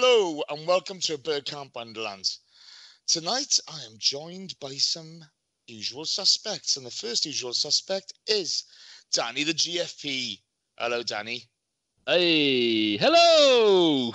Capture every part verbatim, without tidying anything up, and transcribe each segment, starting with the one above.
Hello and welcome to Bergkamp Wonderland. Tonight I am joined by some usual suspects, and the first usual suspect is Danny the G F P. Hello, Danny. Hey, hello!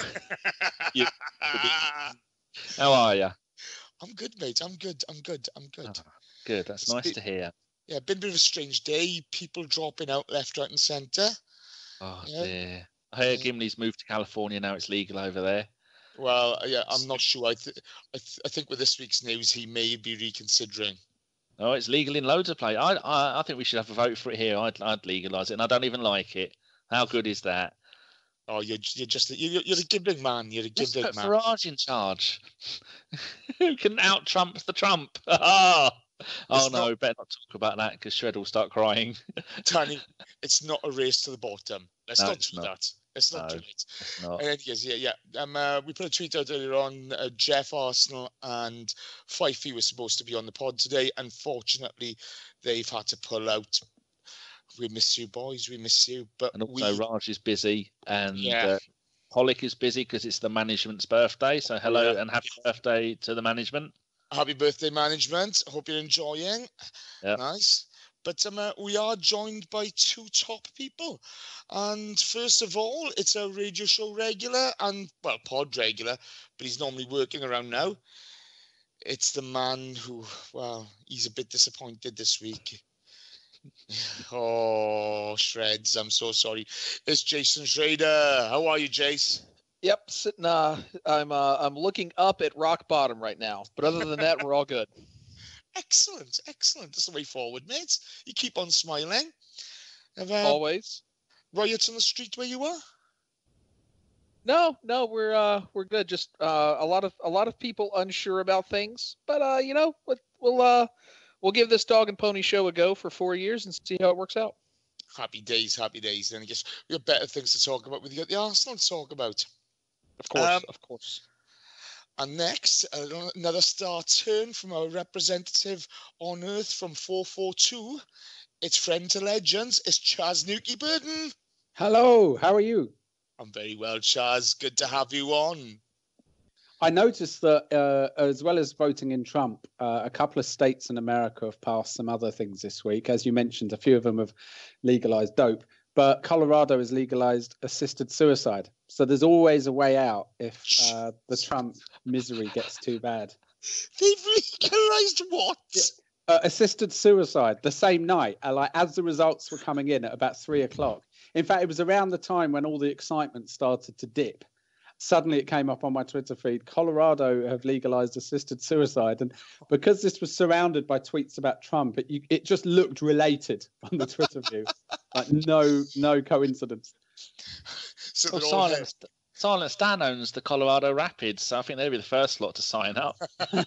How are you? I'm good, mate. I'm good. I'm good. I'm good. Oh, good. That's It's nice been, to hear. Yeah, been a bit of a strange day. People dropping out left, right, and centre. Oh yeah. dear. I heard yeah. Gimli's moved to California now. It's legal over there. Well, yeah, I'm not sure. I, th- I, th- I think with this week's news, he may be reconsidering. Oh, it's legal in loads of places. I, I, I think we should have a vote for it here. I'd, I'd legalise it, and I don't even like it. How good is that? Oh, you're you're just you're, you're a giving man. You're a Let's giving put man. Farage in charge. Who can out Trump the Trump? oh It's no, not, better not talk about that because Shred will start crying. Danny, it's not a race to the bottom. Let's No, not it's do not. that. Let's not No, do it. it's not. And yes, yeah, yeah. Um, uh, we put a tweet out earlier on. Uh, Jeff Arsenal and Fifey were supposed to be on the pod today. Unfortunately, they've had to pull out. We miss you, boys. We miss you. But And also, we, Raj is busy, and yeah. uh, Pollock is busy because it's the management's birthday. So hello Yeah. and happy birthday to the management. Happy birthday, management. Hope you're enjoying. Yep. Nice. But um, uh, we are joined by two top people. And first of all, it's a radio show regular and, well, pod regular, but he's normally working around now. It's the man who, well, he's a bit disappointed this week. Oh, Shreds, I'm so sorry. It's Jason Schrader. How are you, Jace? Yep, sitting. Uh, I'm. Uh, I'm looking up at rock bottom right now. But other than that, we're all good. Excellent, excellent. That's the way forward, mate. You keep on smiling. Have, uh, Always. riots on the street where you are? No, no, we're uh, we're good. Just uh, a lot of a lot of people unsure about things. But uh, you know, we'll uh, we'll give this dog and pony show a go for four years and see how it works out. Happy days, happy days. And I guess we have better things to talk about. We've got the Arsenal to talk about. Of course, Um, of course. And next, uh, another star turn from our representative on Earth from four four two. It's friend to legends. It's Chaz Nuki Burton. Hello, how are you? I'm very well, Chaz. Good to have you on. I noticed that uh, as well as voting in Trump, uh, a couple of states in America have passed some other things this week. As you mentioned, a few of them have legalized dope, but Colorado has legalized assisted suicide. So there's always a way out if uh, the Trump misery gets too bad. They've legalized what? Yeah. Uh, assisted suicide the same night, uh, like as the results were coming in at about three o'clock. In fact, it was around the time when all the excitement started to dip. Suddenly it came up on my Twitter feed, Colorado have legalized assisted suicide. And because this was surrounded by tweets about Trump, it, you, it just looked related on the Twitter view. Like no, no coincidence. So Well, they're all Silent, Silent Stan owns the Colorado Rapids, so I think they'll be the first lot to sign up.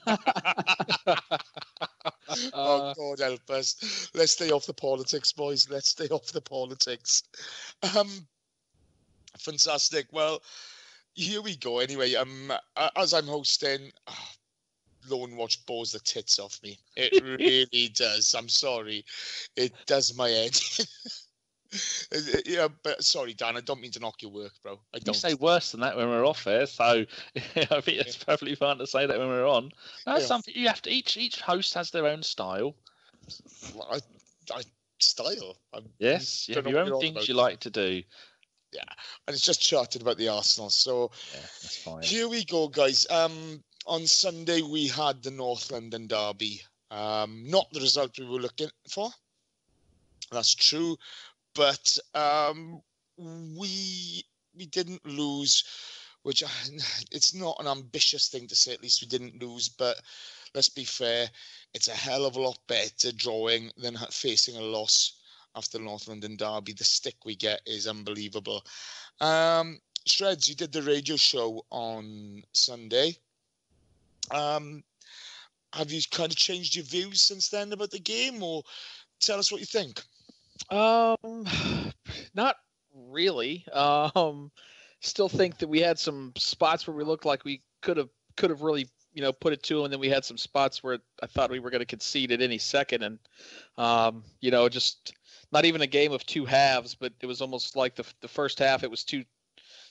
Oh, God help us. Let's stay off the politics, boys. Let's stay off the politics. Um, fantastic. Well, here we go. Anyway, um, as I'm hosting, oh, Lone Watch bores the tits off me. It really does. I'm sorry. It does my head. Yeah, but sorry, Dan. I don't mean to knock your work, bro. I don't. You say worse than that when we're off here, so I think it's perfectly fine to say that when we're on. That's Yeah. something you have to. Each each host has their own style. I, I style. I'm, Yes, you don't have know your what you're own on things about. you like to do. Yeah, and it's just chatted about the Arsenal. So Yeah, that's fine. here we go, guys. Um, on Sunday we had the North London derby. Um, not the result we were looking for. That's true, but um, we we didn't lose, which it's not an ambitious thing to say. At least we didn't lose, but let's be fair, it's a hell of a lot better drawing than facing a loss after the North London derby. The stick we get is unbelievable. Um, Shreds, you did the radio show on Sunday. Um, have you kind of changed your views since then about the game, or tell us what you think? Um, not really. Um, still think that we had some spots where we looked like we could have could have really, you know, put it to them, and then we had some spots where I thought we were going to concede at any second, and um, you know, just not even a game of two halves, but it was almost like the the first half it was two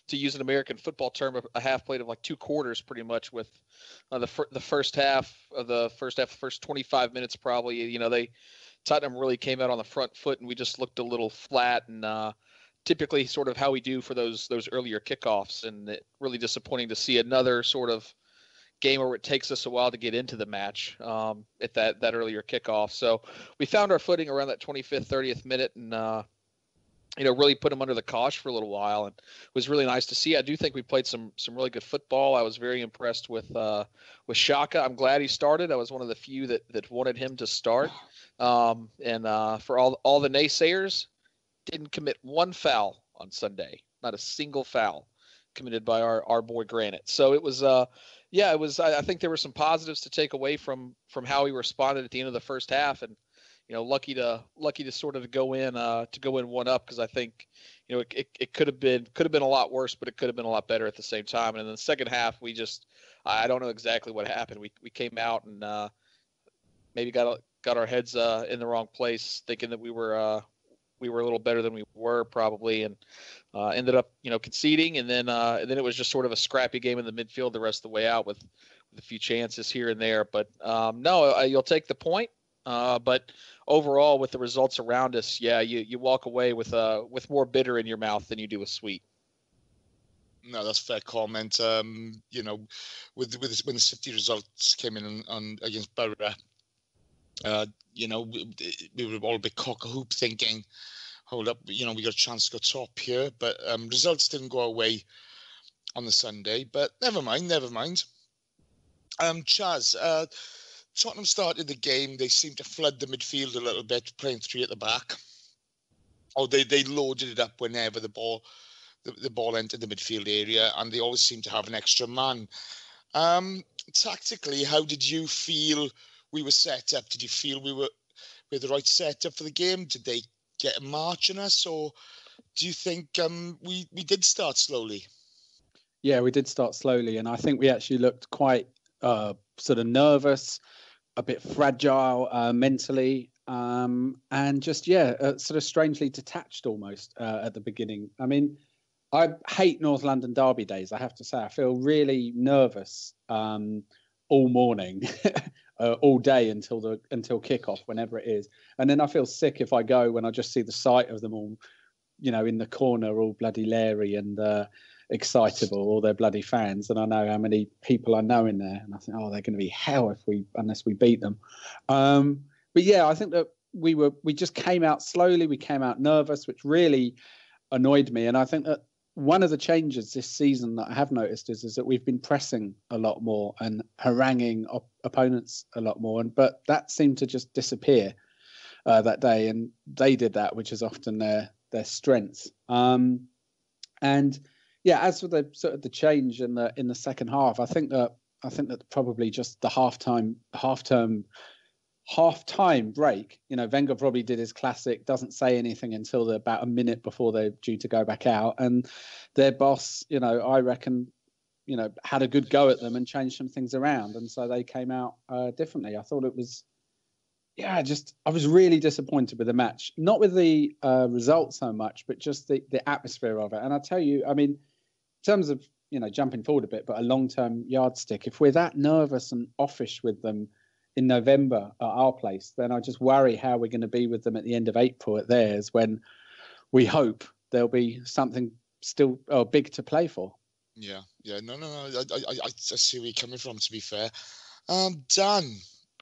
to use an American football term, a, a half played of like two quarters, pretty much with uh, the fir- the first half of the first half, first twenty-five minutes probably. You know, they Tottenham really came out on the front foot, and we just looked a little flat, and uh, typically sort of how we do for those those earlier kickoffs, and it really disappointing to see another sort of game where it takes us a while to get into the match um, at that that earlier kickoff. So we found our footing around that twenty-fifth, thirtieth minute, and uh, you know, really put them under the cosh for a little while, and it was really nice to see. I do think we played some some really good football. I was very impressed with uh, with Xhaka. I'm glad he started. I was one of the few that that wanted him to start. Um, and uh, for all all the naysayers, didn't commit one foul on Sunday. Not a single foul committed by our our boy Granite. So it was uh yeah, it was. I, I think there were some positives to take away from from how he responded at the end of the first half, and you know, lucky to lucky to sort of go in uh, to go in one up, because I think, you know, it, it, it could have been could have been a lot worse, but it could have been a lot better at the same time. And in the second half, we just I don't know exactly what happened. We we came out and uh, maybe got got our heads uh, in the wrong place, thinking that we were uh, we were a little better than we were probably, and uh, ended up, you know, conceding. And then uh, and then it was just sort of a scrappy game in the midfield the rest of the way out, with, with a few chances here and there. But um, no, uh, you'll take the point. Uh, but overall, with the results around us, yeah, you, you walk away with uh with more bitter in your mouth than you do with sweet. No, that's a fair comment. Um, you know, with with when the City results came in on, on against Borough, uh, you know, we, we were all a bit cock-a-hoop thinking, hold up, you know, we got a chance to go top here. But um, results didn't go away on the Sunday. But never mind, never mind. Um, Chaz, uh, Tottenham started the game. They seemed to flood the midfield a little bit, playing three at the back. Or they, they loaded it up whenever the ball the, the ball entered the midfield area, and they always seemed to have an extra man. Um, tactically, how did you feel we were set up? Did you feel we were with the right setup for the game? Did they get a march on us, or do you think um, we, we did start slowly? Yeah, we did start slowly, and I think we actually looked quite uh, sort of nervous, a bit fragile uh, mentally, um, and just, yeah, uh, sort of strangely detached almost uh, at the beginning. I mean, I hate North London derby days, I have to say. I feel really nervous um, all morning, uh, all day until the until kickoff, whenever it is. And then I feel sick if I go when I just see the sight of them all, you know, in the corner, all bloody leery and uh, excitable, all their bloody fans. And I know how many people I know in there. And I think, oh, they're going to be hell if we unless we beat them. Um, but yeah, I think that we were we just came out slowly. We came out nervous, which really annoyed me. And I think that one of the changes this season that I have noticed is, is that we've been pressing a lot more and haranguing op- opponents a lot more. And but that seemed to just disappear uh, that day. And they did that, which is often their their strength. Um, and yeah, as for the sort of the change in the in the second half, I think that I think that probably just the halftime half term half time break. You know, Wenger probably did his classic, doesn't say anything until the, about a minute before they're due to go back out, and their boss, you know, I reckon, you know, had a good go at them and changed some things around, and so they came out uh, differently. I thought it was. Yeah, just I was really disappointed with the match, not with the uh, result so much, but just the, the atmosphere of it. And I tell you, I mean, in terms of, you know, jumping forward a bit, but a long-term yardstick, if we're that nervous and offish with them in November at our place, then I just worry how we're going to be with them at the end of April at theirs, when we hope there'll be something still uh, big to play for. Yeah, yeah, no, no, no. I, I, I see where you're coming from, to be fair. Um, Dan,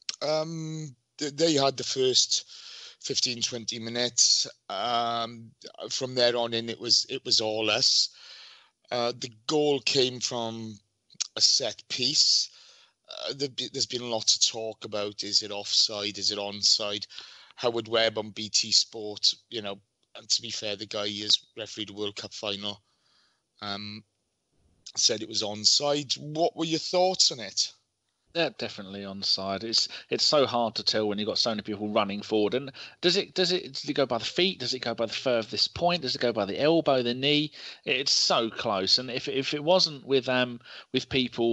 um, they had the first fifteen, twenty minutes. Um, from there on in, it was it was all us. Uh, the goal came from a set piece. Uh, the, there's been lots of talk about, is it offside, is it onside? Howard Webb on B T Sport, you know, and to be fair, the guy has refereed the World Cup final, um, said it was onside. What were your thoughts on it? Yeah, definitely onside. It's it's so hard to tell when you've got so many people running forward. And does it does it does it go by the feet? Does it go by the furthest point? Does it go by the elbow, the knee? It's so close. And if if it wasn't with um with people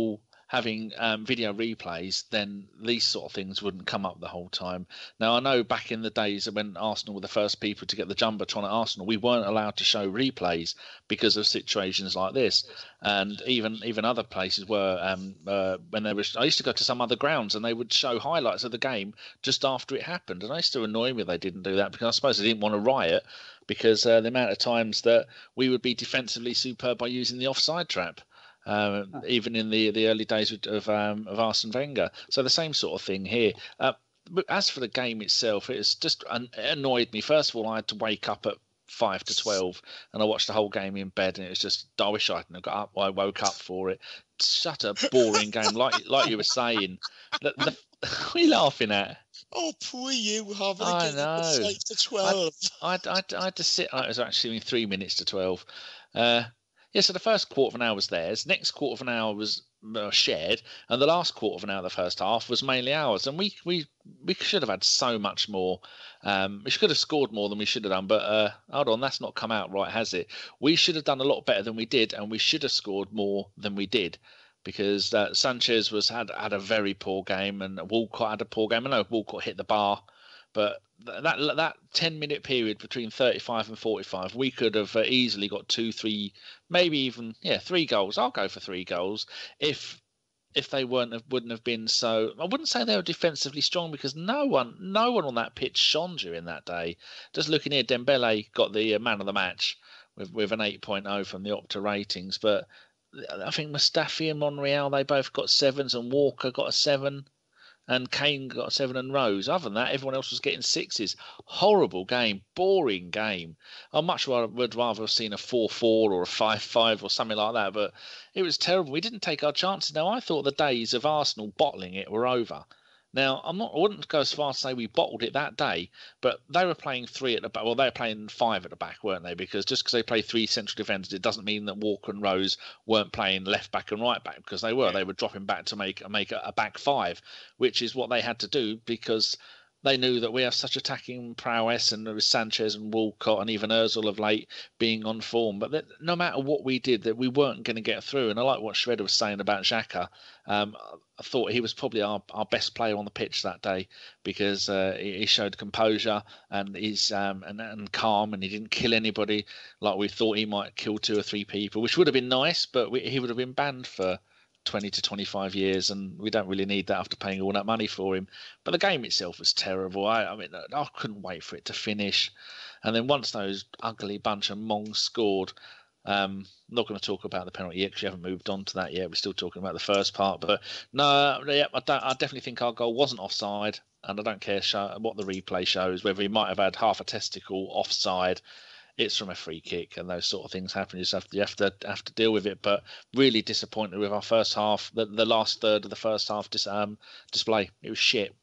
having um, video replays, then these sort of things wouldn't come up the whole time. Now, I know back in the days when Arsenal were the first people to get the Jumbotron at Arsenal, we weren't allowed to show replays because of situations like this. And even even other places were, um, uh, when there was, I used to go to some other grounds and they would show highlights of the game just after it happened. And I used to annoy me they didn't do that, because I suppose they didn't want to riot, because uh, the amount of times that we would be defensively superb by using the offside trap. Um, oh. Even in the the early days of of, um, of Arsene Wenger. So the same sort of thing here. Uh, but as for the game itself, it's just it annoyed me. First of all, I had to wake up at five to twelve, and I watched the whole game in bed, and it was just, I wish I hadn't got up. I woke up for it. Such a boring game, like like you were saying. The, the, what are you laughing at? Oh, poor you having I a game know. at five to twelve. I I I had to sit. It was actually three minutes to twelve. Uh, Yeah, so the first quarter of an hour was theirs. Next quarter of an hour was uh, shared, and the last quarter of an hour of the first half was mainly ours. And we we we should have had so much more. Um, we should have scored more than we should have done. But uh, hold on, that's not come out right, has it? We should have done a lot better than we did, and we should have scored more than we did, because uh, Sanchez was had had a very poor game, and Walcott had a poor game. I know Walcott hit the bar, but that that ten minute period between thirty-five and forty-five, we could have uh, easily got two, three, maybe even yeah, three goals. I'll go for three goals if if they weren't wouldn't have been so. I wouldn't say they were defensively strong, because no one no one on that pitch shone during that day. Just looking here, Dembele got the uh, man of the match with with an eight point oh from the Opta ratings, but I think Mustafi and Monreal, they both got sevens, and Walker got a seven. And Kane got a seven, and Rose. Other than that, everyone else was getting sixes. Horrible game, boring game. I much rather, would rather have seen a four four or a five five or something like that, but it was terrible. We didn't take our chances. Now, I thought the days of Arsenal bottling it were over. Now, I'm not. I wouldn't go as far as to say we bottled it that day, but they were playing three at the back. Well, they were playing five at the back, weren't they? Because just because they play three central defenders, it doesn't mean that Walker and Rose weren't playing left back and right back, because they were. Yeah. They were dropping back to make make a, a back five, which is what they had to do, because they knew that we have such attacking prowess, and there was Sanchez and Walcott and even Ozil of late being on form. But that, no matter what we did, that we weren't going to get through. And I like what Shredder was saying about Xhaka. Um, I thought he was probably our, our best player on the pitch that day, because uh, he, he showed composure and he's um, and, and calm, and he didn't kill anybody like we thought he might kill two or three people, which would have been nice, but we, he would have been banned for twenty to twenty-five years, and we don't really need that after paying all that money for him. But the game itself was terrible. I, I mean, I couldn't wait for it to finish. And then once those ugly bunch of mongs scored, um, I'm not going to talk about the penalty yet, because you haven't moved on to that yet. We're still talking about the first part. But no, yeah, I, don't, I definitely think our goal wasn't offside, and I don't care show, what the replay shows, whether he might have had half a testicle offside. It's from a free kick, and those sort of things happen. You just have to, you have to have to deal with it. But really disappointed with our first half. The, the last third of the first half dis, um, display, it was shit.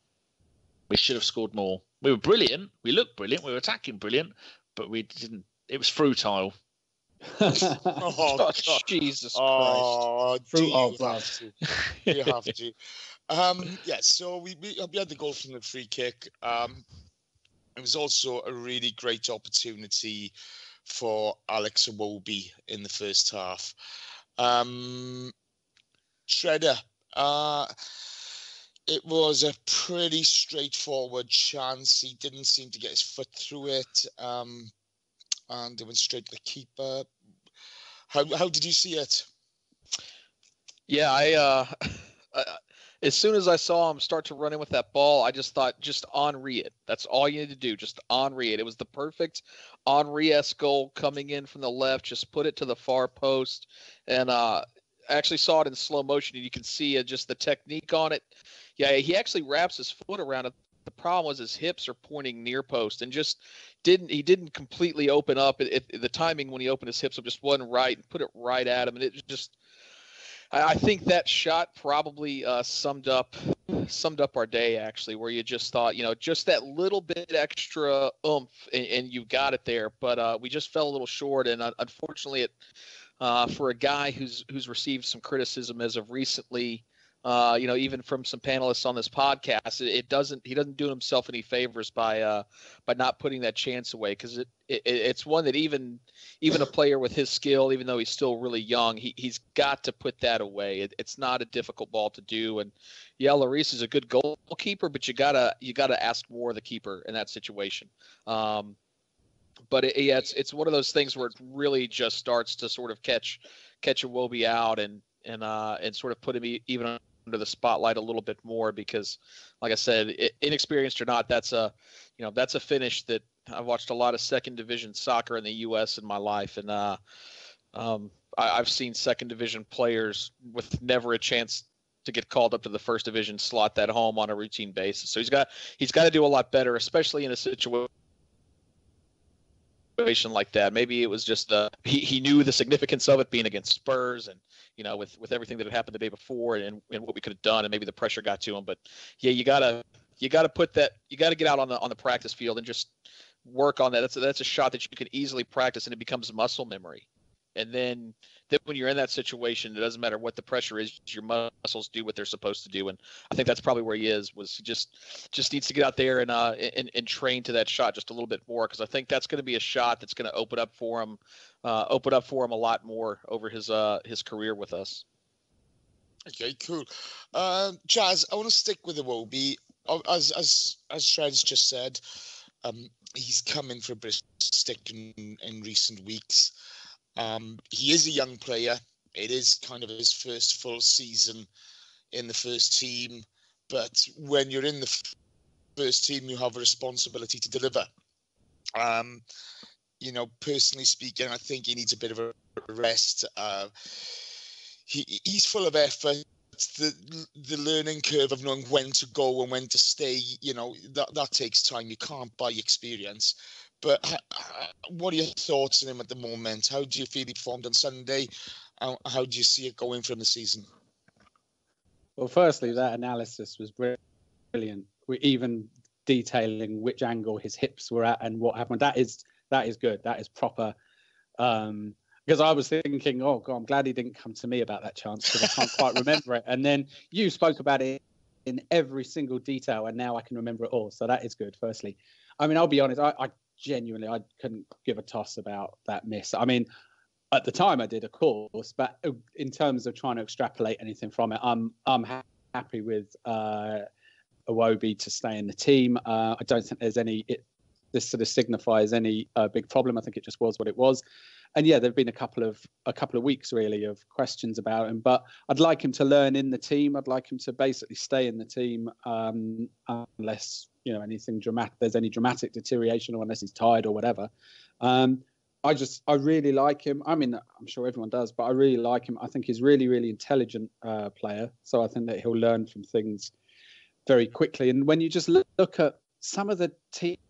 We should have scored more. We were brilliant. We looked brilliant. We were attacking brilliant, but we didn't. It was futile. oh, oh Jesus oh, Christ! Do you have to? You have to. Um, yeah. So we, we we had the goal from the free kick. Um, It was also a really great opportunity for Alex Iwobi in the first half. Um, Shredder, uh, it was a pretty straightforward chance. He didn't seem to get his foot through it, um, and it went straight to the keeper. How how did you see it? Yeah, I. Uh... As soon as I saw him start to run in with that ball, I just thought, just Henry it. That's all you need to do, just Henry it. It was the perfect Henry-esque goal coming in from the left. Just put it to the far post, and uh, I actually saw it in slow motion, and you can see uh, just the technique on it. Yeah, he actually wraps his foot around it. The problem was his hips are pointing near post, and just didn't he didn't completely open up. It, it, the timing when he opened his hips up just wasn't right, and put it right at him, and it just. I think that shot probably uh, summed up summed up our day, actually, where you just thought, you know, just that little bit extra oomph, and, and you got it there. But uh, we just fell a little short, and uh, unfortunately, it uh, for a guy who's who's received some criticism as of recently, Uh, you know, even from some panelists on this podcast, it, it doesn't. He doesn't do himself any favors by uh, by not putting that chance away, because it, it it's one that even even a player with his skill, even though he's still really young, he he's got to put that away. It, it's not a difficult ball to do, and yeah, Lloris is a good goalkeeper, but you gotta you gotta ask more of the keeper in that situation. Um, but it, yeah, it's it's one of those things where it really just starts to sort of catch catch Iwobi out and and uh and sort of put him e- even under the spotlight a little bit more, because like I said, it, inexperienced or not, that's a, you know, that's a finish that I've watched a lot of second division soccer in the U S in my life. And uh, um, I, I've seen second division players with never a chance to get called up to the first division slot that home on a routine basis. So he's got, he's got to do a lot better, especially in a situation like that. Maybe it was just the, he, he knew the significance of it being against Spurs, and, you know, with, with everything that had happened the day before and, and what we could have done, and maybe the pressure got to him. But yeah, you gotta, you gotta put that, you gotta get out on the, on the practice field and just work on that. That's a, that's a shot that you can easily practice, and it becomes muscle memory. And then, then when you're in that situation, it doesn't matter what the pressure is, your muscles do what they're supposed to do. And I think that's probably where he is, was he just, just needs to get out there and, uh, and, and train to that shot just a little bit more. Cause I think that's going to be a shot that's going to open up for him, uh, open up for him a lot more over his, uh, his career with us. Okay, cool. Um, Jazz, I want to stick with Iwobi. As, as, as Shreds just said, um, he's come in for a British stick in, in recent weeks. Um, he is a young player. It is kind of his first full season in the first team. But when you're in the first team, you have a responsibility to deliver. Um, you know, personally speaking, I think he needs a bit of a rest. Uh, he he's full of effort. The the learning curve of knowing when to go and when to stay, you know, that, that takes time. You can't buy experience. But uh, what are your thoughts on him at the moment? How do you feel he performed on Sunday? How, how do you see it going for him this season? Well, firstly, that analysis was brilliant. We're even detailing which angle his hips were at and what happened. That is that is good. That is proper. Um, because I was thinking, oh, God, I'm glad he didn't come to me about that chance, because I can't quite remember it. And then you spoke about it in every single detail, and now I can remember it all. So that is good, firstly. I mean, I'll be honest, I, I genuinely, I couldn't give a toss about that miss. I mean, at the time I did, of course, but in terms of trying to extrapolate anything from it, I'm I'm ha- happy with uh, Iwobi to stay in the team. Uh, I don't think there's any, it, this sort of signifies any uh, big problem. I think it just was what it was. And yeah, there've been a couple of a couple of weeks really of questions about him, but I'd like him to learn in the team. I'd like him to basically stay in the team, um, unless, you know, anything dramatic, there's any dramatic deterioration, or unless he's tired or whatever. Um, I just, I really like him. I mean, I'm sure everyone does, but I really like him. I think he's really, really intelligent uh, player. So I think that he'll learn from things very quickly. And when you just look, look at some of the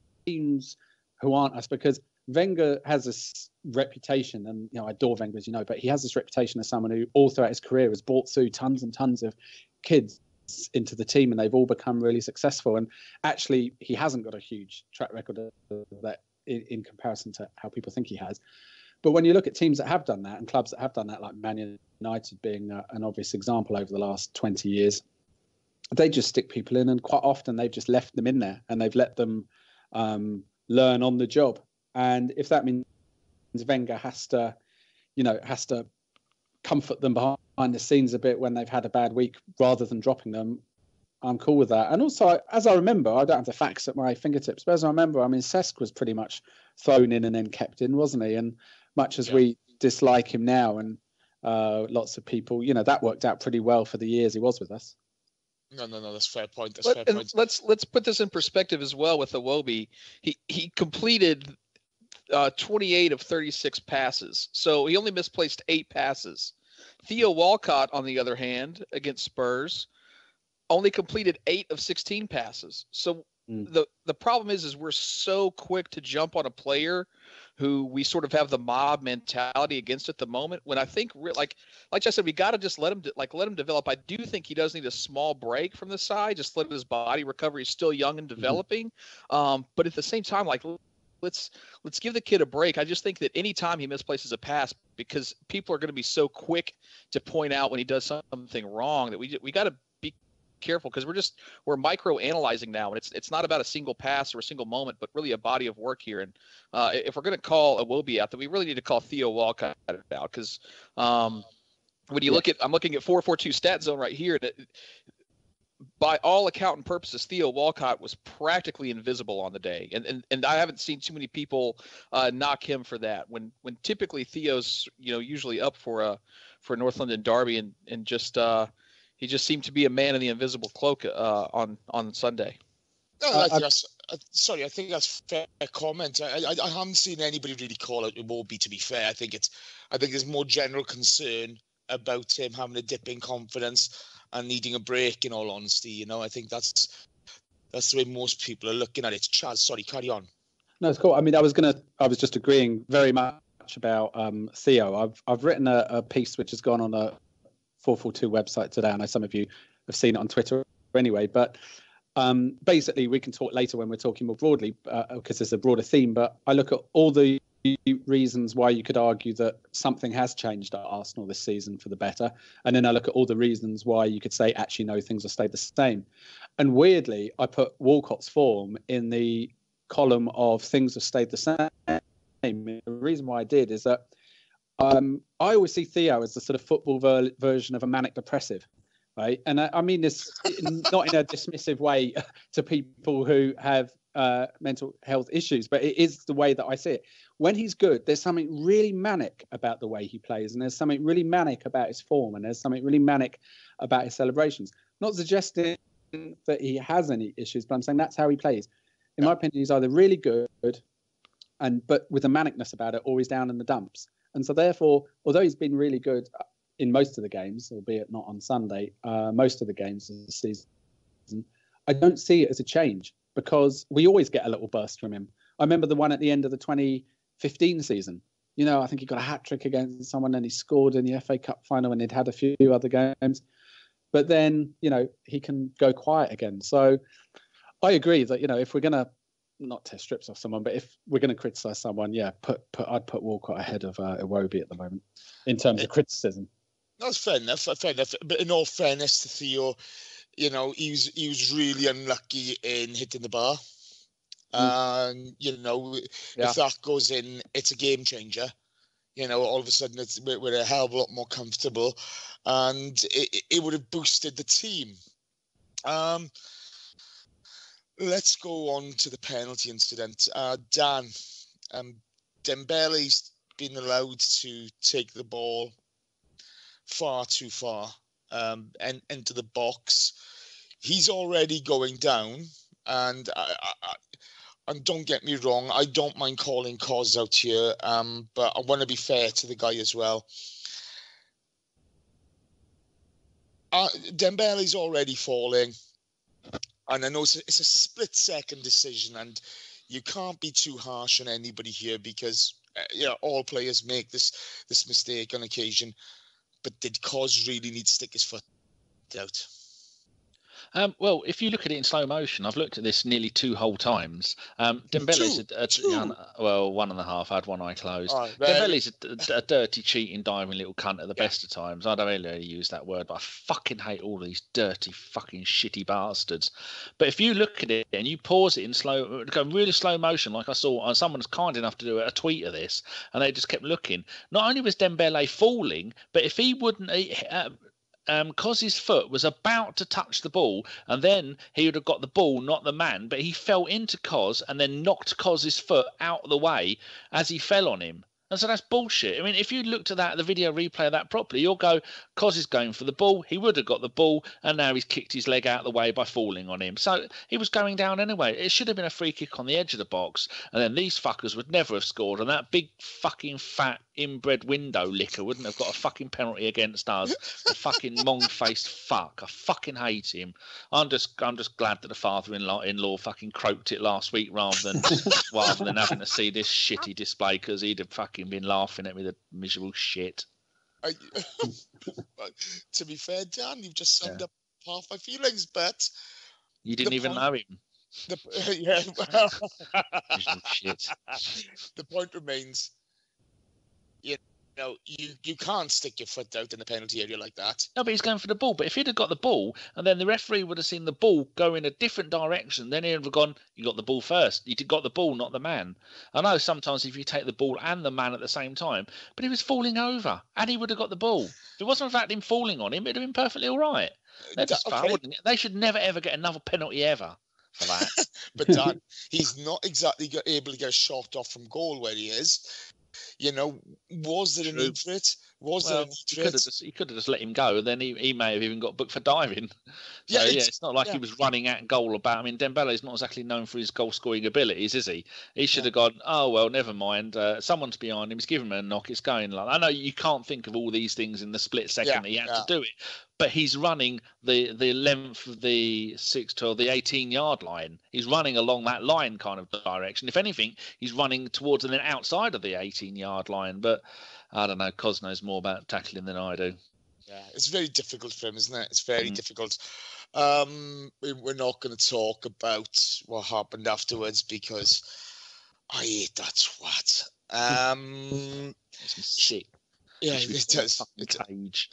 teams who aren't us, because Wenger has this reputation, and, you know, I adore Wenger, as you know, but he has this reputation as someone who all throughout his career has brought through tons and tons of kids into the team, and they've all become really successful. And actually, he hasn't got a huge track record of that in, in comparison to how people think he has. But when you look at teams that have done that, and clubs that have done that, like Man United being a, an obvious example over the last twenty years, they just stick people in, and quite often they've just left them in there, and they've let them um, learn on the job. And if that means Wenger has to, you know, has to comfort them behind the scenes a bit when they've had a bad week rather than dropping them, I'm cool with that. And also, as I remember, I don't have the facts at my fingertips, but as I remember, I mean, Cesc was pretty much thrown in and then kept in, wasn't he? And much as yeah. we dislike him now, and uh, lots of people, you know, that worked out pretty well for the years he was with us. No, no, no, that's fair point. That's Let, fair and point. Let's let's put this in perspective as well with Iwobi. He he completed uh, twenty-eight of thirty-six passes, so he only misplaced eight passes. Theo Walcott, on the other hand, against Spurs, only completed eight of sixteen passes. So mm. the the problem is, is we're so quick to jump on a player who we sort of have the mob mentality against at the moment. When I think, re- like like I said, we got to just let him de- like let him develop. I do think he does need a small break from the side, just let his body recover. He's still young and developing, mm-hmm. um, but at the same time, like let's let's give the kid a break. I just think that anytime he misplaces a pass, because people are going to be so quick to point out when he does something wrong, that we we got to be careful, because we're just we're micro analyzing now, and it's it's not about a single pass or a single moment, but really a body of work here. And uh, if we're going to call Iwobi out, then we really need to call Theo Walcott out, because um, when you yeah. look at I'm looking at four four two stat zone right here. That, by all account and purposes, Theo Walcott was practically invisible on the day, and and, and I haven't seen too many people uh, knock him for that. When when typically Theo's you know usually up for a for a North London derby, and and just uh, he just seemed to be a man in the invisible cloak uh, on on Sunday. No, I Uh, think that's, uh, sorry, I think that's fair comment. I, I I haven't seen anybody really call out Iwobi. To be fair, I think it's I think there's more general concern about him having a dip in confidence and needing a break, in all honesty. You know, I think that's that's the way most people are looking at it. Chaz, sorry, carry on. No, it's cool. I mean, I was gonna, I was just agreeing very much about um, Theo. I've I've written a, a piece which has gone on a four forty-two website today. I know some of you have seen it on Twitter anyway, but um, basically we can talk later when we're talking more broadly uh, because there's a broader theme. But I look at all the reasons why you could argue that something has changed at Arsenal this season for the better, and then I look at all the reasons why you could say actually no, things have stayed the same. And weirdly, I put Walcott's form in the column of things have stayed the same. The reason why I did is that um, I always see Theo as the sort of football ver- version of a manic depressive, right? And I, I mean this not in a dismissive way to people who have uh, mental health issues, but it is the way that I see it. When he's good, there's something really manic about the way he plays, and there's something really manic about his form, and there's something really manic about his celebrations. Not suggesting that he has any issues, but I'm saying that's how he plays. In my opinion, he's either really good, and but with a manicness about it, or he's down in the dumps. And so therefore, although he's been really good in most of the games, albeit not on Sunday, uh, most of the games this season, I don't see it as a change, because we always get a little burst from him. I remember the one at the end of the twenty fifteen season. You know, I think he got a hat trick against someone, and he scored in the F A Cup final, and he'd had a few other games. But then, you know, he can go quiet again. So I agree that, you know, if we're going to not tear strips off someone, but if we're going to criticise someone, yeah, put put I'd put Walcott ahead of uh, Iwobi at the moment in terms of criticism. That's fair enough. Fair enough. But in all fairness to Theo, you know, he was he was really unlucky in hitting the bar. Mm. And you know, yeah. if that goes in, it's a game changer. You know, all of a sudden it's we're, we're a hell of a lot more comfortable, and it, it would have boosted the team. Um, let's go on to the penalty incident. Uh, Dan, um, Dembele's been allowed to take the ball far too far um, and into the box. He's already going down, and I, I, and don't get me wrong, I don't mind calling cause out here, um, but I want to be fair to the guy as well. Uh, Dembele's already falling, and I know it's a, it's a split-second decision, and you can't be too harsh on anybody here because uh, you know, all players make this this mistake on occasion. But did Cos really need to stick his foot out? Um, well, if you look at it in slow motion, I've looked at this nearly two whole times. Um, Dembele's two, a, a, two. Yeah, well, one and a half. I had one eye closed. Right, Dembele's a, a, a dirty, cheating, diving little cunt at the yeah. best of times. I don't really use that word, but I fucking hate all these dirty, fucking shitty bastards. But if you look at it and you pause it in slow, go really slow motion, like I saw, uh, someone was kind enough to do a tweet of this, and they just kept looking. Not only was Dembele falling, but if he wouldn't. Uh, Um, Cos's foot was about to touch the ball, and then he would have got the ball, not the man, but he fell into Cos and then knocked Cos's foot out of the way as he fell on him. And so that's bullshit. I mean, if you looked at that, the video replay of that properly, you'll go, Cos is going for the ball. He would have got the ball, and now he's kicked his leg out of the way by falling on him. So he was going down anyway. It should have been a free kick on the edge of the box, and then these fuckers would never have scored, and that big fucking fat inbred window licker wouldn't have got a fucking penalty against us. The fucking long-faced fuck. I fucking hate him. I'm just I'm just glad that the father-in-law in-law fucking croaked it last week rather than rather than having to see this shitty display, because he'd have fucking been laughing at me, the miserable shit. I, to be fair, Dan, you've just summed yeah. up half my feelings, but you didn't even point, know him. The, yeah, well, Shit. the point remains, you know, you, you can't stick your foot out in the penalty area like that. No, but he's going for the ball. But if he'd have got the ball, and then the referee would have seen the ball go in a different direction, then he'd have gone, you got the ball first. You got the ball, not the man. I know sometimes if you take the ball and the man at the same time, but he was falling over, and he would have got the ball. If it wasn't for fact him falling on him, it'd have been perfectly all right. They're just Okay. foul, wouldn't it? They should never, ever get another penalty ever for that. But Dan, he's not exactly got, able to get a shot off from goal where he is. You know, was there a True. need for it? Was Well, there a need he for could it? have just he could have just let him go, and then he, he may have even got booked for diving. So Yeah, yeah, it's- it's, not like yeah. he was running at goal about. I mean, Dembele's not exactly known for his goal scoring abilities, is he? He should Yeah. have gone. Oh well, never mind. Uh, someone's behind him. He's giving him a knock. It's going like. I know you can't think of all these things in the split second Yeah, that he had yeah. to do it, but he's running the the length of the six to the eighteen yard line. He's running along that line kind of direction. If anything, he's running towards and then outside of the eighteen yard line. But I don't know. Cos knows more about tackling than I do. Yeah, it's very difficult for him, isn't it? It's very Mm. difficult. Um, we- we're not going to talk about what happened afterwards because I hate that twat. Um, It's sick. yeah, He should be it put in a does. fucking It, cage.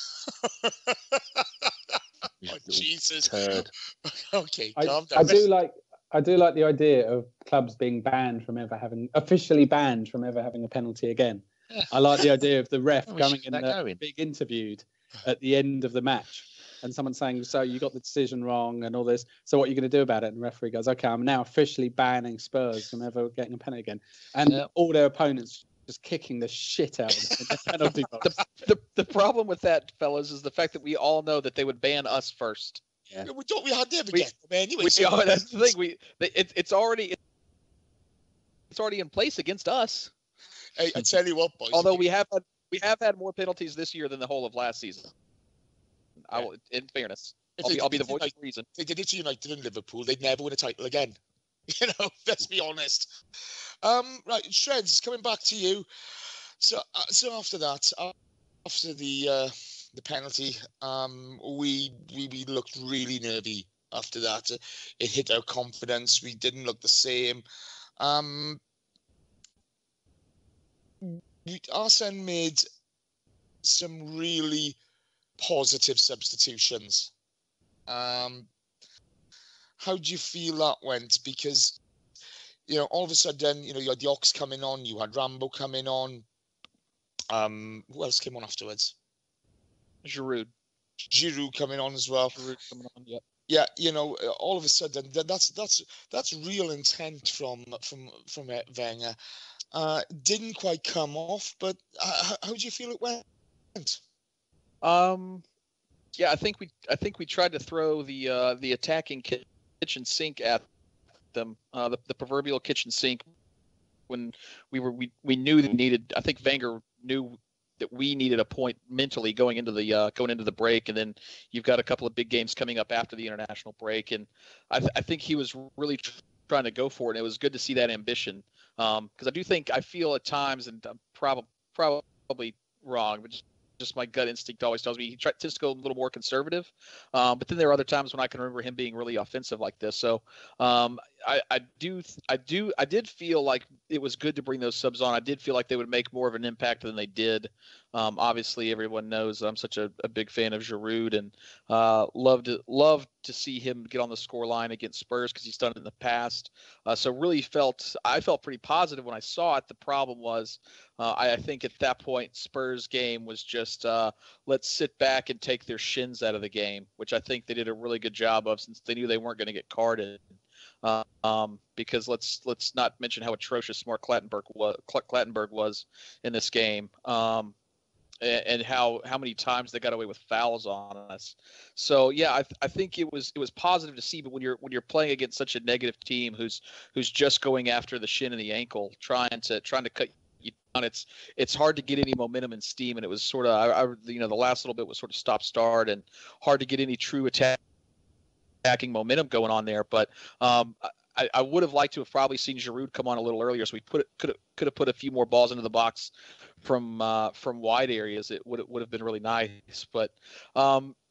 oh, Little Jesus. turd. Okay, I, calm I down. do like I do like the idea of clubs being banned from ever having officially banned from ever having a penalty again. Yeah. I like the idea of the ref Oh, we coming should in get the that going. big interviewed at the end of the match and someone saying, so you got the decision wrong and all this. So what are you going to do about it? And the referee goes, okay, I'm now officially banning Spurs from ever getting a penalty again. And Yep. all their opponents just kicking the shit out of them in the penalty box. The the problem with that, fellas, is the fact that we all know that they would ban us first. We thought we had to ever We- get them anyway. We, so- oh, that's the thing. We it, it's already it's already in place against us. Hey, I tell you what, boys. Although we have had, we have had more penalties this year than the whole of last season. I will, in fairness, if I'll they be, I'll be did the voice United- of reason. if they did it to United and Liverpool, they'd never win a title again. You know, let's be honest. Um, right, Shreds, coming back to you. So, uh, so after that, uh, after the uh, the penalty, um, we, we we looked really nervy. After that, it hit our confidence. We didn't look the same. Um, we, Arsene made some really positive substitutions. Um, how do you feel that went? Because, you know, all of a sudden, you know, you had the Ox coming on, you had Rambo coming on. Um, who else came on afterwards? Giroud, Giroud coming on as well. Giroud coming on. Yep. Yeah, you know, all of a sudden, that, that's that's that's real intent from from from Wenger. Uh, didn't quite come off, but uh, how, how do you feel it went? Um, yeah, I think we I think we tried to throw the uh, the attacking ki- kitchen sink at them, uh, the the proverbial kitchen sink. When we were we, we knew that we needed. I think Wenger knew that we needed a point mentally going into the uh, going into the break, and then you've got a couple of big games coming up after the international break, and I, th- I think he was really tr- trying to go for it. And it was good to see that ambition, because um, I do think I feel at times, and I'm probably probably wrong, but just, just my gut instinct always tells me he tries to go a little more conservative. Um, but then there are other times when I can remember him being really offensive like this. So um, I, I do I do I did feel like it was good to bring those subs on. I did feel like they would make more of an impact than they did. Um, obviously, everyone knows I'm such a, a big fan of Giroud, and uh, love to love to see him get on the score line against Spurs because he's done it in the past. Uh, so really felt I felt pretty positive when I saw it. The problem was uh, I, I think at that point Spurs game was just uh, let's sit back and take their shins out of the game, which I think they did a really good job of since they knew they weren't going to get carded. Uh, um, because let's let's not mention how atrocious Mark Clattenburg was, Clattenburg was in this game. Um, and how how many times they got away with fouls on us. So yeah, I, th- I think it was it was positive to see. But when you're when you're playing against such a negative team who's who's just going after the shin and the ankle, trying to trying to cut you down, it's it's hard to get any momentum and steam. And it was sort of I, I you know the last little bit was sort of stop start and hard to get any true attack attacking momentum going on there. But um, I, I would have liked to have probably seen Giroud come on a little earlier, so we put it, could have could have put a few more balls into the box from uh, from wide areas. It would would have been really nice. But um,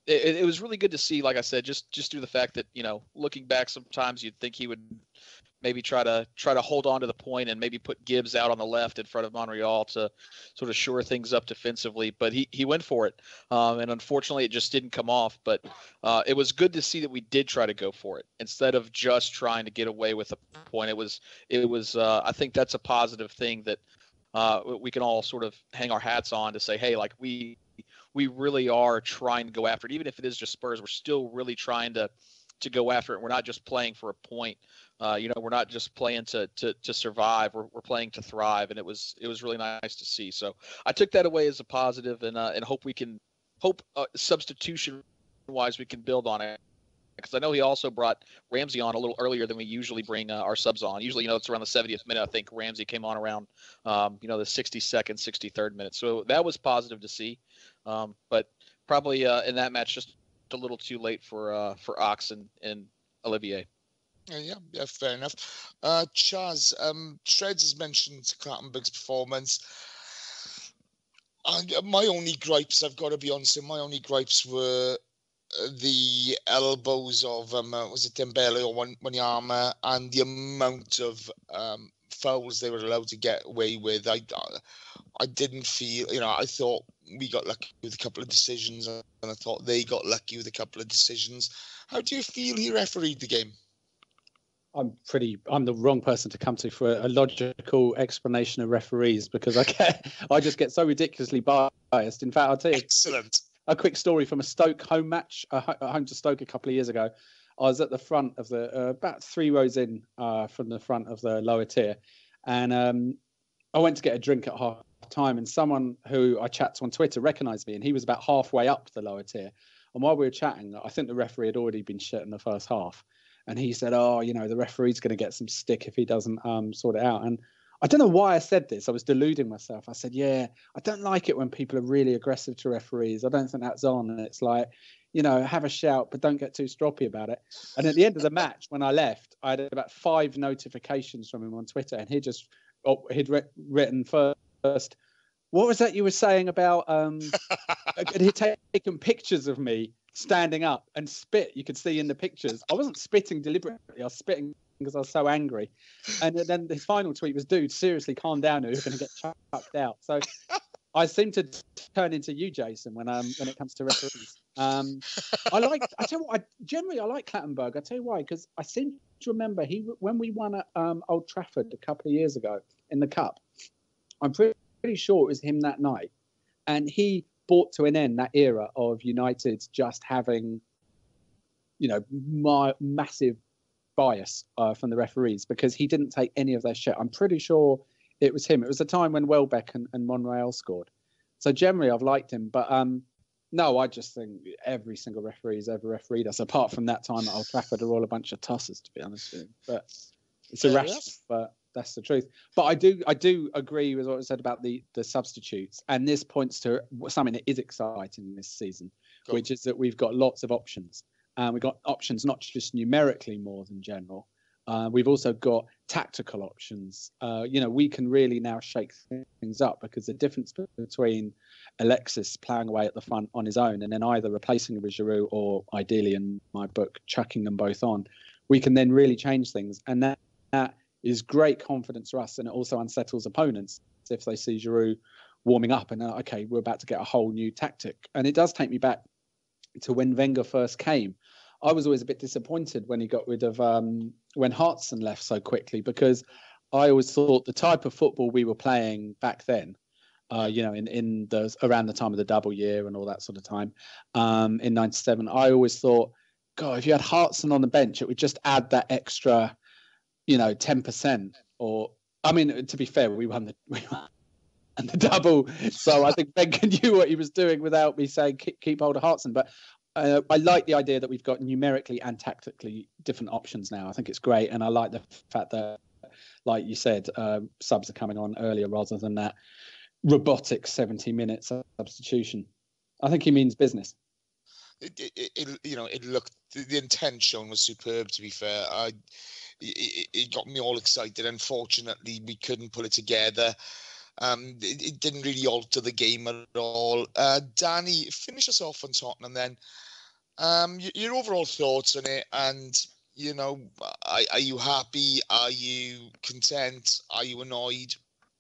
it, it was really good to see. Like I said, just just through the fact that, you know, looking back, sometimes you'd think he would maybe try to try to hold on to the point and maybe put Gibbs out on the left in front of Monreal to sort of shore things up defensively. But he, he went for it. Um, and unfortunately, it just didn't come off. But uh, it was good to see that we did try to go for it instead of just trying to get away with a point. It was, it was. Uh, I think that's a positive thing that uh, we can all sort of hang our hats on to say, hey, like we we really are trying to go after it. Even if it is just Spurs, we're still really trying to to go after it. We're not just playing for a point. Uh, you know, we're not just playing to to to survive. We're we're playing to thrive, and it was it was really nice to see. So I took that away as a positive, and uh, and hope we can hope uh, substitution wise we can build on it, because I know he also brought Ramsey on a little earlier than we usually bring uh, our subs on. Usually, you know, it's around the seventieth minute. I think Ramsey came on around um, you know the sixty-second, sixty-third minute. So that was positive to see, um, but probably uh, in that match just a little too late for uh, for Ox and, and Olivier. Uh, yeah, yeah, fair enough. Uh, Chaz, um, Shreds has mentioned Clattenburg's performance. And my only gripes, I've got to be honest, my only gripes were the elbows of, um, uh, was it Dembele or Wanyama, and the amount of um, fouls they were allowed to get away with. I, I didn't feel, you know, I thought we got lucky with a couple of decisions, and I thought they got lucky with a couple of decisions. How do you feel he refereed the game? I'm pretty. I'm the wrong person to come to for a logical explanation of referees, because I get, I just get so ridiculously biased. In fact, I'll tell you. Excellent. A quick story from a Stoke home match, uh, home to Stoke a couple of years ago. I was at the front of the, uh, about three rows in uh, from the front of the lower tier, and um, I went to get a drink at half time, and someone who I chat to on Twitter recognised me, and he was about halfway up the lower tier. And while we were chatting, I think the referee had already been shit in the first half. And he said, oh, you know, the referee's going to get some stick if he doesn't um, sort it out. And I don't know why I said this. I was deluding myself. I said, yeah, I don't like it when people are really aggressive to referees. I don't think that's on. And it's like, you know, have a shout, but don't get too stroppy about it. And at the end of the match, when I left, I had about five notifications from him on Twitter. And he just, oh, he'd re- written first, what was that you were saying about, um, he'd taken pictures of me standing up and spit. You could see in the pictures. I wasn't spitting deliberately. I was spitting because I was so angry. And then his final tweet was, dude, seriously, calm down or you're going to get chucked out. So I seem to turn into you, Jason, when um when it comes to referees. Um, I like, I tell you what, I, generally I like Clattenburg. I tell you why, because I seem to remember he when we won at um, Old Trafford a couple of years ago in the Cup, I'm pretty, pretty sure it was him that night. And he brought to an end that era of United just having, you know, my massive bias uh, from the referees, because he didn't take any of their shit. I'm pretty sure it was him. It was a time when Welbeck and, and Monreal scored. So generally I've liked him, but um, no, I just think every single referee who's ever refereed us, apart from that time at Old Trafford, are all a bunch of tussers, to be honest with you. But it's irrational, but that's the truth. But I do I do agree with what I said about the, the substitutes. And this points to something that is exciting this season, cool. which is that we've got lots of options. And we've got options not just numerically more than general. Uh, we've also got tactical options. Uh, you know, we can really now shake things up, because the difference between Alexis ploughing away at the front on his own and then either replacing with Giroud or, ideally in my book, chucking them both on, we can then really change things. And that, that is great confidence for us, and it also unsettles opponents if they see Giroud warming up and, uh, okay, we're about to get a whole new tactic. And it does take me back to when Wenger first came. I was always a bit disappointed when he got rid of, um, when Hartson left so quickly, because I always thought the type of football we were playing back then, uh, you know, in, in the, around the time of the double year and all that sort of time, um, in ninety-seven, I always thought, God, if you had Hartson on the bench, it would just add that extra, you know, ten percent. Or, I mean, to be fair, we won the, we won and the double. So I think Wenger knew what he was doing without me saying keep, keep hold of Hartson. But uh, I like the idea that we've got numerically and tactically different options now. I think it's great. And I like the fact that, like you said, uh, subs are coming on earlier rather than that robotic seventy minute substitution. I think he means business. It, it, it, you know, it looked, the intent shown was superb, to be fair. I, it, it got me all excited. Unfortunately, we couldn't put it together. Um, it, it didn't really alter the game at all. Uh, Danny, finish us off on Tottenham then. Um, y- your overall thoughts on it, and you know, are, are you happy? Are you content? Are you annoyed?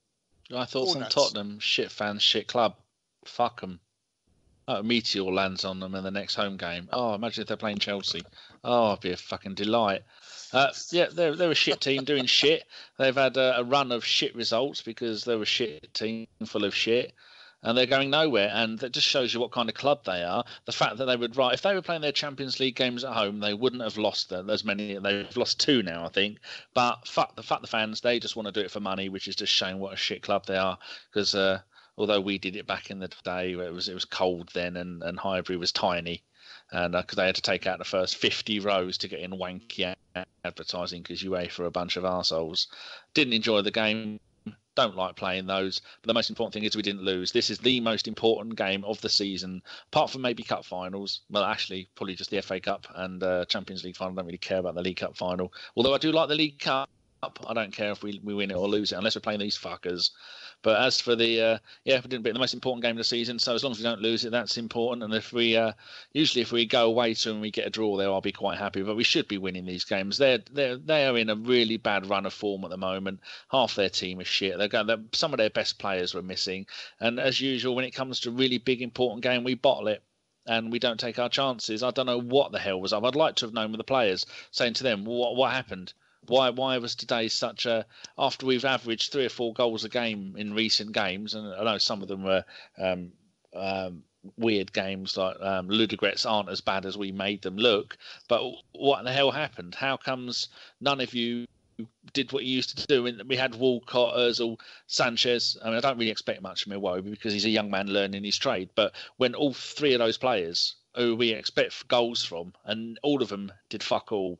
My thoughts Go on nuts. Tottenham: shit fans, shit club. Fuck them. Oh, a meteor lands on them in the next home game. Oh, imagine if they're playing Chelsea. Oh, it'd be a fucking delight. Uh, yeah, they're they're a shit team doing shit. They've had a, a run of shit results because they're a shit team full of shit, and they're going nowhere. And that just shows you what kind of club they are. The fact that they would right if they were playing their Champions League games at home, they wouldn't have lost them. As many. They've lost two now, I think. But fuck the fuck the fans. They just want to do it for money, which is just showing what a shit club they are. Because uh, although we did it back in the day, where it was it was cold then, and and Highbury was tiny, and because uh, they had to take out the first fifty rows to get in wanky advertising because you UEFA for a bunch of arseholes. Didn't enjoy the game. Don't like playing those. But the most important thing is we didn't lose. This is the most important game of the season, apart from maybe cup finals. Well, actually, probably just the F A Cup and uh, Champions League final. I don't really care about the League Cup final. Although I do like the League Cup. I don't care if we, we win it or lose it, unless we're playing these fuckers. But as for the, uh, yeah, we didn't beat the most important game of the season, so as long as we don't lose it, that's important. And if we, uh, usually if we go away to and we get a draw there, I'll be quite happy. But we should be winning these games. They're, they're, they are in a really bad run of form at the moment. Half their team is shit. They're going, they're, some of their best players were missing. And as usual, when it comes to really big, important game, we bottle it. And we don't take our chances. I don't know what the hell was up. I'd like to have known with the players, saying to them, what, what happened? Why why was today such a, after we've averaged three or four goals a game in recent games, and I know some of them were um, um, weird games, like um, Ludogorets aren't as bad as we made them look, but what the hell happened? How comes none of you did what you used to do? And we had Walcott, Ozil, Sanchez. I mean, I don't really expect much from Iwobi because he's a young man learning his trade, but when all three of those players who we expect goals from, and all of them did fuck all,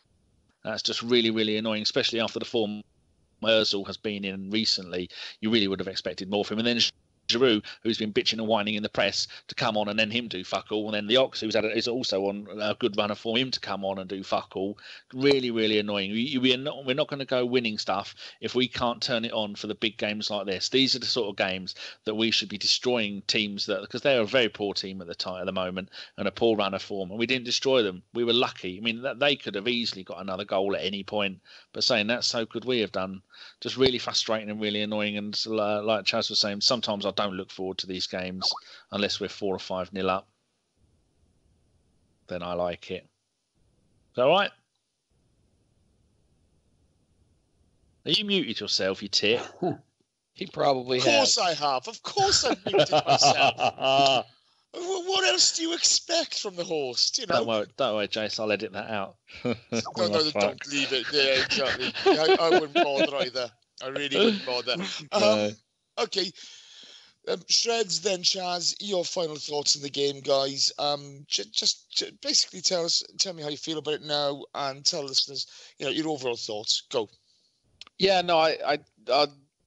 that's just really, really annoying, especially after the form Ozil has been in recently. You really would have expected more from him. And then Giroud, who's been bitching and whining in the press, to come on and then him do fuck all. And then the Ox, who's had a, is also on a good runner for him to come on and do fuck all. Really, really annoying. We, we are not, we're not going to go winning stuff if we can't turn it on for the big games like this. These are the sort of games that we should be destroying teams that, because they're a very poor team at the time at the moment and a poor run of form. And we didn't destroy them. We were lucky. I mean, that they could have easily got another goal at any point. But saying that, so could we have done. Just really frustrating and really annoying. And uh, like Chaz was saying, sometimes I don't look forward to these games unless we're four or five nil up. Then I like it. Is that all right? Are you muted yourself, you tit? He probably Of has. course I have. Of course I've muted myself. What else do you expect from the host? You know. Don't worry, don't worry, Jace. I'll edit that out. No, no, don't leave it. Yeah, exactly. I, I wouldn't bother either. I really wouldn't bother. Um, No. Okay. Um, Shreds, then Chaz, your final thoughts on the game, guys. Um, j- just j- basically tell us, tell me how you feel about it now, and tell listeners, you know, your overall thoughts. Go. Yeah, no, I, I, uh,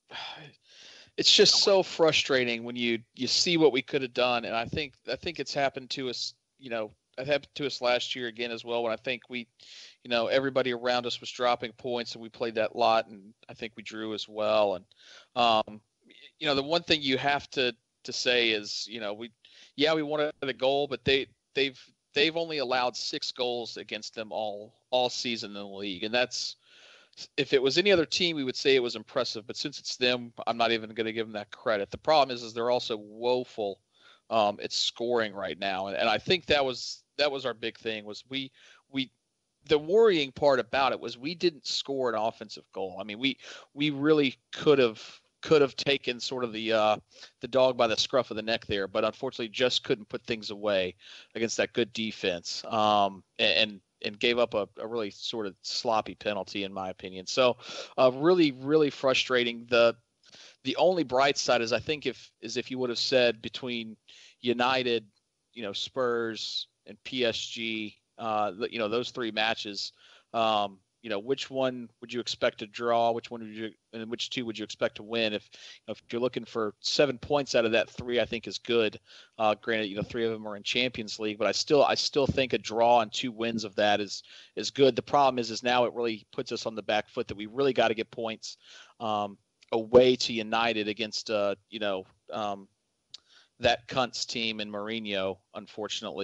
it's just so frustrating when you you see what we could have done, and I think I think it's happened to us. You know, it happened to us last year again as well. When I think we, you know, everybody around us was dropping points, and we played that lot, and I think we drew as well. And um, you know, the one thing you have to to say is, you know, we, yeah, we wanted the goal, but they they've they've only allowed six goals against them all all season in the league, and that's. If it was any other team, we would say it was impressive. But since it's them, I'm not even going to give them that credit. The problem is, is they're also woeful um, at scoring right now, and, and I think that was that was our big thing. Was we we the worrying part about it was we didn't score an offensive goal. I mean, we we really could have could have taken sort of the uh, the dog by the scruff of the neck there, but unfortunately, just couldn't put things away against that good defense. Um, and and gave up a, a really sort of sloppy penalty, in my opinion. So uh, really, really frustrating. The the only bright side is I think if is if you would have said between United, you know, Spurs and P S G, uh, you know, those three matches, um, you know, which one would you expect to draw? Which one would you, and which two would you expect to win? If if you're looking for seven points out of that three, I think is good. Uh, granted, you know, three of them are in Champions League, but I still I still think a draw and two wins of that is is good. The problem is is now it really puts us on the back foot that we really got to get points um, away to United against uh, you know um, that cunts team in Mourinho, unfortunately.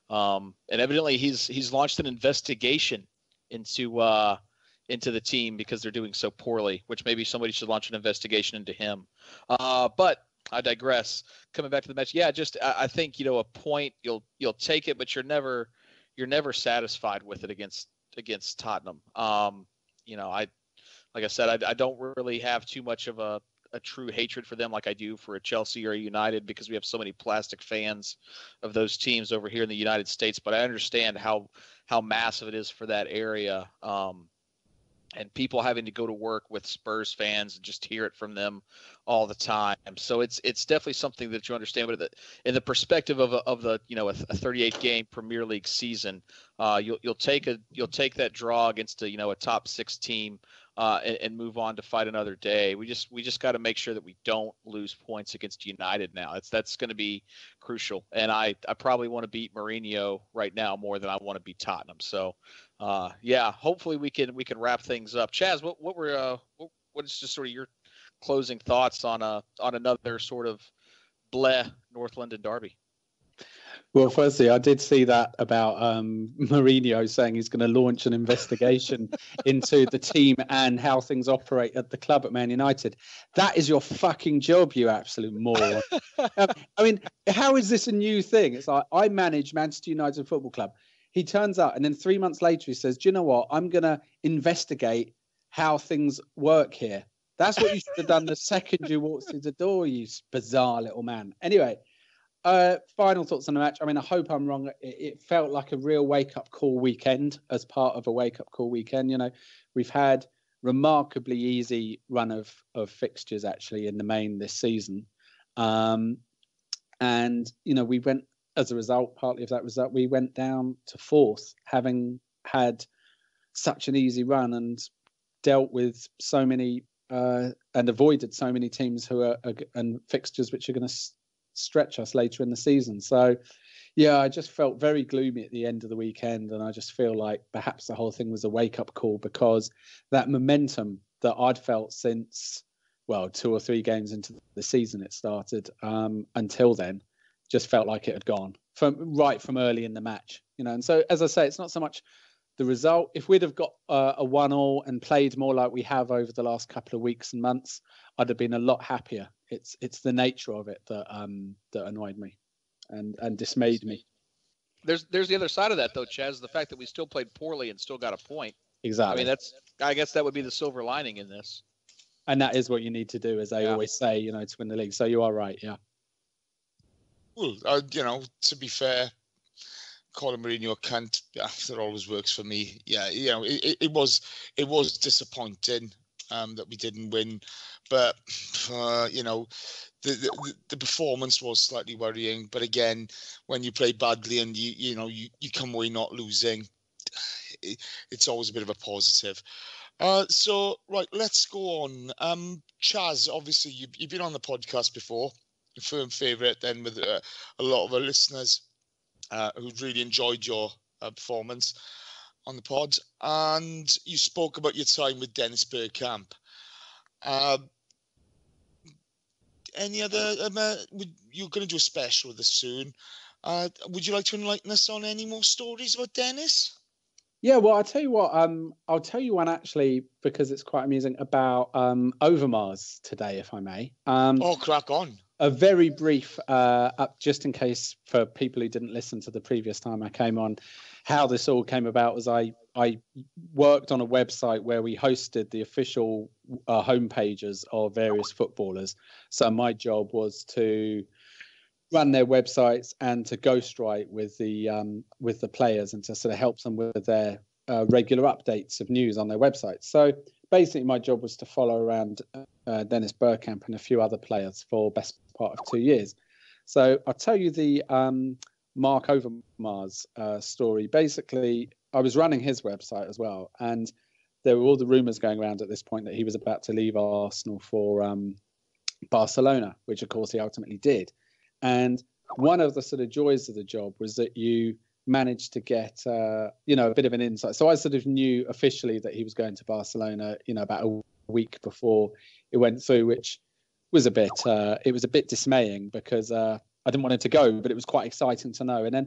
Um, and evidently he's he's launched an investigation into uh, into the team because they're doing so poorly, which maybe somebody should launch an investigation into him. Uh, but I digress. Coming back to the match, yeah, just I, I think, you know, a point, you'll you'll take it, but you're never you're never satisfied with it against against Tottenham. Um, you know, I like I said, I, I don't really have too much of a a true hatred for them like I do for a Chelsea or a United, because we have so many plastic fans of those teams over here in the United States. But I understand how how massive it is for that area, um, and people having to go to work with Spurs fans and just hear it from them all the time. So it's it's definitely something that you understand. But in the perspective of a, of the you know a, a thirty-eight game Premier League season, uh, you'll you'll take a you'll take that draw against a you know a top six team. Uh, and, and move on to fight another day. We just we just got to make sure that we don't lose points against United now. It's that's going to be crucial. And I, I probably want to beat Mourinho right now more than I want to beat Tottenham. So, uh, yeah, hopefully we can we can wrap things up. Chaz, what what were uh, what, what is just sort of your closing thoughts on a on another sort of bleh North London derby? Well, firstly, I did see that about um, Mourinho saying he's going to launch an investigation into the team and how things operate at the club at Man United. That is your fucking job, you absolute moron. um, I mean, how is this a new thing? It's like, I manage Manchester United Football Club. He turns up and then three months later he says, do you know what? I'm going to investigate how things work here. That's what you should have done the second you walked through the door, you bizarre little man. Anyway. Uh, final thoughts on the match. I mean, I hope I'm wrong. It, it felt like a real wake-up call weekend as part of a wake-up call weekend. You know, we've had remarkably easy run of of fixtures actually in the main this season, um, and you know we went as a result. Partly of that result, we went down to fourth, having had such an easy run and dealt with so many uh, and avoided so many teams who are, are and fixtures which are going to stretch us later in the season. So yeah, I just felt very gloomy at the end of the weekend, and I just feel like perhaps the whole thing was a wake-up call, because that momentum that I'd felt since, well, two or three games into the season it started, um, until then, just felt like it had gone from right from early in the match, you know. And so, as I say, it's not so much the result. If we'd have got uh, a one-all and played more like we have over the last couple of weeks and months, I'd have been a lot happier. It's it's the nature of it that um that annoyed me and and dismayed me. There's there's the other side of that though, Chaz. The fact that we still played poorly and still got a point. Exactly. I mean, that's I guess that would be the silver lining in this. And that is what you need to do, as they yeah. always say, you know, to win the league. So you are right, yeah. Well, uh, you know, to be fair, Colin Mourinho a cunt after always works for me. Yeah, you know, it, it was it was disappointing um, that we didn't win, but uh, you know, the, the the performance was slightly worrying. But again, when you play badly and you you know you, you come away not losing, it, it's always a bit of a positive. Uh, so right, let's go on. Um, Chaz, obviously you you've been on the podcast before, a firm favourite, then with uh, a lot of our listeners. Uh, who really enjoyed your uh, performance on the pod, and you spoke about your time with Dennis Bergkamp. Uh, any other? Um, uh, would, you're going to do a special with us soon. Uh, would you like to enlighten us on any more stories about Dennis? Yeah, well, I'll tell you what. Um, I'll tell you one actually, because it's quite amusing, about um, Overmars today, if I may. Um, oh, crack on. A very brief, uh, up just in case for people who didn't listen to the previous time I came on, how this all came about was I I worked on a website where we hosted the official uh, homepages of various footballers. So my job was to run their websites and to ghostwrite with the um, with the players and to sort of help them with their uh, regular updates of news on their websites. So basically, my job was to follow around uh, Dennis Bergkamp and a few other players for best part of two years. So I'll tell you the um, Mark Overmars uh, story. Basically, I was running his website as well, and there were all the rumours going around at this point that he was about to leave Arsenal for um, Barcelona, which of course he ultimately did. And one of the sort of joys of the job was that you managed to get, uh, you know, a bit of an insight. So I sort of knew officially that he was going to Barcelona, you know, about a week before it went through, which was a bit, uh, it was a bit dismaying because uh, I didn't want him to go, but it was quite exciting to know. And then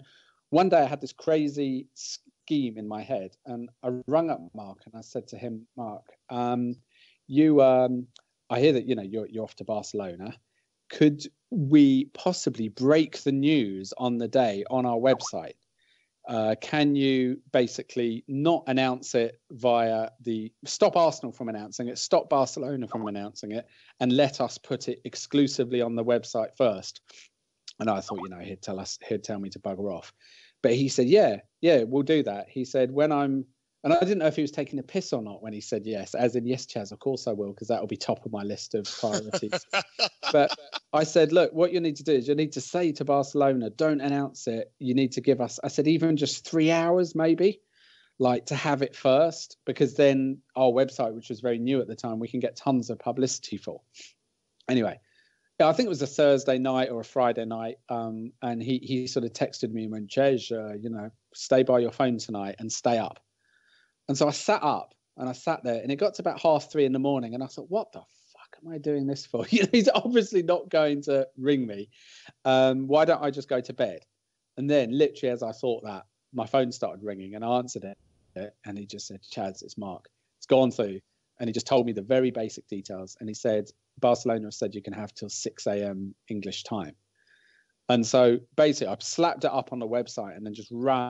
one day I had this crazy scheme in my head, and I rung up Mark and I said to him, Mark, um, you, um, I hear that, you know, you're, you're off to Barcelona. Could we possibly break the news on the day on our website? Uh, can you basically not announce it via the stop Arsenal from announcing it, stop Barcelona from announcing it, and let us put it exclusively on the website first? And I thought, you know, he'd tell us, he'd tell me to bugger off. But he said, yeah, yeah, we'll do that. He said, when I'm, and I didn't know if he was taking a piss or not when he said yes, as in, yes, Chaz, of course I will, because that will be top of my list of priorities. But I said, look, what you need to do is you need to say to Barcelona, don't announce it. You need to give us, I said, even just three hours maybe, like to have it first, because then our website, which was very new at the time, we can get tons of publicity for. Anyway, yeah, I think it was a Thursday night or a Friday night, um, and he he sort of texted me and went, Jez, uh, you know, stay by your phone tonight and stay up. And so I sat up and I sat there, and it got to about half three in the morning, and I thought, what the fuck am I doing this for? You know, he's obviously not going to ring me. Um, why don't I just go to bed? And then literally as I thought that, my phone started ringing, and I answered it, and he just said, Chaz, it's Mark. It's gone through. And he just told me the very basic details. And he said, Barcelona said you can have till six a.m. English time. And so basically I slapped it up on the website and then just ran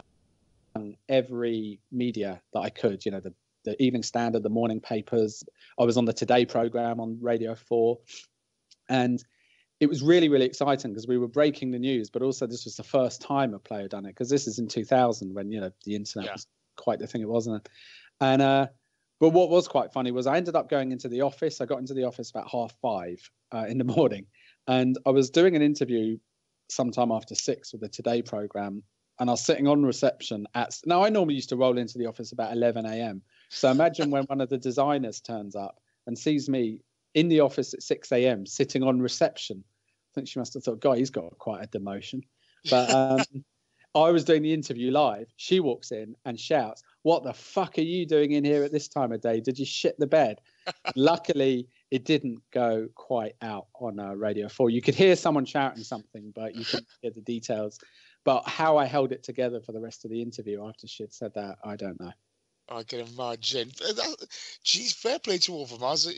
every media that I could, you know, the, the Evening Standard, the morning papers. I was on the Today program on Radio four. And it was really, really exciting because we were breaking the news, but also this was the first time a player had done it, because this is in two thousand when, you know, the internet yeah. was quite the thing it wasn't. And, uh, But what was quite funny was I ended up going into the office. I got into the office about half five uh, in the morning, and I was doing an interview sometime after six with the Today program, and I was sitting on reception at. Now I normally used to roll into the office about eleven a.m. So imagine when one of the designers turns up and sees me in the office at six a.m. sitting on reception. I think she must have thought, God, he's got quite a demotion. But um, I was doing the interview live. She walks in and shouts, what the fuck are you doing in here at this time of day? Did you shit the bed? Luckily, it didn't go quite out on uh, Radio four. You could hear someone shouting something, but you couldn't hear the details. But how I held it together for the rest of the interview after she had said that, I don't know. I can imagine. Geez, fair play to all of them. As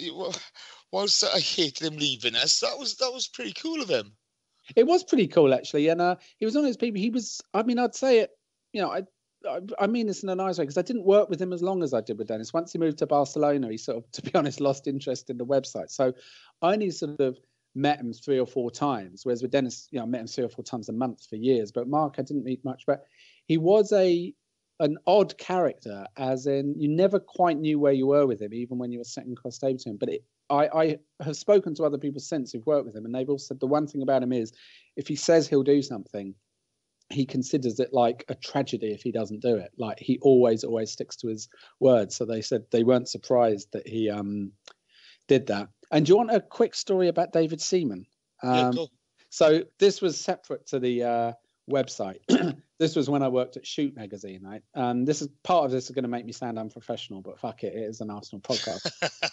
whilst I hated him leaving us, that was that was pretty cool of him. It was pretty cool, actually. And uh, he was one of those people, he was, I mean, I'd say it, you know, I I mean this in a nice way, because I didn't work with him as long as I did with Dennis. Once he moved to Barcelona, he sort of, to be honest, lost interest in the website. So I only sort of met him three or four times, whereas with Dennis, you know, I met him three or four times a month for years. But Mark, I didn't meet much. But he was a an odd character, as in you never quite knew where you were with him, even when you were sitting cross table to him. But it, I, I have spoken to other people since who've worked with him, and they've all said the one thing about him is if he says he'll do something, he considers it like a tragedy if he doesn't do it. Like he always, always sticks to his words. So they said they weren't surprised that he um, did that. And do you want a quick story about David Seaman? Um, yeah, cool. So this was separate to the uh, website. This was when I worked at Shoot magazine, right? Um, this is part of this is going to make me sound unprofessional, but fuck it, it is an Arsenal podcast.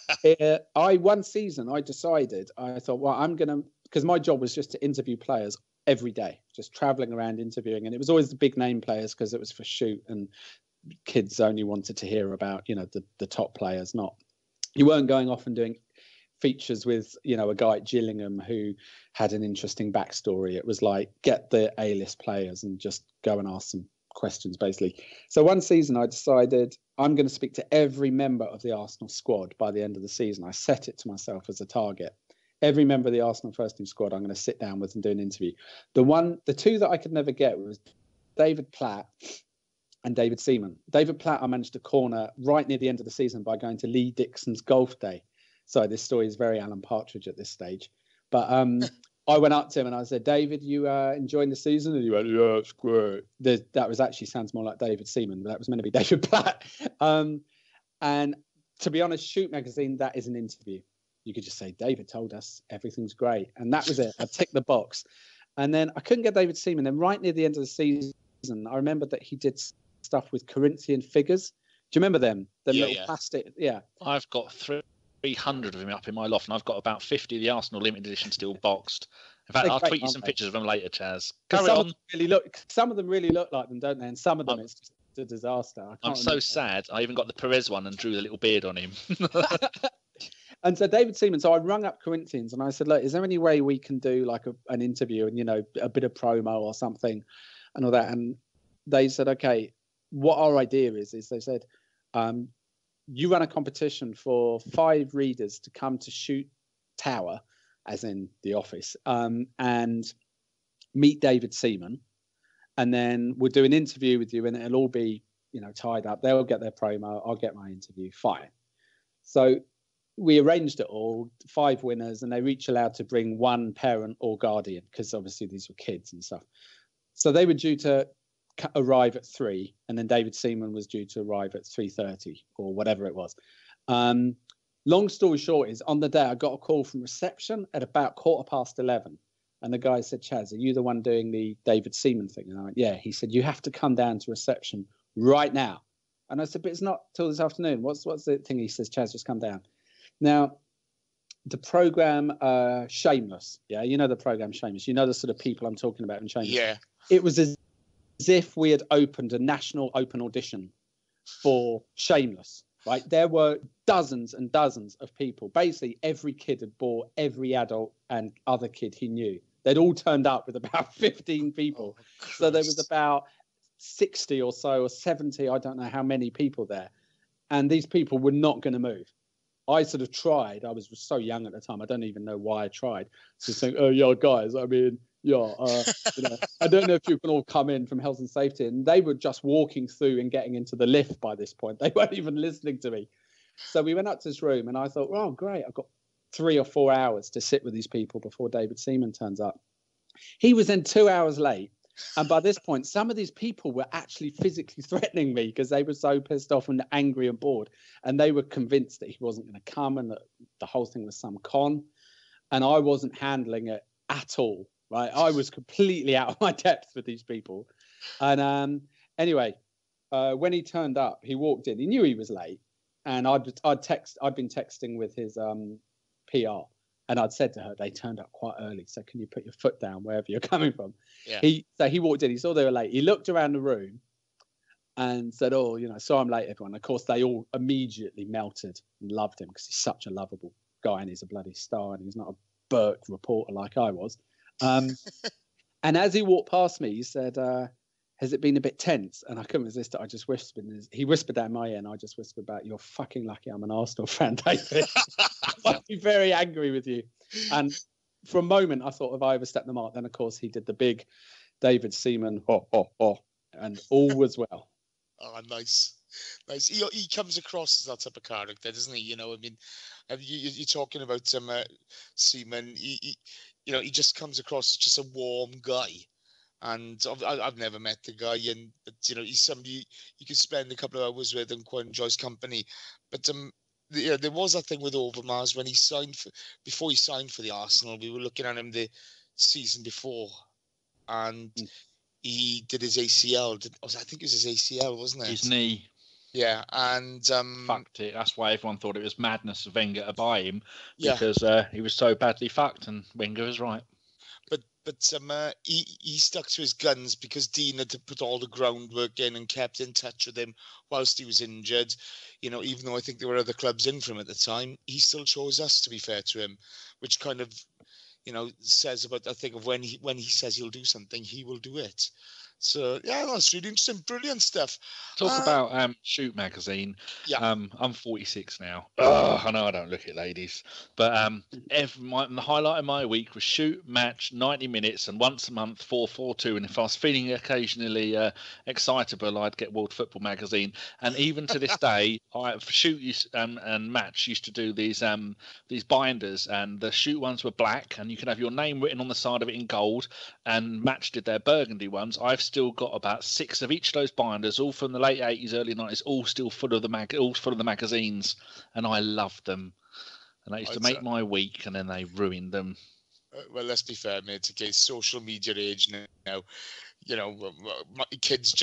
it, I one season I decided I thought, well, I'm going to, because my job was just to interview players every day, just traveling around interviewing, and it was always the big name players because it was for Shoot, and kids only wanted to hear about, you know, the the top players. Not, you weren't going off and doing features with, you know, a guy at Gillingham who had an interesting backstory. It was like get the A-list players and just go and ask some questions, basically. So one season I decided I'm going to speak to every member of the Arsenal squad by the end of the season. I set it to myself as a target. Every member of the Arsenal first team squad I'm going to sit down with and do an interview. The one, the two that I could never get was David Platt and David Seaman. David Platt I managed to corner right near the end of the season by going to Lee Dixon's golf day. So this story is very Alan Partridge at this stage. But um, I went up to him and I said, David, you uh, enjoying the season? And he went, yeah, it's great. The, that was actually sounds more like David Seaman, but that was meant to be David Platt. Um, and to be honest, Shoot magazine, that is an interview. You could just say, David told us everything's great. And that was it. I ticked the box. And then I couldn't get David Seaman. Then right near the end of the season, I remembered that he did stuff with Corinthian figures. Do you remember them? The yeah, little yeah. plastic. Yeah. I've got three three hundred of them up in my loft, and I've got about fifty of the Arsenal limited edition still boxed. In fact, They're I'll great, tweet you aren't some they? pictures of them later, Chaz. But Carry some on. Of them really look. Some of them really look like them, don't they? And some of them, I'm- it's just a disaster. I can't I'm so remember. sad. I even got the Perez one and drew the little beard on him. And so David Seaman, so I rung up Corinthians and I said, look, is there any way we can do like a, an interview and, you know, a bit of promo or something and all that? And they said, okay, what our idea is, is they said, um, you run a competition for five readers to come to Shoot Tower, as in the office, um, and meet David Seaman. And then we'll do an interview with you and it'll all be, you know, tied up. They'll get their promo. I'll get my interview. Fine. So we arranged it all, five winners, and they were each allowed to bring one parent or guardian because obviously these were kids and stuff. So they were due to c- arrive at three, and then David Seaman was due to arrive at three thirty or whatever it was. Um, long story short is on the day I got a call from reception at about quarter past eleven. And the guy said, Chaz, are you the one doing the David Seaman thing? And I went, yeah. He said, you have to come down to reception right now. And I said, but it's not till this afternoon. What's what's the thing? He says, Chaz, just come down. Now, the program uh, Shameless, yeah, you know the program Shameless. You know the sort of people I'm talking about in Shameless. Yeah. It was as, as if we had opened a national open audition for Shameless, right? There were dozens and dozens of people. Basically, every kid had bought every adult and other kid he knew. They'd all turned up with about fifteen people. Oh, So there was Christ. about sixty or so, or seventy, I don't know how many people there. And these people were not going to move. I sort of tried. I was so young at the time. I don't even know why I tried. So saying, oh, yeah, guys, I mean, yeah, uh, you know, I don't know if you can all come in from health and safety. And they were just walking through and getting into the lift by this point. They weren't even listening to me. So we went up to this room and I thought, oh, great. I've got three or four hours to sit with these people before David Seaman turns up. He was then two hours late. And by this point, some of these people were actually physically threatening me because they were so pissed off and angry and bored. And they were convinced that he wasn't going to come and that the whole thing was some con. And I wasn't handling it at all, right? I was completely out of my depth with these people. And um, anyway, uh, when he turned up, he walked in. He knew he was late. And I'd, I'd, text, I'd been texting with his um, P R. And I'd said to her, they turned up quite early. So can you put your foot down wherever you're coming from? Yeah. He So he walked in. He saw they were late. He looked around the room and said, oh, you know, so I'm late, everyone. Of course, they all immediately melted and loved him because he's such a lovable guy and he's a bloody star and he's not a Burke reporter like I was. Um, and as he walked past me, he said, uh, has it been a bit tense? And I couldn't resist it. I just whispered. He whispered down my ear and I just whispered back, you're fucking lucky I'm an Arsenal fan, David. I'd be very angry with you. And for a moment, I thought if I overstepped the mark, then of course he did the big David Seaman, ho, ho, ho, and all was well. Oh, nice. Nice. He, he comes across as that type of character, doesn't he? You know, I mean, you, you're talking about um, uh, Seaman. He, he, you know, he just comes across as just a warm guy. And I've, I've never met the guy, and but, you know, he's somebody you could spend a couple of hours with and quite enjoy his company. But um, the, you know, there was that thing with Overmars when he signed for, before he signed for the Arsenal. We were looking at him the season before, and mm. he did his A C L. Did, I think it was his A C L, wasn't it? His knee. Yeah, and um, fucked it. That's why everyone thought it was madness of Wenger to buy him because yeah. uh, he was so badly fucked, and Wenger was right. But but um, uh, he, he stuck to his guns because Dean had to put all the groundwork in and kept in touch with him whilst he was injured. You know, even though I think there were other clubs in for him at the time, he still chose us, to be fair to him, which kind of, you know, says about that thing of when he when he says he'll do something, he will do it. So, yeah, that's really interesting. Brilliant stuff. Talk uh, about um, Shoot magazine. Yeah. Um, I'm forty-six now. Oh, I know I don't look at ladies. But um, every, my, the highlight of my week was Shoot, match, ninety minutes, and once a month, four four two. And if I was feeling occasionally uh, excitable, I'd get World Football magazine. And even to this day, I Shoot used, um, and Match used to do these um, these binders. And the Shoot ones were black, and you could have your name written on the side of it in gold. And Match did their burgundy ones. I've still got about six of each of those binders, all from the late eighties, early nineties, all still full of the mag, all full of the magazines, and I loved them. And I used to make my week, and then they ruined them. Uh, well, let's be fair, mate. Okay, social media age now. You know, my kids just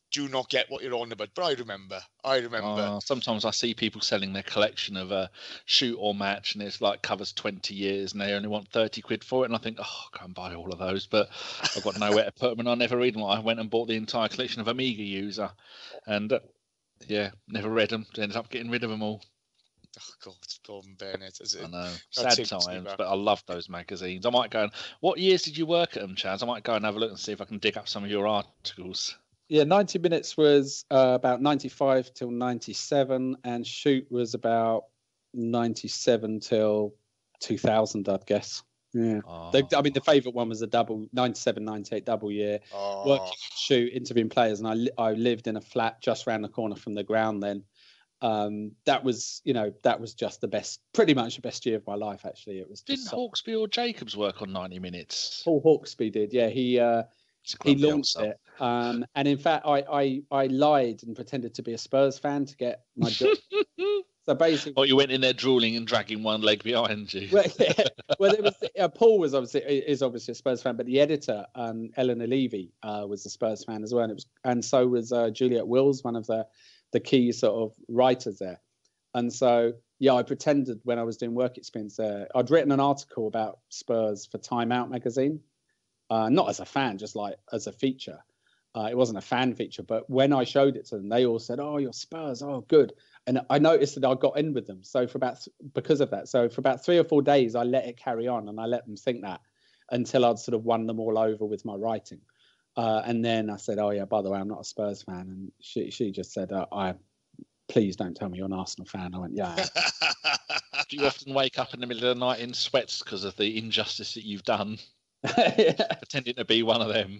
do not get what you're on about, but I remember. I remember. Uh, sometimes I see people selling their collection of a shoot or match, and it's like covers twenty years, and they only want thirty quid for it. And I think, oh, go and buy all of those. But I've got nowhere to put them, and I never read them. I went and bought the entire collection of Amiga User, and uh, yeah, never read them. Ended up getting rid of them all. Oh God, Gordon Bennett. Is it? I know, That sad takes me times, back. but I love those magazines. I might go and. What years did you work at them, Chaz? I might go and have a look and see if I can dig up some of your articles. Yeah, ninety minutes was uh, about ninety-five till ninety-seven, and shoot was about ninety-seven till two thousand, I'd guess. Yeah. Oh. The, I mean, the favourite one was a double, ninety-seven, ninety-eight double year. Oh, Working at shoot, interviewing players, and I, li- I lived in a flat just round the corner from the ground then. Um, that was, you know, that was just the best, pretty much the best year of my life, actually. It was just Didn't so- Hawksby or Jacobs work on ninety minutes? Paul Hawksby did, yeah. He uh, It's a he grumpy old launched soul. it, um, and in fact, I, I I lied and pretended to be a Spurs fan to get my job. So basically, Well, you went in there drooling and dragging one leg behind you. well, yeah, well, there was uh, Paul was obviously is obviously a Spurs fan, but the editor, um, Eleanor Levy, uh, was a Spurs fan as well, and it was, and so was uh, Juliet Wills, one of the the key sort of writers there. And so, yeah, I pretended when I was doing work experience there, I'd written an article about Spurs for Time Out magazine, uh, not as a fan, just like as a feature. Uh, it wasn't a fan feature, but when I showed it to them, they all said, "Oh, you're Spurs, oh, good." And I noticed that I got in with them. So for about because of that, so for about three or four days, I let it carry on, and I let them think that until I'd sort of won them all over with my writing. Uh, and then I said, "Oh yeah, by the way, I'm not a Spurs fan," and she she just said, uh, "I." Please don't tell me you're an Arsenal fan. I went, yeah. I am." Do you often wake up in the middle of the night in sweats because of the injustice that you've done, Yeah. pretending to be one of them?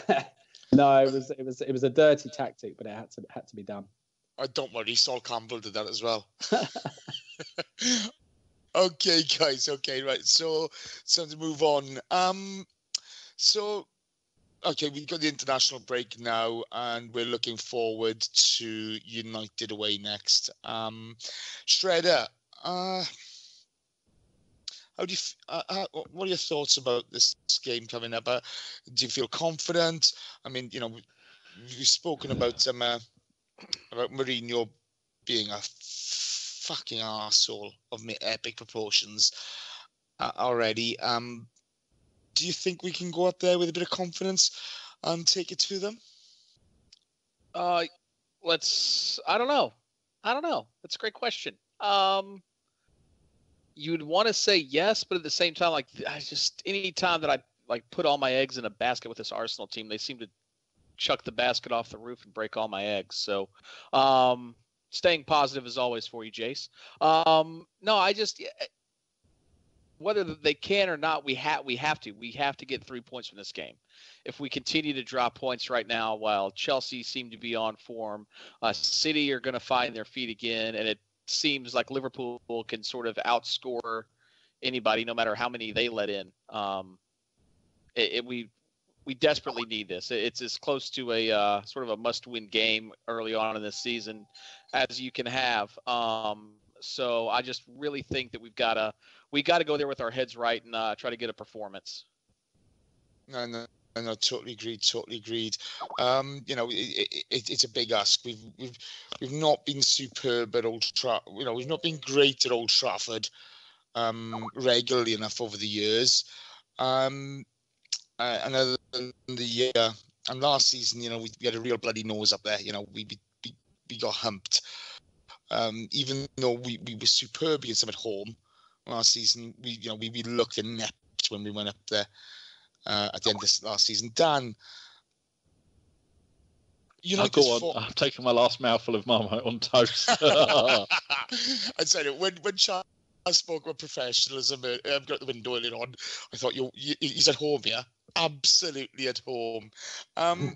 No, it was it was it was a dirty tactic, but it had to had to be done. Oh, don't worry, Sol Campbell did that as well. Okay, guys. Okay, right. So, so to move on. Um, so, okay, we've got the international break now, and we're looking forward to United away next. Um, Shredder, uh, how do you? f- Uh, how, what are your thoughts about this game coming up? Uh, do you feel confident? I mean, you know, we- we've spoken about um, uh, about Mourinho being a fucking arsehole of me- epic proportions uh, already. Um, do you think we can go up there with a bit of confidence and take it to them? Uh, let's. I don't know. I don't know. That's a great question. Um, you'd want to say yes, but at the same time, like I just any time that I like put all my eggs in a basket with this Arsenal team, they seem to chuck the basket off the roof and break all my eggs. So, um, staying positive as always for you, Jace. Um, no, I just whether they can or not, we have we have to we have to get three points from this game. If we continue to drop points right now, while Chelsea seem to be on form, uh, City are going to find their feet again, and it seems like Liverpool can sort of outscore anybody, no matter how many they let in. Um, it, it, we we desperately need this. It's as close to a uh, sort of a must-win game early on in this season as you can have. Um, so I just really think that we've got to we got to go there with our heads right and uh, try to get a performance. No, no, no, no, totally agreed, totally agreed. Um, you know, it, it, it's a big ask. We've we've we've not been superb at Old Trafford. You know, we've not been great at Old Trafford um, regularly enough over the years. Um, uh, and other than the uh, and last season, you know, we, we had a real bloody nose up there. You know, we we, we got humped. Um, even though we, we were superb against them at home last season, we you know we, we looked inept when we went up there. Uh, at the end of this last season, Dan. You know, go on. For... I'm taking my last mouthful of Marmite on toast. I'd say that when when Charles spoke about professionalism, uh, I've got the window earlier on. I thought you, you he's at home here, absolutely at home. Um,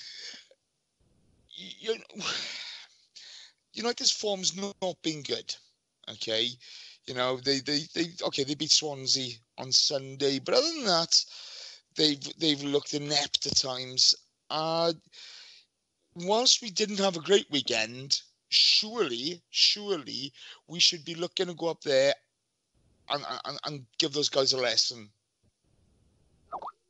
you, United's form's not, not been good. Okay, you know they they they okay they beat Swansea on Sunday, but other than that. They've they've looked inept at times. Uh, whilst we didn't have a great weekend, surely, surely we should be looking to go up there and and, and give those guys a lesson.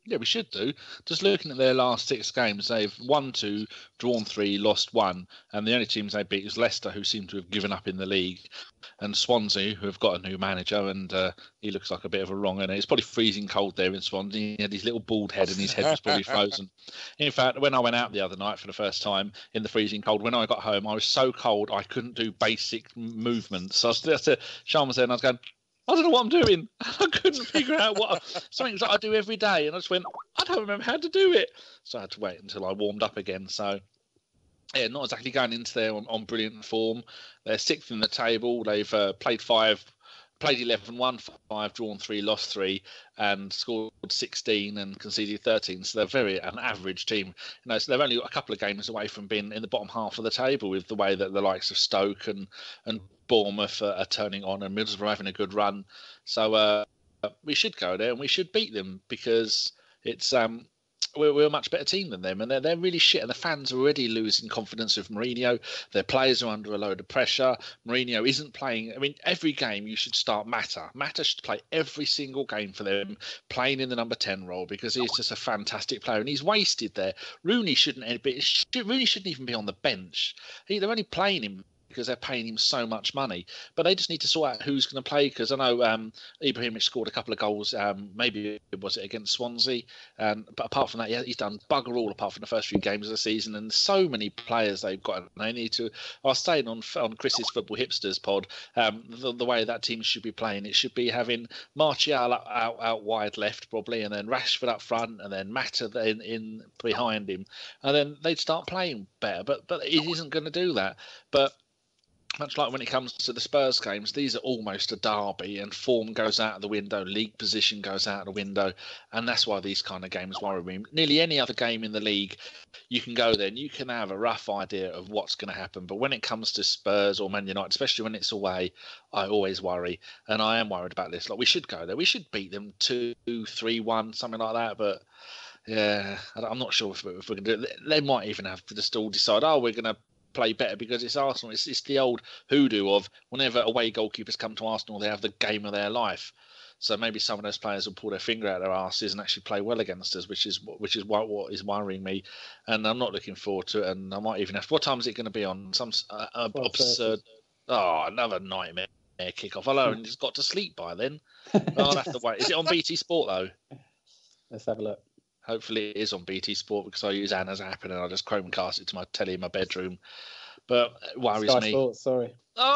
Yeah, we should do. Just looking at their last six games, they've won two, drawn three, lost one, and the only teams they beat is Leicester, who seem to have given up in the league, and Swansea, who have got a new manager, and uh, he looks like a bit of a wrong one. It's probably freezing cold there in Swansea. He had his little bald head, and his head was probably frozen. In fact, when I went out the other night for the first time in the freezing cold, when I got home, I was so cold I couldn't do basic movements. So I was there, Sean was there, and I was going, I don't know what I'm doing. I couldn't figure out what something that I do every day, and I just went, I don't remember how to do it. So I had to wait until I warmed up again. So yeah, not exactly going into there on, on brilliant form. They're sixth in the table. They've uh, played five, played eleven, won five, drawn three, lost three, and scored sixteen and conceded thirteen. So they're very an average team. You know, so they're only a couple of games away from being in the bottom half of the table, with the way that the likes of Stoke and and Bournemouth are, are turning on, and Middlesbrough are having a good run. So uh, we should go there and we should beat them, because it's um we're, we're a much better team than them, and they're, they're really shit, and the fans are already losing confidence with Mourinho. Their players are under a load of pressure. Mourinho isn't playing. I mean, every game you should start Mata. Mata should play every single game for them, playing in the number ten role, because he's just a fantastic player, and he's wasted there. Rooney shouldn't be, Rooney shouldn't even be on the bench. He, they're only playing him because they're paying him so much money. But they just need to sort out who's going to play, because I know um, Ibrahimovic scored a couple of goals, um, maybe it was it against Swansea, um, but apart from that, yeah, he's done bugger all apart from the first few games of the season, and so many players they've got, and they need to. I was saying on on Chris's Football Hipsters pod, um, the, the way that team should be playing, it should be having Martial out, out, out wide left probably, and then Rashford up front, and then Mata in, in behind him, and then they'd start playing better, but, but it isn't going to do that. But much like when it comes to the Spurs games, these are almost a derby, and form goes out of the window, league position goes out of the window, and that's why these kind of games worry me. Nearly any other game in the league, you can go there and you can have a rough idea of what's going to happen. But when it comes to Spurs or Man United, especially when it's away, I always worry, and I am worried about this. Like, we should go there. We should beat them two, three, one, something like that, but yeah, I'm not sure if, if we're going to do it. They might even have to just all decide, oh, we're going to play better because it's Arsenal. It's, it's the old hoodoo of whenever away goalkeepers come to Arsenal, they have the game of their life. So maybe some of those players will pull their finger out their asses and actually play well against us, which is which is what, what is worrying me. And I'm not looking forward to it. And I might even have. What time is it going to be on? Some uh, absurd. Oh, another nightmare kickoff. I'll only just got to sleep by then. I'll have to wait. Is it on B T Sport though? Let's have a look. Hopefully it is on B T Sport, because I use Anna's app and I just Chromecast it to my telly in my bedroom. But it worries Sky me. Sports, sorry.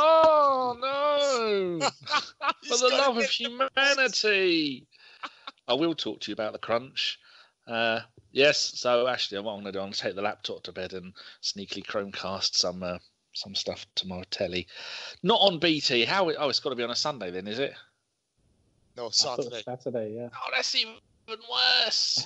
Oh, no! For the love of humanity! I will talk to you about the crunch. Uh, yes, so actually what I'm going to do, I'm going to take the laptop to bed and sneakily Chromecast some uh, some stuff to my telly. Not on B T. How? Oh, it's got to be on a Sunday then, is it? No, Saturday. Saturday, yeah. Oh, that's even worse.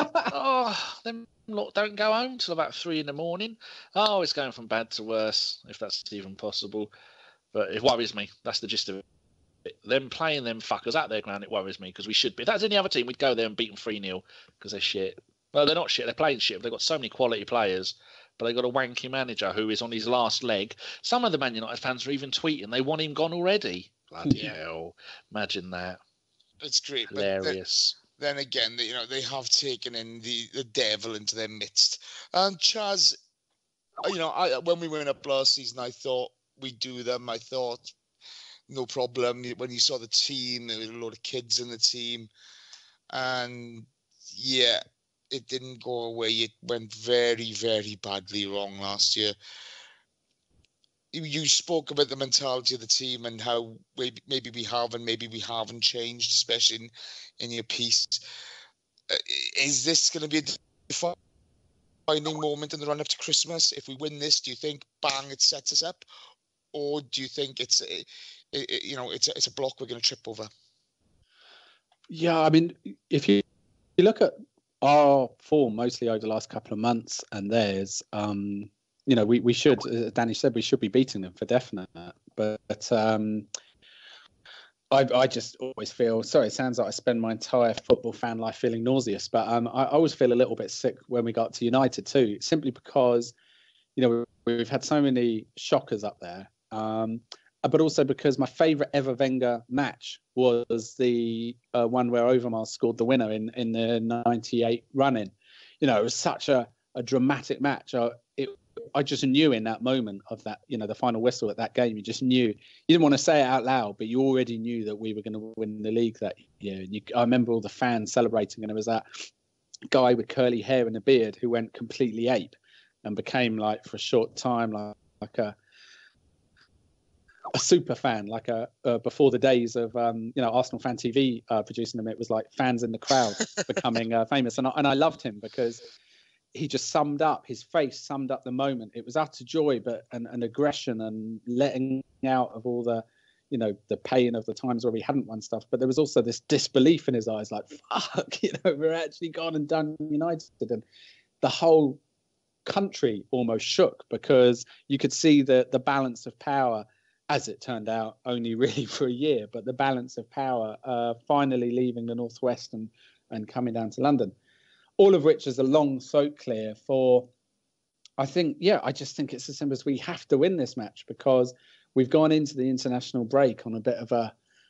Oh, them lot don't go home till about three in the morning. Oh, it's going from bad to worse, if that's even possible. But it worries me. That's the gist of it. Them playing them fuckers at their ground, it worries me, because we should be. If that's any other team, we'd go there and beat them three nil because they're shit. Well, they're not shit. They're playing shit. They've got so many quality players, but they've got a wanky manager who is on his last leg. Some of the Man United fans are even tweeting they want him gone already. Bloody Yeah. hell. Imagine that. It's great. but Hilarious. Then, then again, you know, they have taken in the, the devil into their midst. And Chaz, you know, I, when we went up last season, I thought we'd do them. I thought, no problem. When you saw the team, there was a lot of kids in the team. And yeah, it didn't go away. It went very, very badly wrong last year. You spoke about the mentality of the team and how maybe, maybe we have and maybe we haven't changed, especially in, in your piece. Uh, is this going to be a defining moment in the run-up to Christmas? If we win this, do you think, bang, it sets us up? Or do you think it's, a, it, you know, it's a, it's a block we're going to trip over? Yeah, I mean, if you, you look at our form mostly over the last couple of months and theirs, um, you know, we, we should, as Danny said, we should be beating them for definite. But um, I, I just always feel, sorry, it sounds like I spend my entire football fan life feeling nauseous, but um, I, I always feel a little bit sick when we got to United too, simply because, you know, we, we've had so many shockers up there. Um, but also because my favourite ever Wenger match was the uh, one where Overmars scored the winner in, in the ninety-eight run-in. You know, it was such a, a dramatic match. I, it, I just knew in that moment of that, you know, the final whistle at that game, you just knew. You didn't want to say it out loud, but you already knew that we were going to win the league that year. And you, I remember all the fans celebrating, and it was that guy with curly hair and a beard who went completely ape and became, like, for a short time, like, like a a super fan, like a uh, before the days of um, you know, Arsenal Fan T V uh, producing them. It was like fans in the crowd becoming uh, famous, and I, and I loved him because he just summed up, his face summed up the moment. It was utter joy, but and, and aggression and letting out of all the, you know, the pain of the times where we hadn't won stuff. But there was also this disbelief in his eyes, like, fuck, you know, we're actually gone and done United. And the whole country almost shook because you could see the the balance of power, as it turned out, only really for a year, but the balance of power uh, finally leaving the Northwest and, and coming down to London. All of which is a long throat clear for, I think, yeah, I just think it's as simple as we have to win this match because we've gone into the international break on a bit of a,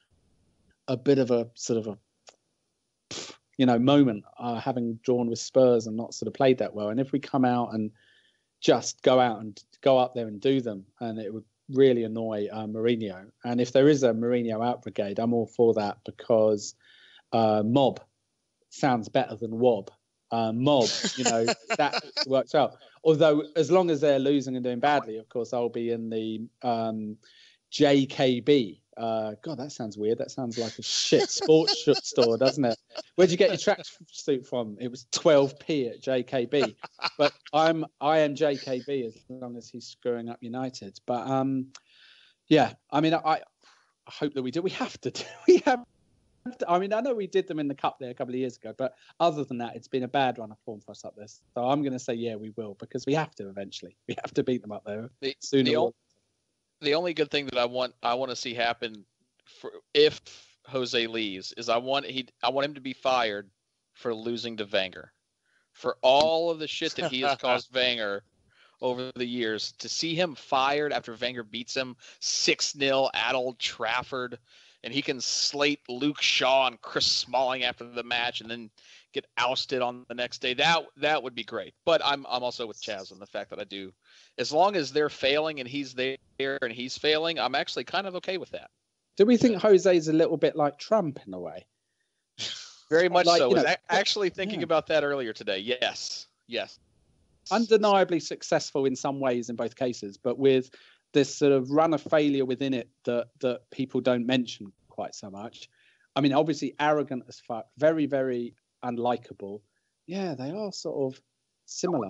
a bit of a sort of a, you know, moment, uh, having drawn with Spurs and not sort of played that well. And if we come out and just go out and go up there and do them, and it would really annoy uh, Mourinho. And if there is a Mourinho out brigade, I'm all for that because uh, mob sounds better than wob. Uh, mob, you know, that works out. Although as long as they're losing and doing badly, of course, I'll be in the um, J K B. Uh, God, that sounds weird. That sounds like a shit sports store, doesn't it? Where'd you get your tracksuit from? It was twelve p at J K B. But I'm I am J K B as long as he's screwing up United. But um, yeah, I mean, I, I hope that we do. We have to do. We have. To, I mean, I know we did them in the cup there a couple of years ago, but other than that, it's been a bad run of form for us up there. So I'm going to say, yeah, we will because we have to eventually. We have to beat them up there the, sooner. The, or o- the only good thing that I want I want to see happen for if Jose leaves is I want he I want him to be fired for losing to Wenger, for all of the shit that he has caused Wenger over the years. To see him fired after Wenger beats him six nil at Old Trafford, and he can slate Luke Shaw and Chris Smalling after the match, and then get ousted on the next day. That that would be great. But I'm I'm also with Chaz on the fact that I do, as long as they're failing and he's there and he's failing, I'm actually kind of okay with that. Do we think Jose is a little bit like Trump in a way? Very much Like, so. you I was know, a- actually thinking yeah. about that earlier today. Yes. Yes. Undeniably successful in some ways in both cases, but with this sort of run of failure within it that that people don't mention quite so much. I mean, obviously arrogant as fuck, very, very unlikable. Yeah, they are sort of similar.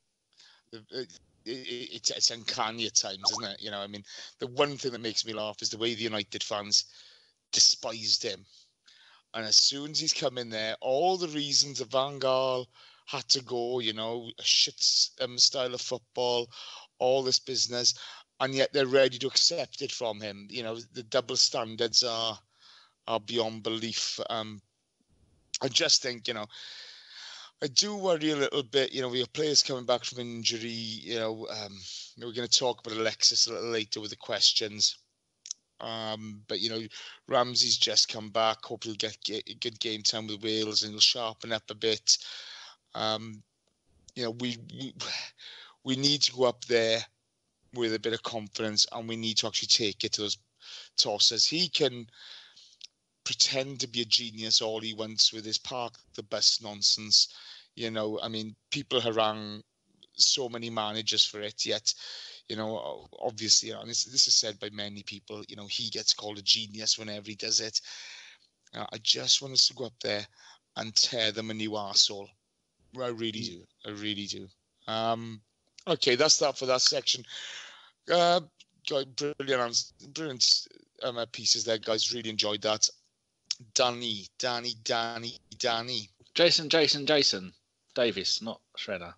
It, it, it's, it's uncanny at times, isn't it? You know, I mean, the one thing that makes me laugh is the way the United fans despised him. And as soon as he's come in there, all the reasons that Van Gaal had to go, you know, a shit um, style of football, all this business, and yet they're ready to accept it from him. You know, the double standards are are beyond belief. Um, I just think, you know, I do worry a little bit. You know, we have players coming back from injury. You know, um, we're going to talk about Alexis a little later with the questions. Um, but, you know, Ramsey's just come back. Hope he'll get, get a good game time with Wales and he'll sharpen up a bit. Um, you know, we, we we need to go up there with a bit of confidence, and we need to actually take it to those tosses. He can pretend to be a genius all he wants with his park the bus nonsense. You know, I mean, people harangue so many managers for it, yet, you know, obviously, and this, this is said by many people, you know, he gets called a genius whenever he does it. Uh, I just want us to go up there and tear them a new arsehole. I really do. I really do. Um, okay, that's that for that section. Uh, brilliant, brilliant um, pieces there, guys. Really enjoyed that. Danny, Danny, Danny, Danny. Jason, Jason, Jason Davis, not Shredder.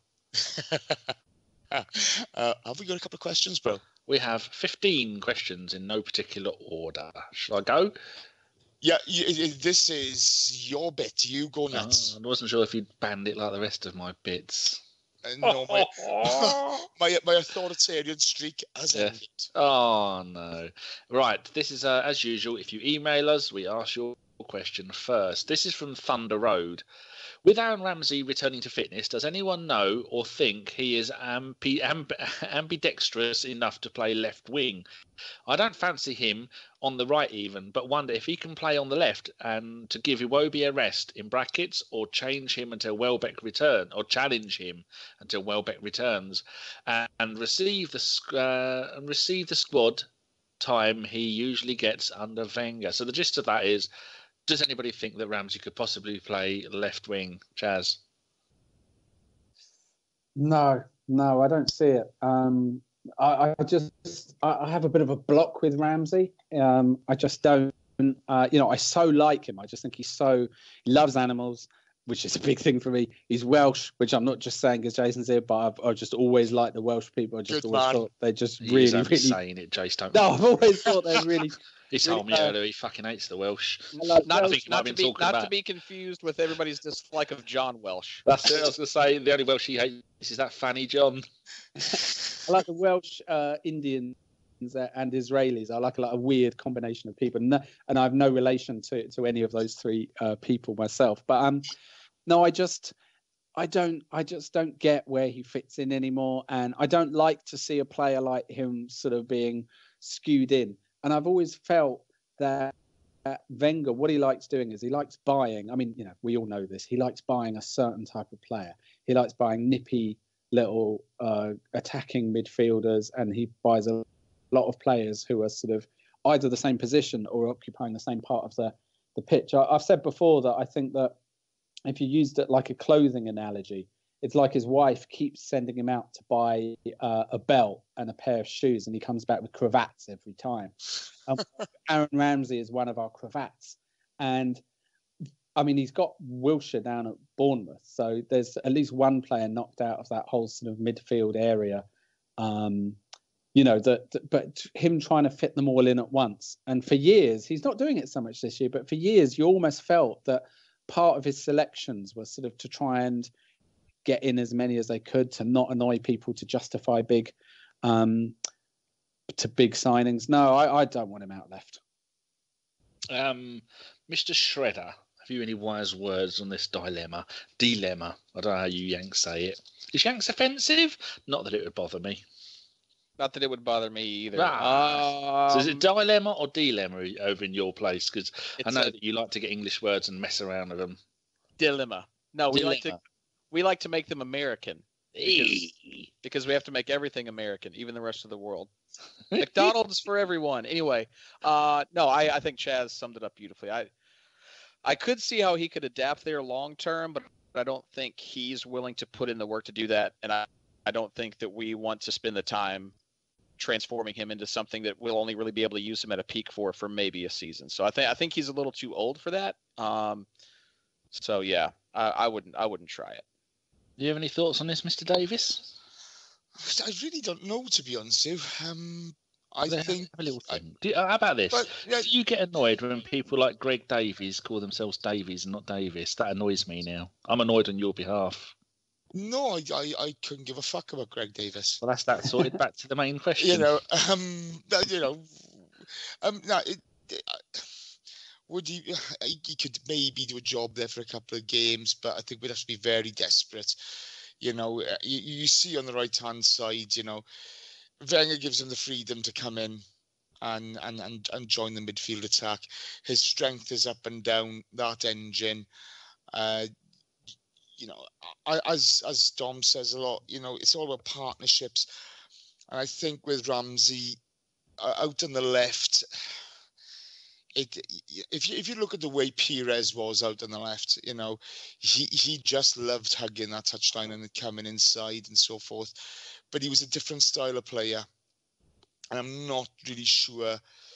uh, have we got a couple of questions, bro? We have fifteen questions in no particular order. Shall I go? Yeah, you, this is your bit. You go nuts. Oh, I wasn't sure if you'd banned it like the rest of my bits. Uh, no, my, my my authoritarian streak has Yeah. ended. Oh no! Right, this is uh, as usual. If you email us, we ask your question first. This is from Thunder Road. With Aaron Ramsey returning to fitness, does anyone know or think he is ambi- amb- ambidextrous enough to play left wing? I don't fancy him on the right even, but wonder if he can play on the left and to give Iwobi a rest in brackets, or change him until Welbeck return, or challenge him until Welbeck returns, uh, and receive the uh, and receive the squad time he usually gets under Wenger. So the gist of that is, does anybody think that Ramsey could possibly play left wing, Chaz? No, no, I don't see it. Um, I, I just, I I have a bit of a block with Ramsey. Um, I just don't, uh, you know, I so like him. I just think he's so, he loves animals, which is a big thing for me. He's Welsh, which I'm not just saying because Jason's here, but I've, I've just always liked the Welsh people. I just Good always man. thought they just He's really, only really. saying it, Jace. Don't. No, I've always thought they're really. He told me really, uh, earlier he fucking hates the Welsh. I like Not, Welsh. think you might not, have to been be, talking not to about- be confused with everybody's dislike of John Welsh. That's it. I was going to say the only Welsh he hates is that Fanny John. I like the Welsh, uh, Indians, uh, and Israelis. I like a, like a weird combination of people, and, and I have no relation to to any of those three uh, people myself. But um, no, I just, I don't, I just don't get where he fits in anymore, and I don't like to see a player like him sort of being skewed in. And I've always felt that. Uh, Wenger, what he likes doing is he likes buying. I mean, you know, we all know this. He likes buying a certain type of player. He likes buying nippy little uh, attacking midfielders, and he buys a lot of players who are sort of either the same position or occupying the same part of the the pitch. I, I've said before that I think that if you used it like a clothing analogy, it's like his wife keeps sending him out to buy uh, a belt and a pair of shoes, and he comes back with cravats every time. Um, Aaron Ramsey is one of our cravats, and I mean he's got Wilshere down at Bournemouth, so there's at least one player knocked out of that whole sort of midfield area. Um, you know that, that, but him trying to fit them all in at once, and for years he's not doing it so much this year, but for years you almost felt that part of his selections was sort of to try and get in as many as they could to not annoy people, to justify big um to big signings. No, I, I don't want him out left. Um, Mister Shredder, have you any wise words on this dilemma? Dilemma. I don't know how you Yanks say it. Is Yanks offensive? Not that it would bother me. Not that it would bother me either. Ah. So is it Um, dilemma or dilemma over in your place? Because I it's know a that you like to get English words and mess around with them. dilemma. No, we like to Dilemma. we like to make them American because, Eee. because we have to make everything American, even the rest of the world. McDonald's for everyone. Anyway, uh, no, I, I think Chaz summed it up beautifully. I I could see how he could adapt there long term, but I don't think he's willing to put in the work to do that. And I, I don't think that we want to spend the time transforming him into something that we'll only really be able to use him at a peak for for maybe a season. So I think I think he's a little too old for that. Um, so yeah, I, I wouldn't I wouldn't try it. Do you have any thoughts on this, Mister Davis? I really don't know, to be honest with you. Um, I Have think. a little I- thing. Do you, uh, how about this? But, yeah, Do you get annoyed when people like Greg Davies call themselves Davies and not Davis? That annoys me now. I'm annoyed on your behalf. no, I, I, I couldn't give a fuck about Greg Davis. Well, that's that sorted. Back to the main question. You know, um, that- you know, um, no, it, it, uh, would he? He could maybe do a job there for a couple of games, but I think we'd have to be very desperate. You know, uh, you, you see on the right hand side, you know, Wenger gives him the freedom to come in and and and, and join the midfield attack. His strength is up and down that engine. Uh, you know, I, as as Dom says a lot, you know, it's all about partnerships. And I think with Ramsey uh, out on the left, it if you if you look at the way Perez was out on the left, you know, he he just loved hugging that touchline and coming inside and so forth. But he was a different style of player, and I'm not really sure.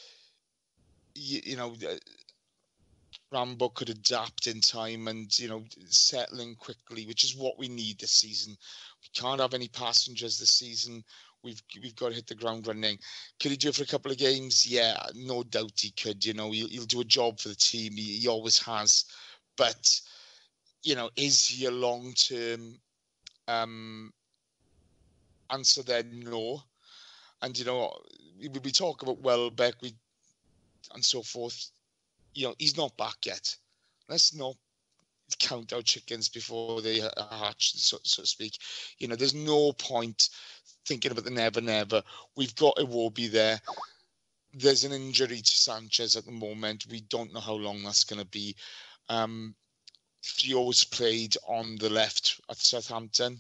You, you know, uh, Rambo could adapt in time and, you know, settle in quickly, which is what we need this season. We can't have any passengers this season. We've we've got to hit the ground running. Could he do it for a couple of games? Yeah, no doubt he could. You know, he'll, he'll do a job for the team. He, he always has. But, you know, is he a long-term um, answer their no. And, you know, we, we talk about Welbeck we, and so forth. You know, he's not back yet. Let's not count our chickens before they hatch, so, so to speak. You know, there's no point thinking about the never, never. We've got Iwobi there. There's an injury to Sanchez at the moment. We don't know how long that's going to be. Um, Fio's played on the left at Southampton.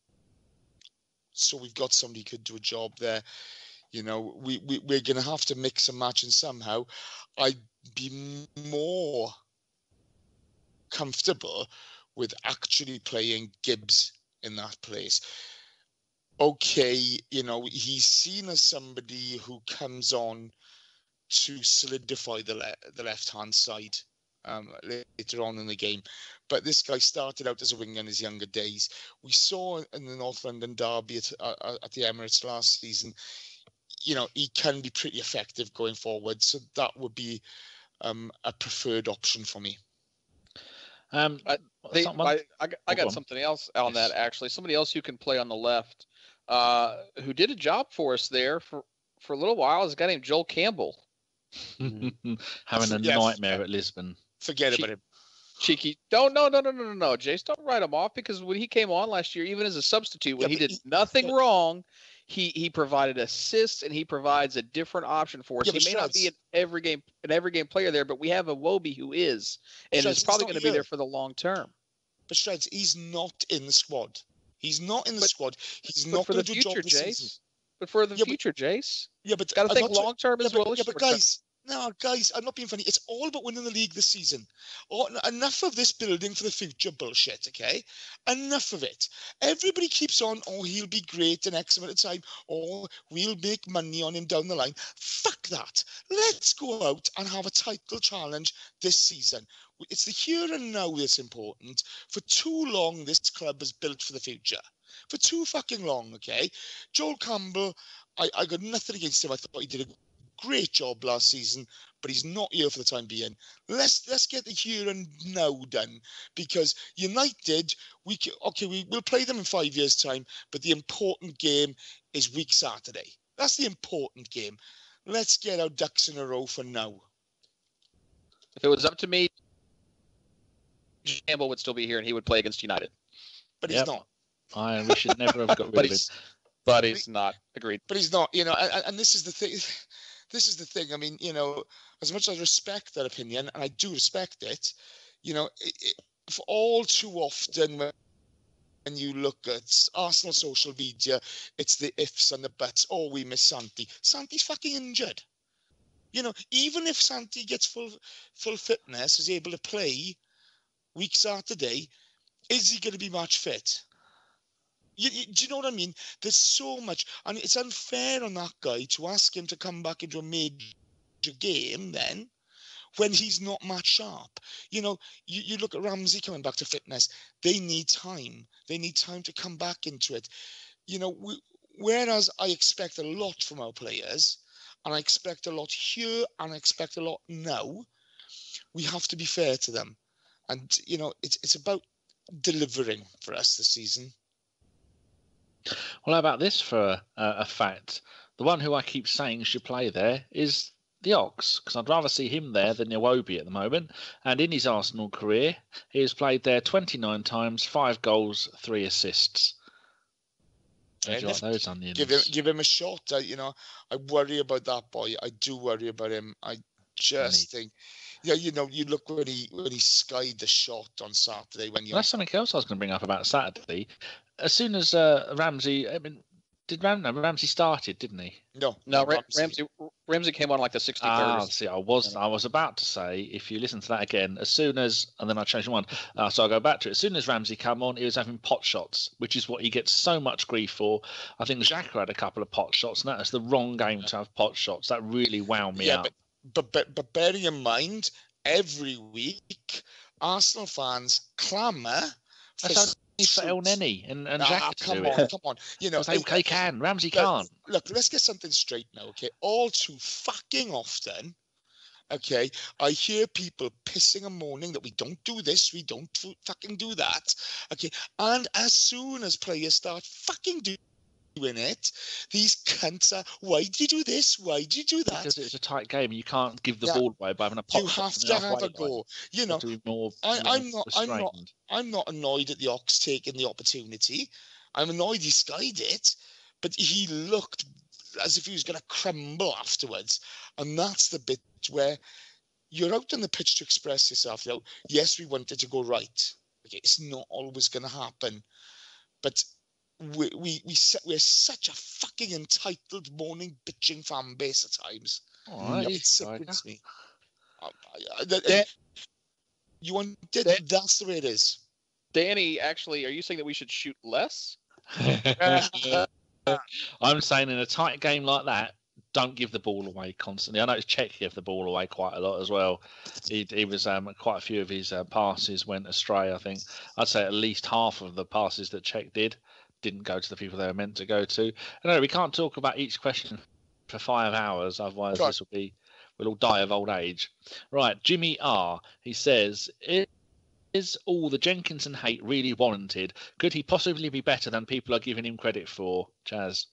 So we've got somebody who could do a job there. You know, we, we, we're going to have to mix and match, and somehow I'd be more comfortable with actually playing Gibbs in that place. Okay, you know, he's seen as somebody who comes on to solidify the le- the left-hand side um, later on in the game. But this guy started out as a winger in his younger days. We saw in the North London derby at, uh, at the Emirates last season, you know, he can be pretty effective going forward. So that would be um, a preferred option for me. Um, I, they, someone... I, I, I got something else on yes. that, actually. Somebody else who can play on the left, uh, who did a job for us there for, for a little while, is a guy named Joel Campbell. Having a yeah, nightmare f- at Lisbon. Forget che- about him. Cheeky. No, no, no, no, no, no, no. Jace, don't write him off, because when he came on last year, even as a substitute, when yeah, he did he, nothing yeah. wrong, he he provided assists and he provides a different option for us. Yeah, he may Shreds. not be an every game an every game player there, but we have a Iwobi who is, and Shreds, is probably going to be there for the long term. But Shreds, he's not in the squad. He's not in the but, squad. He's but not for going the to do future, a job this Jace. season. But for the yeah, future, but, Jace. Yeah, but got to think not, long term yeah, as but, well. Yeah, but guys. No, guys, I'm not being funny. It's all about winning the league this season. Oh, enough of this building for the future bullshit, okay? Enough of it. Everybody keeps on, oh, he'll be great in X amount of time, or we'll make money on him down the line. Fuck that. Let's go out and have a title challenge this season. It's the here and now that's important. For too long, this club has built for the future. For too fucking long, okay? Joel Campbell, I, I got nothing against him. I thought he did a great job last season, but he's not here for the time being. Let's let's get the here and now done, because United, we can, okay, we will play them in five years' time, but the important game is week Saturday. That's the important game. Let's get our ducks in a row for now. If it was up to me, Campbell would still be here and he would play against United. But yep. he's not. I we should never have got rid but of him. But he's not. Agreed. But he's not. You know, and, and this is the thing. This is the thing. I mean, you know, as much as I respect that opinion, and I do respect it, you know, it, it, for all too often when, when you look at Arsenal social media, it's the ifs and the buts. Oh, we miss Santi. Santi's fucking injured. You know, even if Santi gets full full fitness, is able to play week Saturday, is he going to be match fit? You, you, do you know what I mean? There's so much, and it's unfair on that guy to ask him to come back into a major game then, when he's not match sharp. You know, you, you look at Ramsey coming back to fitness. They need time. They need time to come back into it. You know, we, whereas I expect a lot from our players, and I expect a lot here, and I expect a lot now, we have to be fair to them. And, you know, it's it's about delivering for us this season. Well, how about this for a, a fact? The one who I keep saying should play there is the Ox, because I'd rather see him there than Iwobi at the moment. And in his Arsenal career, he has played there twenty-nine times, five goals, three assists. How do you like those onions? Give him, give him a shot. I, you know, I worry about that boy. I do worry about him. I just think, yeah, you know, you look when he when he skied the shot on Saturday. When you well, that's something else I was going to bring up about Saturday. As soon as uh, Ramsey, I mean, did Ram, no, Ramsey started, didn't he? No, no, Ramsey. Ramsey Ramsey came on like the sixty-third. Ah, see, I was I was about to say, if you listen to that again, as soon as, and then I changed one, uh, so I'll go back to it. As soon as Ramsey came on, he was having pot shots, which is what he gets so much grief for. I think Xhaka had a couple of pot shots, and that is the wrong game to have pot shots. That really wound me yeah, out. But, but, but bearing in mind, every week, Arsenal fans clamour for... That's for El Neni and, and Xhaka ah, to come do on, it. come on. You know, they, they can. Ramsey look, can't. Look, let's get something straight now, okay? All too fucking often, Okay, I hear people pissing and moaning that we don't do this, we don't f- fucking do that. Okay, and as soon as players start fucking do- doing it, these cunts are, why did you do this? Why did you do that? Because it's a tight game. You can't give the Yeah. ball away by having a pop You shot have from to the have halfway a go. line. You You know, have to be more I, you know, I'm not. I'm not. restrained. I'm not annoyed at the Ox taking the opportunity. I'm annoyed he skied it, but he looked as if he was going to crumble afterwards, and that's the bit where you're out on the pitch to express yourself. You know, yes, we want it to go right. Okay, it's not always going to happen, but we we we se- we're such a fucking entitled, moaning, bitching fan base at times. All right, It he's sickens me. I, I, I, that- Dan- you want it? Dan- That's the way it is. Danny, actually, are you saying that we should shoot less? I'm saying in a tight game like that, don't give the ball away constantly. I know Czech gave the ball away quite a lot as well. He, he was um, quite a few of his uh, passes went astray. I think I'd say at least half of the passes that Czech did didn't go to the people they were meant to go to. No, we can't talk about each question for five hours, otherwise Right. this will be we'll all die of old age. Right, Jimmy R. He says, is all the Jenkinson hate really warranted? Could he possibly be better than people are giving him credit for? Chaz.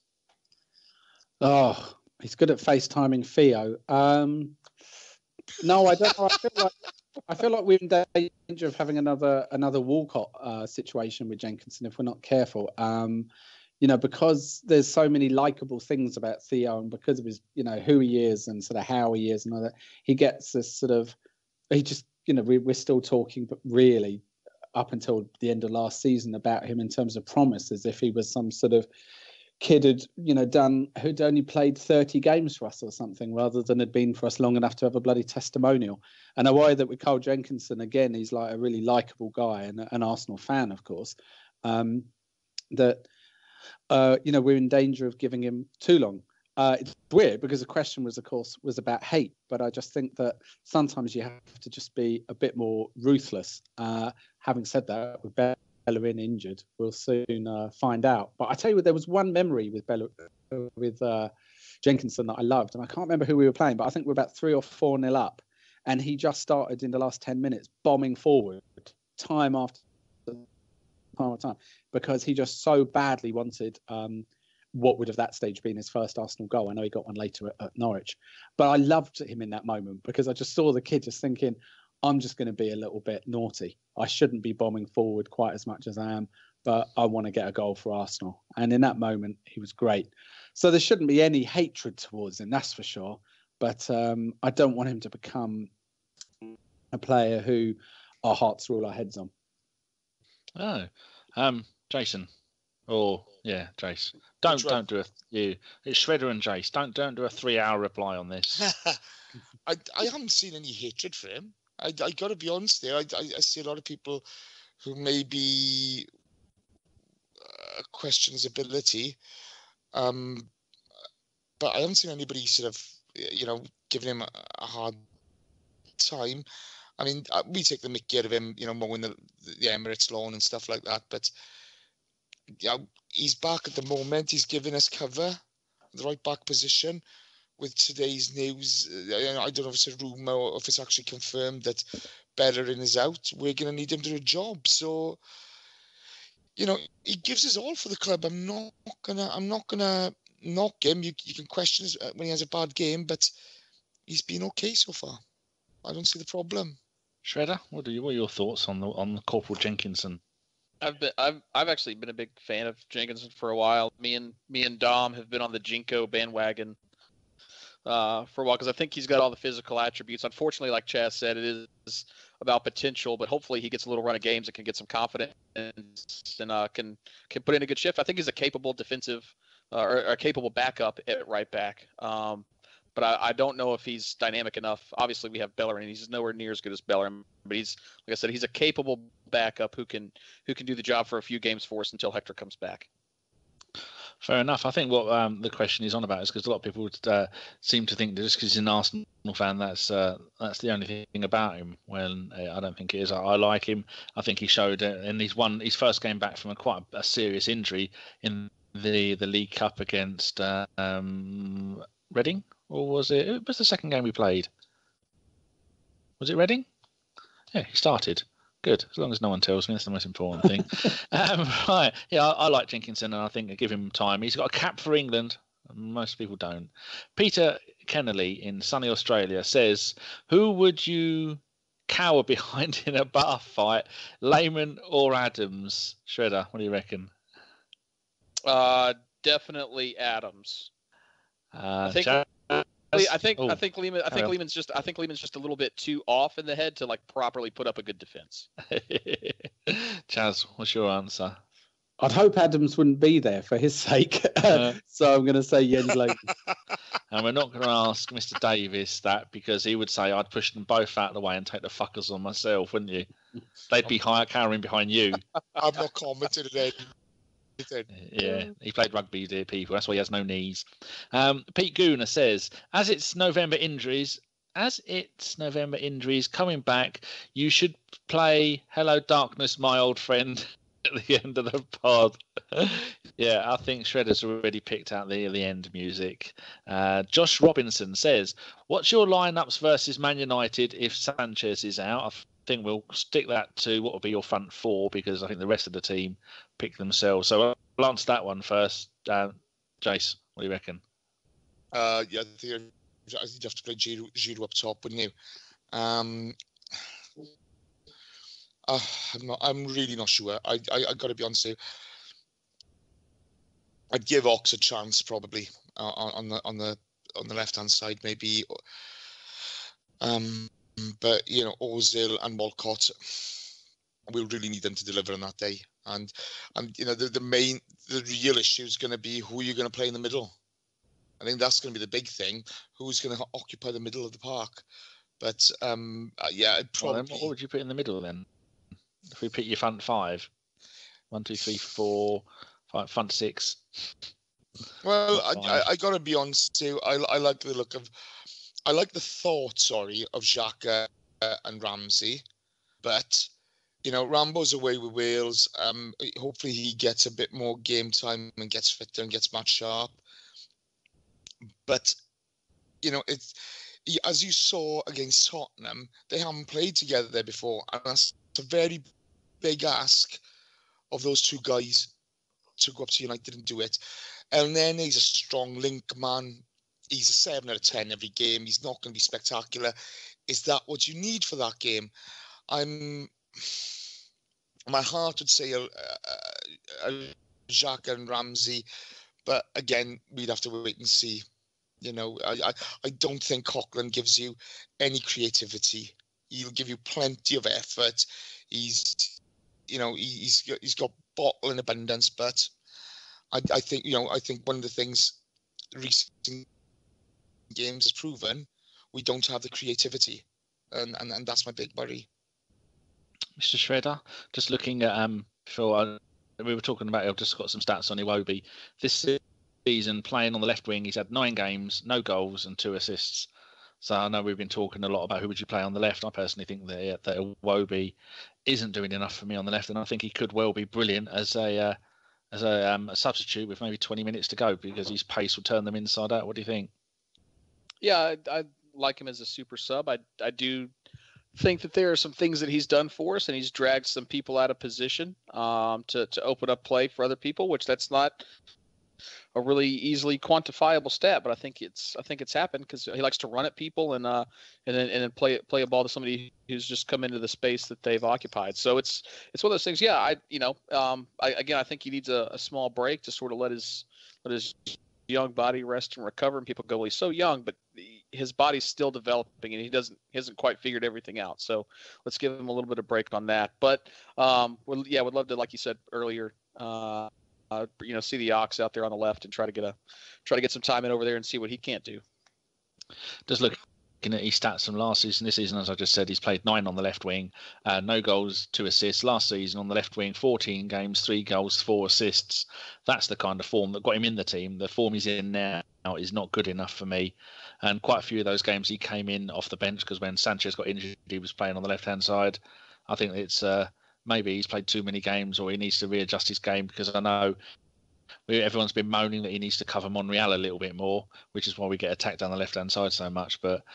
Oh, he's good at FaceTiming Theo. Um, no, I don't know. I feel like I feel like we're in danger of having another another Walcott uh, situation with Jenkinson if we're not careful. Um, you know, because there's so many likable things about Theo, and because of his, you know, who he is and sort of how he is and all that, he gets this sort of, he just, you know, we, we're still talking, but really up until the end of last season about him in terms of promise, as if he was some sort of kid had, you know, done, who'd only played thirty games for us or something, rather than had been for us long enough to have a bloody testimonial. And I worry that with Carl Jenkinson, again, he's like a really likable guy and an Arsenal fan, of course, um, that, uh, you know, we're in danger of giving him too long. Uh, it's weird because the question was, of course, was about hate, but I just think that sometimes you have to just be a bit more ruthless. Uh, having said that, with Bellerin injured, we'll soon uh, find out. But I tell you what, there was one memory with Bell with uh, Jenkinson that I loved, and I can't remember who we were playing, but I think we're about three or four nil up, and he just started in the last ten minutes bombing forward, time after time after time, because he just so badly wanted. Um, what would have that stage been his first Arsenal goal? I know he got one later at, at Norwich, but I loved him in that moment because I just saw the kid just thinking, I'm just going to be a little bit naughty. I shouldn't be bombing forward quite as much as I am, but I want to get a goal for Arsenal. And in that moment, he was great. So there shouldn't be any hatred towards him, that's for sure. But um, I don't want him to become a player who our hearts rule our heads on. Oh, um, Jason. Or yeah, Jace. Don't don't do a you. It's Shredder and Jace. Don't don't do a three-hour reply on this. I I haven't seen any hatred for him. I I got to be honest there. I, I I see a lot of people who maybe uh, question his ability, um, but I haven't seen anybody sort of you know giving him a, a hard time. I mean, we take the mickey out of him, you know, mowing the the Emirates lawn and stuff like that, but. Yeah, he's back at the moment. He's giving us cover, the right back position. With today's news, I don't know if it's a rumour or if it's actually confirmed that Bellerin is out. We're going to need him to do a job. So, you know, he gives us all for the club. I'm not gonna, I'm not gonna knock him. You, you can question his, when he has a bad game, but he's been okay so far. I don't see the problem. Shredder, what do you? What are your thoughts on the on the Corporal Jenkinson? I've been I've I've actually been a big fan of Jenkinson for a while. Me and me and Dom have been on the Jinko bandwagon uh, for a while because I think he's got all the physical attributes. Unfortunately, like Chaz said, it is about potential, but hopefully he gets a little run of games and can get some confidence and uh, can can put in a good shift. I think he's a capable defensive uh, or a capable backup at right back. Um, But I, I don't know if he's dynamic enough. Obviously, we have Bellerin. He's nowhere near as good as Bellerin, but he's, like I said, he's a capable backup who can who can do the job for a few games for us until Hector comes back. Fair enough. I think what um, the question is on about is because a lot of people would, uh, seem to think that just because he's an Arsenal fan, that's uh, that's the only thing about him. When uh, I don't think it is. I, I like him. I think he showed uh, in his one his first game back from a quite a, a serious injury in the the League Cup against uh, um, Reading. Or was it? It was the second game we played. Was it Reading? Yeah, he started. Good, as long as no one tells me. That's the most important thing. um, right, yeah, I, I like Jenkinson, and I think I give him time. He's got a cap for England. Most people don't. Peter Kennelly in sunny Australia says, "Who would you cower behind in a bar fight, Lehman or Adams?" Shredder, what do you reckon? Uh, definitely Adams. Uh, I think. Chaz? I think Oh, I think Lehman I think on. Lehman's just I think Lehman's just a little bit too off in the head to like properly put up a good defense. Chaz, what's your answer? I'd hope Adams wouldn't be there for his sake. Uh, so I'm going to say Jens Lehmann. And we're not going to ask Mister Davis that because he would say I'd push them both out of the way and take the fuckers on myself, wouldn't you? They'd be higher cowering behind you. I've not commented on anything. Yeah, he played rugby, dear people. That's why he has no knees. Um, Pete Gooner says, as it's November injuries, as it's November injuries coming back, you should play Hello Darkness, My Old Friend at the end of the pod. Yeah, I think Shredder's already picked out the the end music. Uh, Josh Robinson says, what's your lineups versus Man United if Sanchez is out? I think we'll stick that to what will be your front four because I think the rest of the team pick themselves. So I'll answer that one first. Uh, Jace, what do you reckon? Uh, yeah, I think you'd have to play Giroud, Giroud up top, wouldn't you? Um, uh, I'm not. I'm really not sure. I, I, I got to be honest with you. I'd give Ox a chance probably uh, on, on the on the on the left hand side, maybe. Um, but you know, Ozil and Walcott, we'll really need them to deliver on that day. And and you know, the the main, the real issue is going to be who you're going to play in the middle. I think that's going to be the big thing. Who's going to occupy the middle of the park? But um, uh, yeah, I'd probably. Well, then, what would you put in the middle then? If we pick your front five, one, two, three, four, five, front six. Well, I, I, I got to be honest too. I I like the look of, I like the thought. Sorry, of Xhaka uh, and Ramsey, but you know, Rambo's away with Wales. Um, hopefully he gets a bit more game time and gets fitter and gets match sharp. But you know, it's as you saw against Tottenham, they haven't played together there before, and that's a very big ask of those two guys to go up to United and do it. El Nene's a strong link man. He's a seven out of ten every game. He's not going to be spectacular. Is that what you need for that game? I'm. My heart would say a, a, a Xhaka and Ramsey, but again, we'd have to wait and see. You know, I, I, I don't think Coughlin gives you any creativity. He'll give you plenty of effort. He's, you know, he's got, he's got bottle in abundance, but I, I think, you know, I think one of the things recent games has proven, we don't have the creativity, and and, and that's my big worry. Mister Shredder, just looking at um, Phil, uh, we were talking about. I've just got some stats on Iwobi. This season, playing on the left wing, he's had nine games, no goals, and two assists. So I know we've been talking a lot about who would you play on the left. I personally think that that Iwobi isn't doing enough for me on the left, and I think he could well be brilliant as a uh, as a, um, a substitute with maybe twenty minutes to go because his pace will turn them inside out. What do you think? Yeah, I, I like him as a super sub. I I do think that there are some things that he's done for us, and he's dragged some people out of position um, to to open up play for other people, which that's not a really easily quantifiable stat, but I think it's I think it's happened because he likes to run at people and uh and then and then play play a ball to somebody who's just come into the space that they've occupied. So it's it's one of those things. Yeah, I you know um I, again I think he needs a, a small break to sort of let his let his young body rest and recover. And people go, well, he's so young, but his body's still developing and he doesn't he hasn't quite figured everything out. So let's give him a little bit of break on that. But um well, yeah, would love to, like you said earlier, uh. Uh, you know, see the Ox out there on the left and try to get a try to get some time in over there and see what he can't do. Just looking at his stats from last season, this season, as I just said, he's played nine on the left wing, uh, no goals, two assists. Last season on the left wing, fourteen games, three goals, four assists. That's the kind of form that got him in the team. The form he's in now is not good enough for me. And quite a few of those games he came in off the bench because when Sanchez got injured, he was playing on the left-hand side. I think it's uh, maybe he's played too many games or he needs to readjust his game because I know we, everyone's been moaning that he needs to cover Monreal a little bit more, which is why we get attacked down the left-hand side so much. But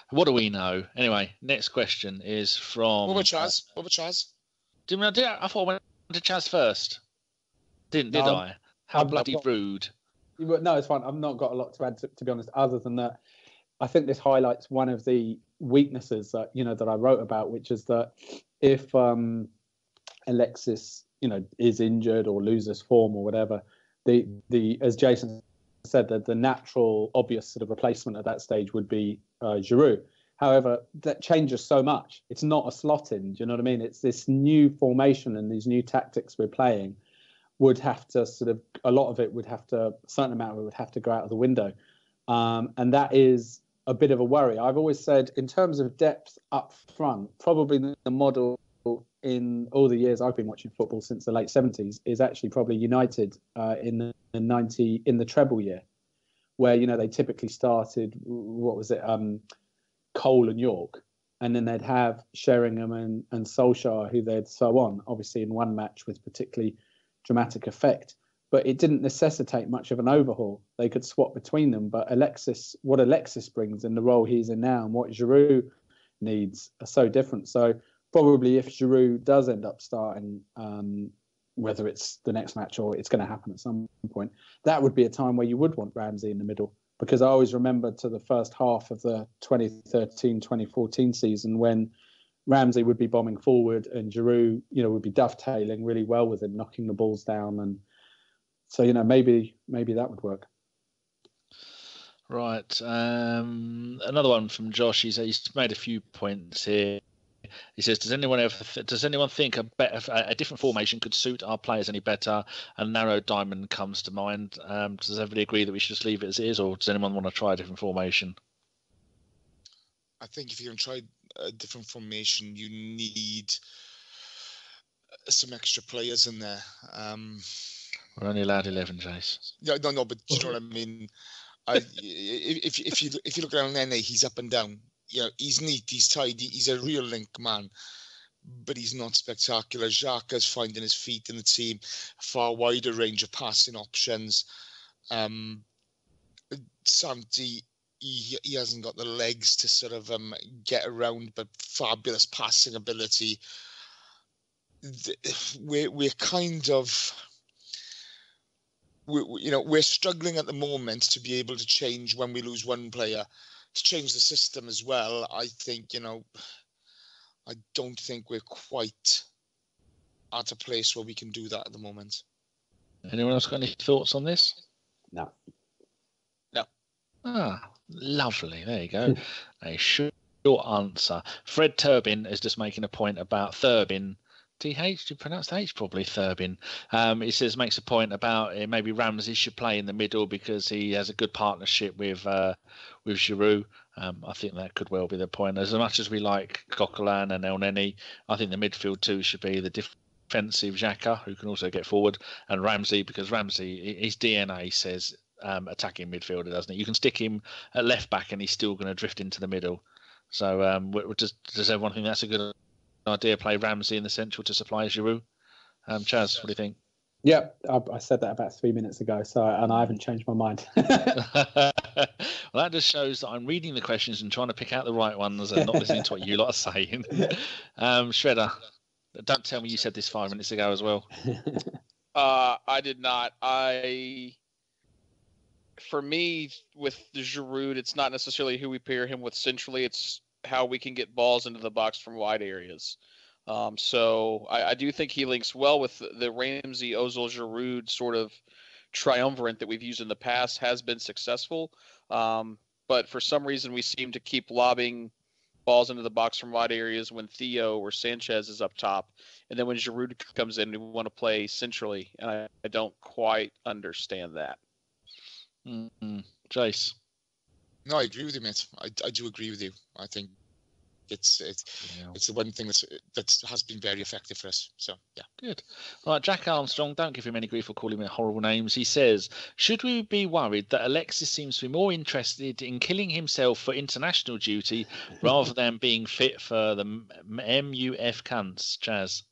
What do we know? Anyway, next question is from. What about Chaz? Uh, what about Chaz? Did I, did I, I thought I went to Chaz first. Didn't, did no, I? How I'm, bloody I'm not, rude. No, it's fine. I've not got a lot to add, to, to be honest, other than that. I think this highlights one of the weaknesses that, you know, that I wrote about, which is that if um, Alexis, you know, is injured or loses form or whatever, the, the as Jason said, that the natural, obvious sort of replacement at that stage would be uh, Giroud. However, that changes so much. It's not a slot in. Do you know what I mean? It's this new formation and these new tactics we're playing would have to sort of, a lot of it would have to, a certain amount of it would have to go out of the window. Um, and that is a bit of a worry. I've always said, in terms of depth up front, probably the model in all the years I've been watching football since the late seventies is actually probably United uh, in the, the ninety in the treble year, where, you know, they typically started, what was it, um, Cole and York, and then they'd have Sheringham and, and Solskjaer, who they'd so on, obviously in one match with particularly dramatic effect. But it didn't necessitate much of an overhaul. They could swap between them. But Alexis, what Alexis brings in the role he's in now and what Giroud needs are so different. So probably if Giroud does end up starting, um, whether it's the next match or it's going to happen at some point, that would be a time where you would want Ramsey in the middle. Because I always remember to the first half of the twenty thirteen twenty fourteen season when Ramsey would be bombing forward and Giroud, you know, would be dovetailing really well with him, knocking the balls down. And so, you know, maybe maybe that would work. Right. Um, another one from Josh. He's, he's made a few points here. He says, "Does anyone ever? Th- does anyone think a better, a different formation could suit our players any better?" A narrow diamond comes to mind. Um, does everybody agree that we should just leave it as it is, or does anyone want to try a different formation? I think if you're going to try a different formation, you need some extra players in there. Um, We're only allowed eleven, Jace. Yeah, no, no, but you know what I mean. I, if if you if you look around Nene, he's up and down. You know, he's neat, he's tidy, he's a real link man, but he's not spectacular. Xhaka's finding his feet in the team, far wider range of passing options. Um, Santi, he, he hasn't got the legs to sort of um, get around, but fabulous passing ability. We're we're kind of. We, you know, we're struggling at the moment to be able to change when we lose one player, to change the system as well. I think, you know, I don't think we're quite at a place where we can do that at the moment. Anyone else got any thoughts on this? No. No. Ah, lovely. There you go. A short answer. Fred Turbin is just making a point about Thurbin. T H, do you pronounce the H probably? Thurbin. Um, he says, makes a point about uh, maybe Ramsey should play in the middle because he has a good partnership with uh, with Giroud. Um, I think that could well be the point. As much as we like Coquelin and El Neni, I think the midfield too should be the defensive Xhaka, who can also get forward, and Ramsey, because Ramsey, his D N A says um, attacking midfielder, doesn't it? You can stick him at left back and he's still going to drift into the middle. So um, does, does everyone think that's a good idea, play Ramsey in the central to supply Giroud? Um, Chaz, what do you think? Yeah, I, I said that about three minutes ago, so and I haven't changed my mind. Well, that just shows that I'm reading the questions and trying to pick out the right ones and not listening to what you lot are saying. um, Shredder, don't tell me you said this five minutes ago as well. Uh, I did not. I, for me, with the Giroud, it's not necessarily who we pair him with centrally. It's how we can get balls into the box from wide areas. Um, so I, I do think he links well with the, the Ramsey, Ozil, Giroud sort of triumvirate that we've used in the past, has been successful. Um, but for some reason, we seem to keep lobbing balls into the box from wide areas when Theo or Sanchez is up top. And then when Giroud comes in, we want to play centrally. And I, I don't quite understand that. Mm-hmm. Jace. No, I agree with you, mate. I, I do agree with you. I think it's it's yeah. it's the one thing that's that has been very effective for us. So yeah, good. Right, Jack Armstrong. Don't give him any grief for calling me horrible names. He says, "Should we be worried that Alexis seems to be more interested in killing himself for international duty rather than being fit for the M U F cunts?" Chaz.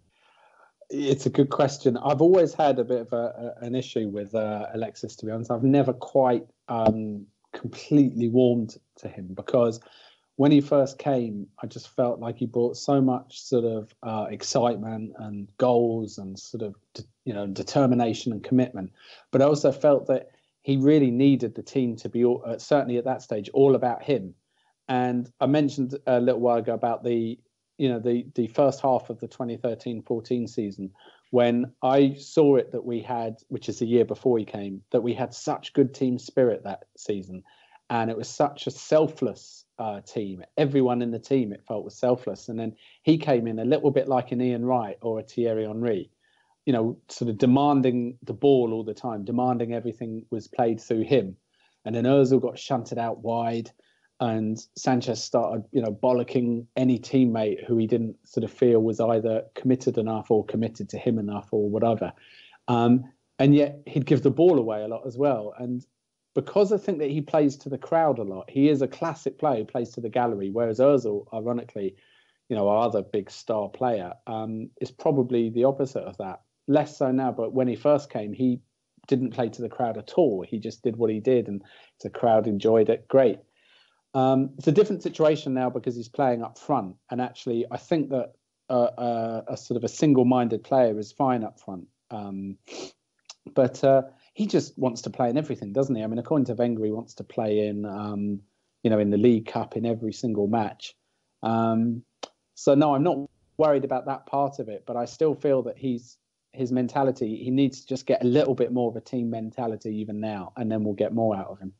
It's a good question. I've always had a bit of a, a, an issue with uh, Alexis, to be honest. I've never quite. Um, completely warmed to him because when he first came, I just felt like he brought so much sort of uh, excitement and goals and sort of, you know, determination and commitment. But I also felt that he really needed the team to be, all, uh, certainly at that stage, all about him. And I mentioned a little while ago about the, you know, the the first half of the twenty thirteen fourteen season, when I saw it that we had, which is the year before he came, that we had such good team spirit that season. And it was such a selfless uh, team. Everyone in the team, it felt, was selfless. And then he came in a little bit like an Ian Wright or a Thierry Henry, you know, sort of demanding the ball all the time, demanding everything was played through him. And then Ozil got shunted out wide, and Sanchez started, you know, bollocking any teammate who he didn't sort of feel was either committed enough or committed to him enough or whatever. Um, and yet he'd give the ball away a lot as well. And because I think that he plays to the crowd a lot, he is a classic player who plays to the gallery, whereas Ozil, ironically, you know, our other big star player, um, is probably the opposite of that. Less so now, but when he first came, he didn't play to the crowd at all. He just did what he did, and the crowd enjoyed it. Great. Um, it's a different situation now because he's playing up front, and actually, I think that uh, uh, a sort of a single-minded player is fine up front. Um, but uh, he just wants to play in everything, doesn't he? I mean, according to Wenger, he wants to play in, um, you know, in the League Cup in every single match. Um, so no, I'm not worried about that part of it, but I still feel that he's his mentality. He needs to just get a little bit more of a team mentality even now, and then we'll get more out of him.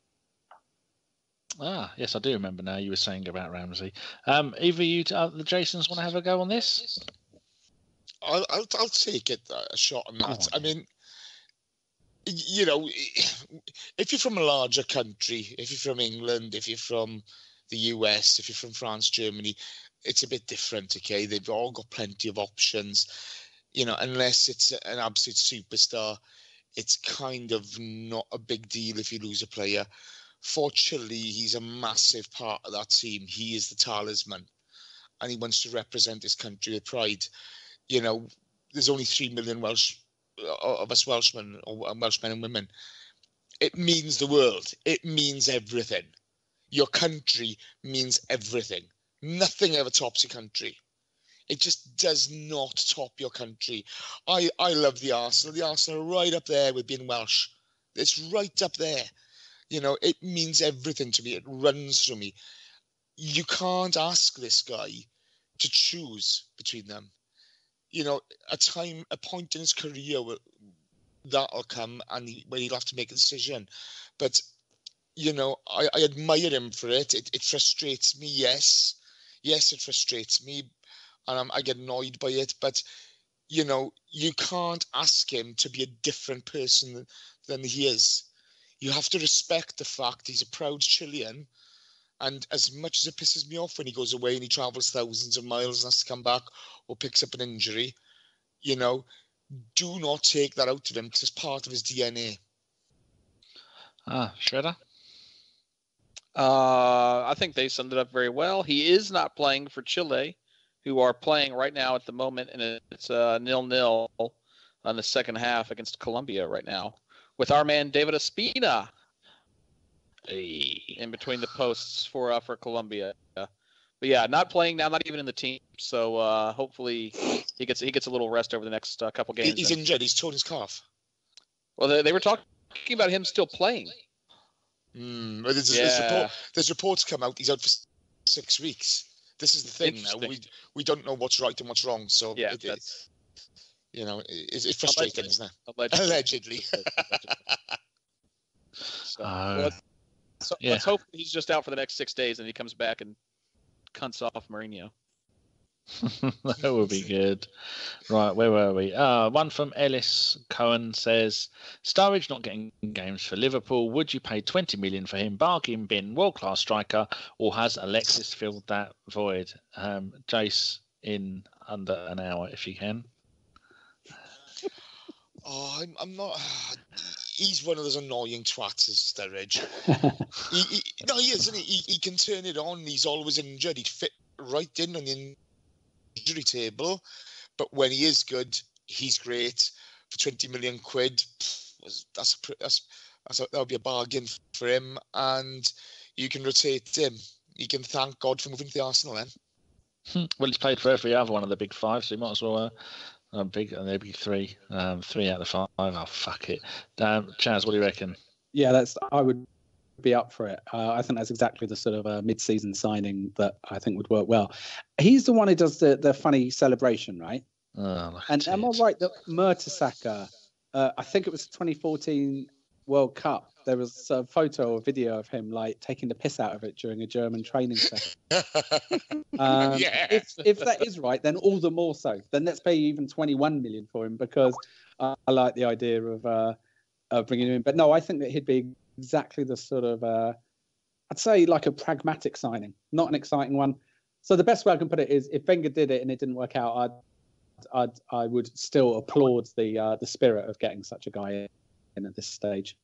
Ah, yes, I do remember now. You were saying about Ramsey. Um, either you, uh, the Jasons, want to have a go on this? I'll I'll, I'll take it uh, a shot on that. On, I mean, you know, if you're from a larger country, if you're from England, if you're from the U S, if you're from France, Germany, it's a bit different. Okay, they've all got plenty of options. You know, unless it's an absolute superstar, it's kind of not a big deal if you lose a player. For Chile, he's a massive part of that team. He is the talisman, and he wants to represent his country with pride. You know, there's only three million Welsh of us Welshmen, or Welshmen and women. It means the world. It means everything. Your country means everything. Nothing ever tops your country. It just does not top your country. I, I love the Arsenal. The Arsenal are right up there with being Welsh. It's right up there. You know, it means everything to me. It runs through me. You can't ask this guy to choose between them. You know, a time, a point in his career will, that'll come, and he, when he'll have to make a decision. But, you know, I, I admire him for it. it. It frustrates me, yes. Yes, it frustrates me, and I'm, I get annoyed by it. But, you know, you can't ask him to be a different person than, than he is. You have to respect the fact he's a proud Chilean, and as much as it pisses me off when he goes away and he travels thousands of miles and has to come back or picks up an injury, you know, do not take that out of him because it's part of his D N A. Ah, Shredder? Uh, I think they summed it up very well. He is not playing for Chile, who are playing right now at the moment, and it's uh, nil-nil on the second half against Colombia right now, with our man David Ospina Hey. in between the posts for uh, for Colombia. Uh, but yeah, not playing now, not even in the team. So uh, hopefully he gets he gets a little rest over the next uh, couple games. He's and, injured. He's torn his calf. Well, they, they were talking about him still playing. Mm, well, there's, Yeah. there's, report, there's reports come out. He's out for six weeks. This is the thing now. Interesting. We we don't know what's right and what's wrong. So Yeah, it, it, that's you know, it, it's frustrating, Allegedly. isn't it? allegedly. Allegedly. So, Oh. well, so Yeah. let's hope he's just out for the next six days and he comes back and cunts off Mourinho. That would be good. Right, where were we? Uh, one from Ellis Cohen says, Sturridge not getting games for Liverpool. Would you pay twenty million for him? Bargain bin, world-class striker, or has Alexis filled that void? Um, Jace, in under an hour, if you can. Oh, I'm, I'm not. He's one of those annoying twats, is Sturridge. he, he, no, he is, isn't he? he? He can turn it on. He's always injured. He'd fit right in on the injury table. But when he is good, he's great. For twenty million quid, that's a, that's, that's a, that would be a bargain for him. And you can rotate him. he can thank God for moving to the Arsenal then. Well, he's played for every other one of the big five, so he might as well. Uh, uh, big, uh, they're big three, um, three out of the five. Oh fuck it, um, Chaz, what do you reckon? Yeah, that's. I would be up for it. Uh, I think that's exactly the sort of uh, mid-season signing that I think would work well. He's the one who does the the funny celebration, right? Oh, look And at am I it. right that Mertesacker, uh, I think it was twenty fourteen World Cup, there was a photo or video of him like taking the piss out of it during a German training session. Um, Yeah. if, if that is right, then all the more so. Then let's pay even twenty-one million for him, because uh, I like the idea of, uh, of bringing him in. But no, I think that he'd be exactly the sort of, uh, I'd say like a pragmatic signing, not an exciting one. So the best way I can put it is, if Wenger did it and it didn't work out, I'd, I'd I would still applaud the uh, the spirit of getting such a guy in at this stage.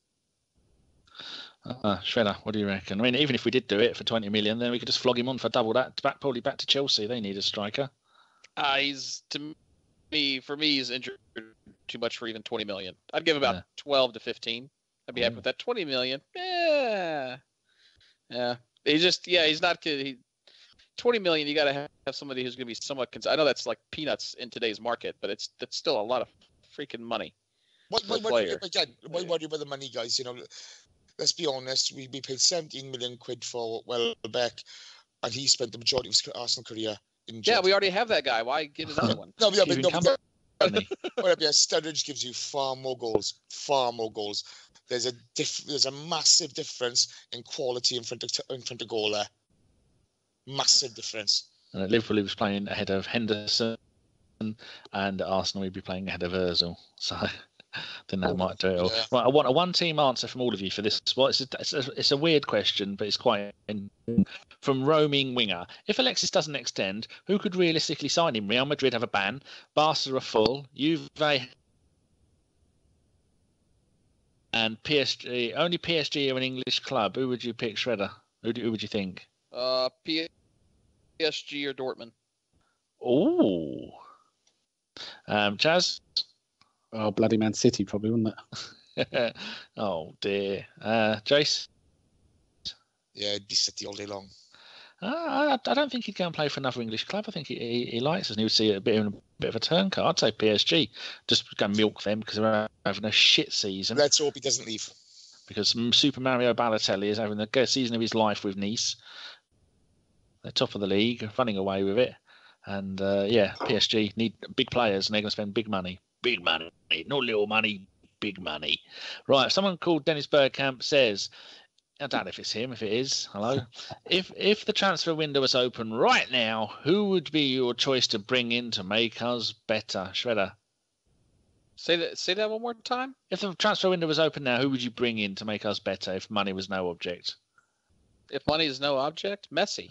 Uh, Shredder, what do you reckon? I mean, even if we did do it for twenty million, then we could just flog him on for double that, back probably back to Chelsea. They need a striker. Uh, he's to me for me he's injured too much for even twenty million. I'd give about Yeah. twelve to fifteen. I'd be happy Mm. with that. Twenty million. Yeah. Yeah. He's just yeah. He's not good. He, twenty million. You got to have, have somebody who's going to be somewhat. Cons- I know that's like peanuts in today's market, but it's that's still a lot of freaking money. Why, For why, a why, player. again, why worry about the money, guys? You know, let's be honest. We, we paid seventeen million quid for Welbeck, and he spent the majority of his Arsenal career in. Yeah, we already have that guy. Why get another one? No, yeah, but Keeping no, company. well, yeah, Sturridge gives you far more goals, far more goals. There's a diff- there's a massive difference in quality in front of t- in front of goal there. Massive difference. And at Liverpool, he was playing ahead of Henderson, and at Arsenal, he'd be playing ahead of Ozil. So I think that might do it all. Yeah. Right, I want a one-team answer from all of you for this. Well, it's a, it's a, it's a weird question, but it's quite in, from roaming winger. If Alexis doesn't extend, who could realistically sign him? Real Madrid have a ban. Barca are full. Juve and P S G. Only P S G are an English club. Who would you pick, Shredder? Who, do, who would you think? Uh, P S G or Dortmund. Oh, um, Chaz. Oh, bloody Man City, probably, wouldn't it? Oh dear, uh, Jace. Yeah, it'd be City all day long. Uh, I, I don't think he'd go and play for another English club. I think he, he, he likes us, and he would see a bit of a bit of a turn cut. I'd say P S G. Just go milk them because they're having a shit season. Let's hope he doesn't leave. Because Super Mario Balotelli is having the season of his life with Nice. They're top of the league, running away with it, and uh, yeah, P S G need big players, and they're going to spend big money. Big money, not little money, big money. Right, someone called Dennis Bergkamp says, I don't know if it's him, if it is, hello. if if the transfer window was open right now, who would be your choice to bring in to make us better? Shredder. Say that. Say that one more time. If the transfer window was open now, who would you bring in to make us better if money was no object? If money is no object, Messi.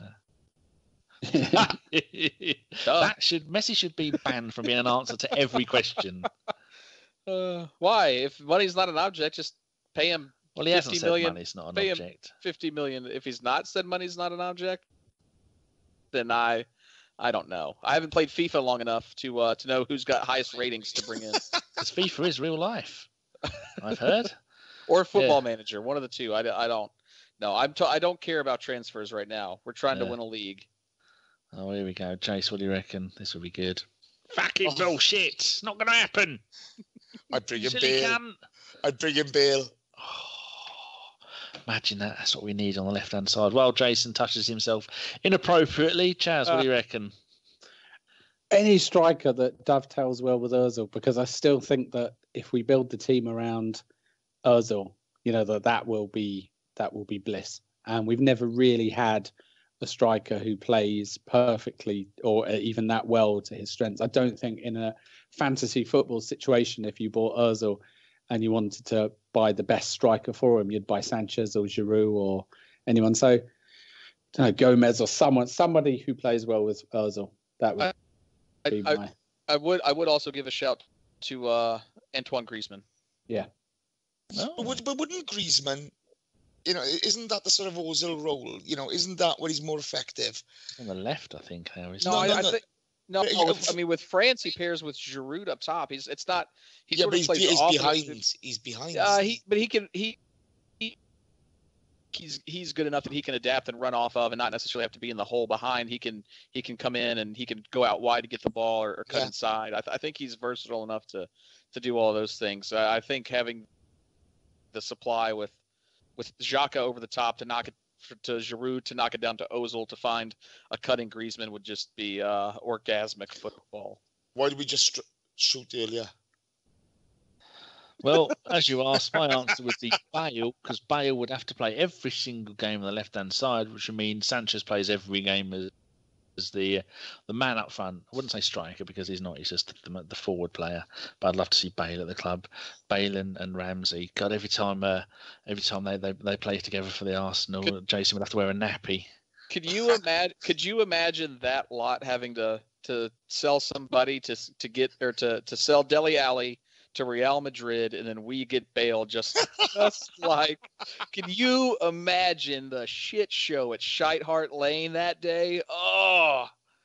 that should Messi should be banned from being an answer to every question. Uh, why? If money's not an object, just pay him. Well, he hasn't fifty said million, money's not an pay him object. Fifty million. If he's not said money's not an object, then I, I don't know. I haven't played FIFA long enough to uh, to know who's got highest ratings to bring in. Because FIFA is real life. I've heard. Or Football Yeah. Manager, one of the two. I, I don't. No, I'm. T- I don't care about transfers right now. We're trying Yeah. to win a league. Oh, here we go. Chase, what do you reckon? This will be good. Fucking Oh. bullshit. It's not going to happen. I'd bring You in silly Bale. cunt. I'd bring in Bale. Oh, imagine that. That's what we need on the left-hand side. While Jason touches himself inappropriately. Chaz, what do you reckon? Any striker that dovetails well with Ozil, because I still think that if we build the team around Ozil, you know, that that will be that will be bliss. And we've never really had a striker who plays perfectly or even that well to his strengths. I don't think in a fantasy football situation, if you bought Ozil and you wanted to buy the best striker for him, you'd buy Sanchez or Giroud or anyone. So, I don't know, Gomez or someone, somebody who plays well with Ozil. That would I, be I, my. I would. I would also give a shout to uh, Antoine Griezmann. Yeah. Oh. But, would, but wouldn't Griezmann, you know, isn't that the sort of Ozil role? You know, isn't that where he's more effective? On the left, I think. There is. No, No, I, no, I no. think no. Yeah, with- I mean, with France, he pairs with Giroud up top. He's. It's not. He yeah, sort but of he's, plays be- he's off behind. of- He's behind. Uh, he, but he can. He. he he's he's good enough that he can adapt and run off of, and not necessarily have to be in the hole behind. He can he can come in and he can go out wide to get the ball or, or cut Yeah. inside. I, th- I think he's versatile enough to to do all those things. Uh, I think having the supply with with Xhaka over the top to knock it to Giroud to knock it down to Ozil to find a cutting Griezmann would just be uh, orgasmic football. Why did we just str- shoot earlier? Well, as you asked, my answer would be Bale, because Bale would have to play every single game on the left-hand side, which would mean Sanchez plays every game as, as the uh, the man up front. I wouldn't say striker because he's not; he's just the, the forward player. But I'd love to see Bale at the club. Bale and, and Ramsey. God, every time uh, every time they, they they play together for the Arsenal, Could- Jason would have to wear a nappy. Could you imagine? Could you imagine that lot having to to sell somebody to to get or to to sell Dele Alli to Real Madrid, and then we get Bale just just like? Can you imagine the shit show at Shite Hart Lane that day? Oh,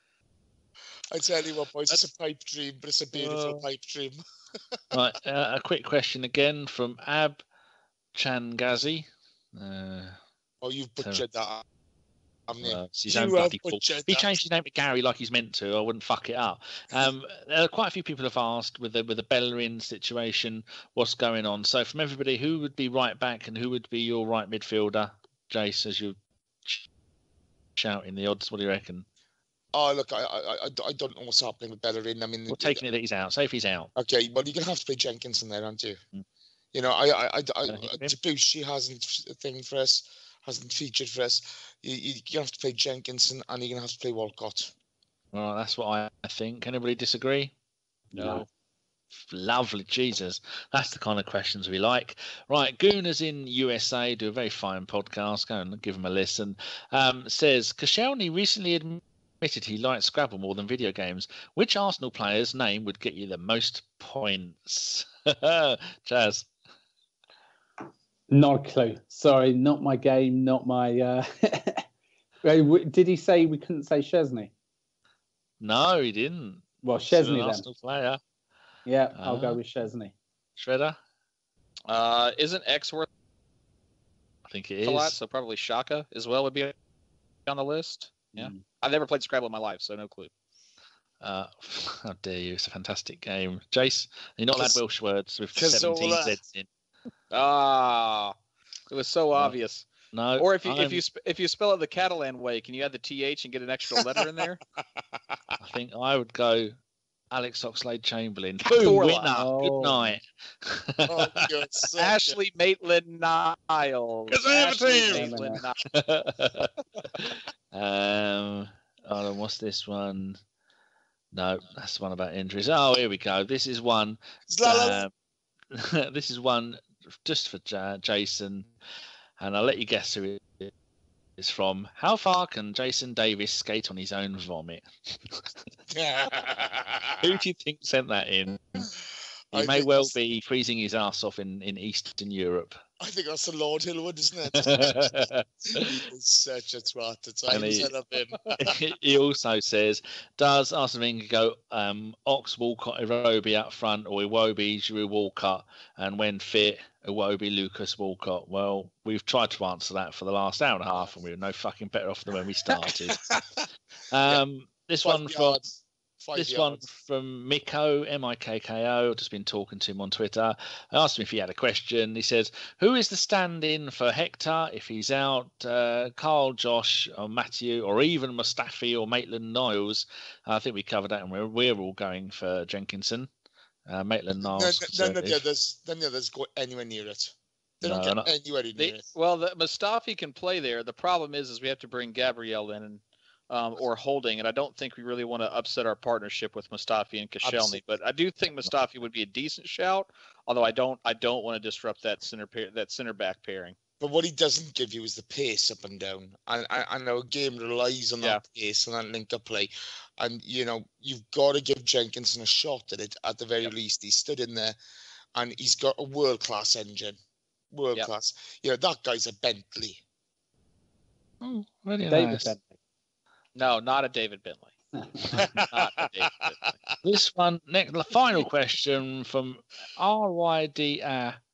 I tell you what, boys, it's a pipe dream, but it's a beautiful Uh, pipe dream. Right, uh, a quick question again from Ab Changazi. Uh, Oh, you've butchered that, haven't you? Well, it's his You own have bloody fault. butchered He that. changed his name to Gary like he's meant to. I wouldn't fuck it up. Um, uh, quite a few people have asked with the with the Bellerin situation, what's going on. So from everybody, who would be right back and who would be your right midfielder, Jace? As you sh- shouting the odds, what do you reckon? Oh, look, I, I, I, I don't know what's happening with Bellerin. I mean, Well, taking it that he's out. Say if he's out. okay, well, you're gonna have to play Jenkinson there, aren't you? Mm. You know, I, I, I, I, Uh, him. Debussy hasn't f- a thing for us, hasn't featured for us. You, you, you're gonna have to play Jenkinson, and you're gonna have to play Walcott. Well, that's what I I think. Anybody disagree? No. Lovely, Jesus. That's the kind of questions we like. Right, Gooners in U S A do a very fine podcast. Go and give them a listen. Um, says, Koscielny recently admitted he likes Scrabble more than video games. Which Arsenal player's name would get you the most points? Chaz. Not a clue. Sorry, not my game, not my. Uh... Wait, w- Did he say we couldn't say Chesney? No, he didn't. Well, Still an Chesney then. Arsenal player. Yeah, I'll Ah. go with Chesney. Shredder? uh, isn't X worth I think it a lot? is. So probably Shaka as well would be on the list. Yeah, Mm. I've never played Scrabble in my life, so no clue. Uh, how dare you? It's a fantastic game. Jace, you're not allowed Caz- Welsh words with Cazorla. seventeen Zs in. Ah, it was so obvious. No. Or if you I'm- if you sp- if you spell it the Catalan way, can you add the T H and get an extra letter in there? I think I would go Alex Oxlade-Chamberlain. Boom, Thorla. winner. Oh. Good night. Oh, you're such a- Ashley Maitland-Niles. Ashley Conservative. Maitland-Niles. um, hold on, what's this one? No, that's the one about injuries. Oh, here we go. This is one. Zlala- Um, this is one just for J- Jason, and I'll let you guess who it is from. How far can Jason Davis skate on his own vomit? Who do you think sent that in? He I may think well that's- be freezing his ass off in, in Eastern Europe. I think that's the Lord Hillwood, isn't it? He is such a twat at And times. he- I love him. He also says, does Arsene Wenger go um, Ox, Walcott, Iwobi up front, or Iwobi, Giroud, Walcott, and when fit, Iwobi, Lucas, Walcott? Well, we've tried to answer that for the last hour and a half, and we were no fucking better off than when we started. Um, this Five one from yards. Five this one yards. from Miko, M I K K O. I've just been talking to him on Twitter. I asked him if he had a question. He says, who is the stand-in for Hector if he's out? Uh, Carl, Josh, or Matthew, or even Mustafi or Maitland-Niles? I think we covered that, and we're, we're all going for Jenkinson. Uh, None, Maitland-Niles. none of the conservative. others, none of the others go anywhere near it. They don't No, get not- anywhere near They, it. well, the, Mustafi can play there. The problem is, is we have to bring Gabriel in and, um, or Holding, and I don't think we really want to upset our partnership with Mustafi and Koscielny. Absolutely. But I do think Mustafi would be a decent shout. Although I don't, I don't want to disrupt that center pair, that center back pairing. But what he doesn't give you is the pace up and down. And I, I know a game relies on that pace and that link-up play. And, you know, you've got to give Jenkinson a shot at it at the very Yep. least. He stood in there and he's got a world-class engine. World-class. You know, that guy's a Bentley. Oh, really David nice. Bentley. No, not a David Bentley. Not a David Bentley. This one, next, the final question from R Y D A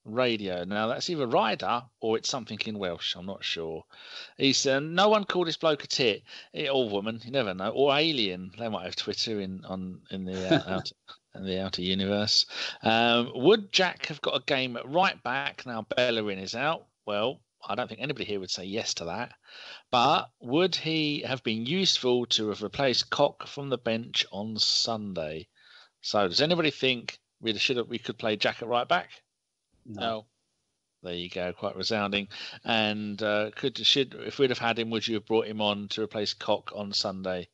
Radio. Now that's either rider or it's something in Welsh. I'm not sure. He said no one called this bloke a tit eh, or woman. You never know. Or alien. They might have Twitter in on in the uh, out in the outer universe. Um, would Jack have got a game at right back now? Bellerin is out. Well, I don't think anybody here would say yes to that. But would he have been useful to have replaced Cock from the bench on Sunday? So does anybody think we should have we could play Jack at right back? No. There you go, quite resounding. And uh, could should if we'd have had him, would you have brought him on to replace Cock on Sunday?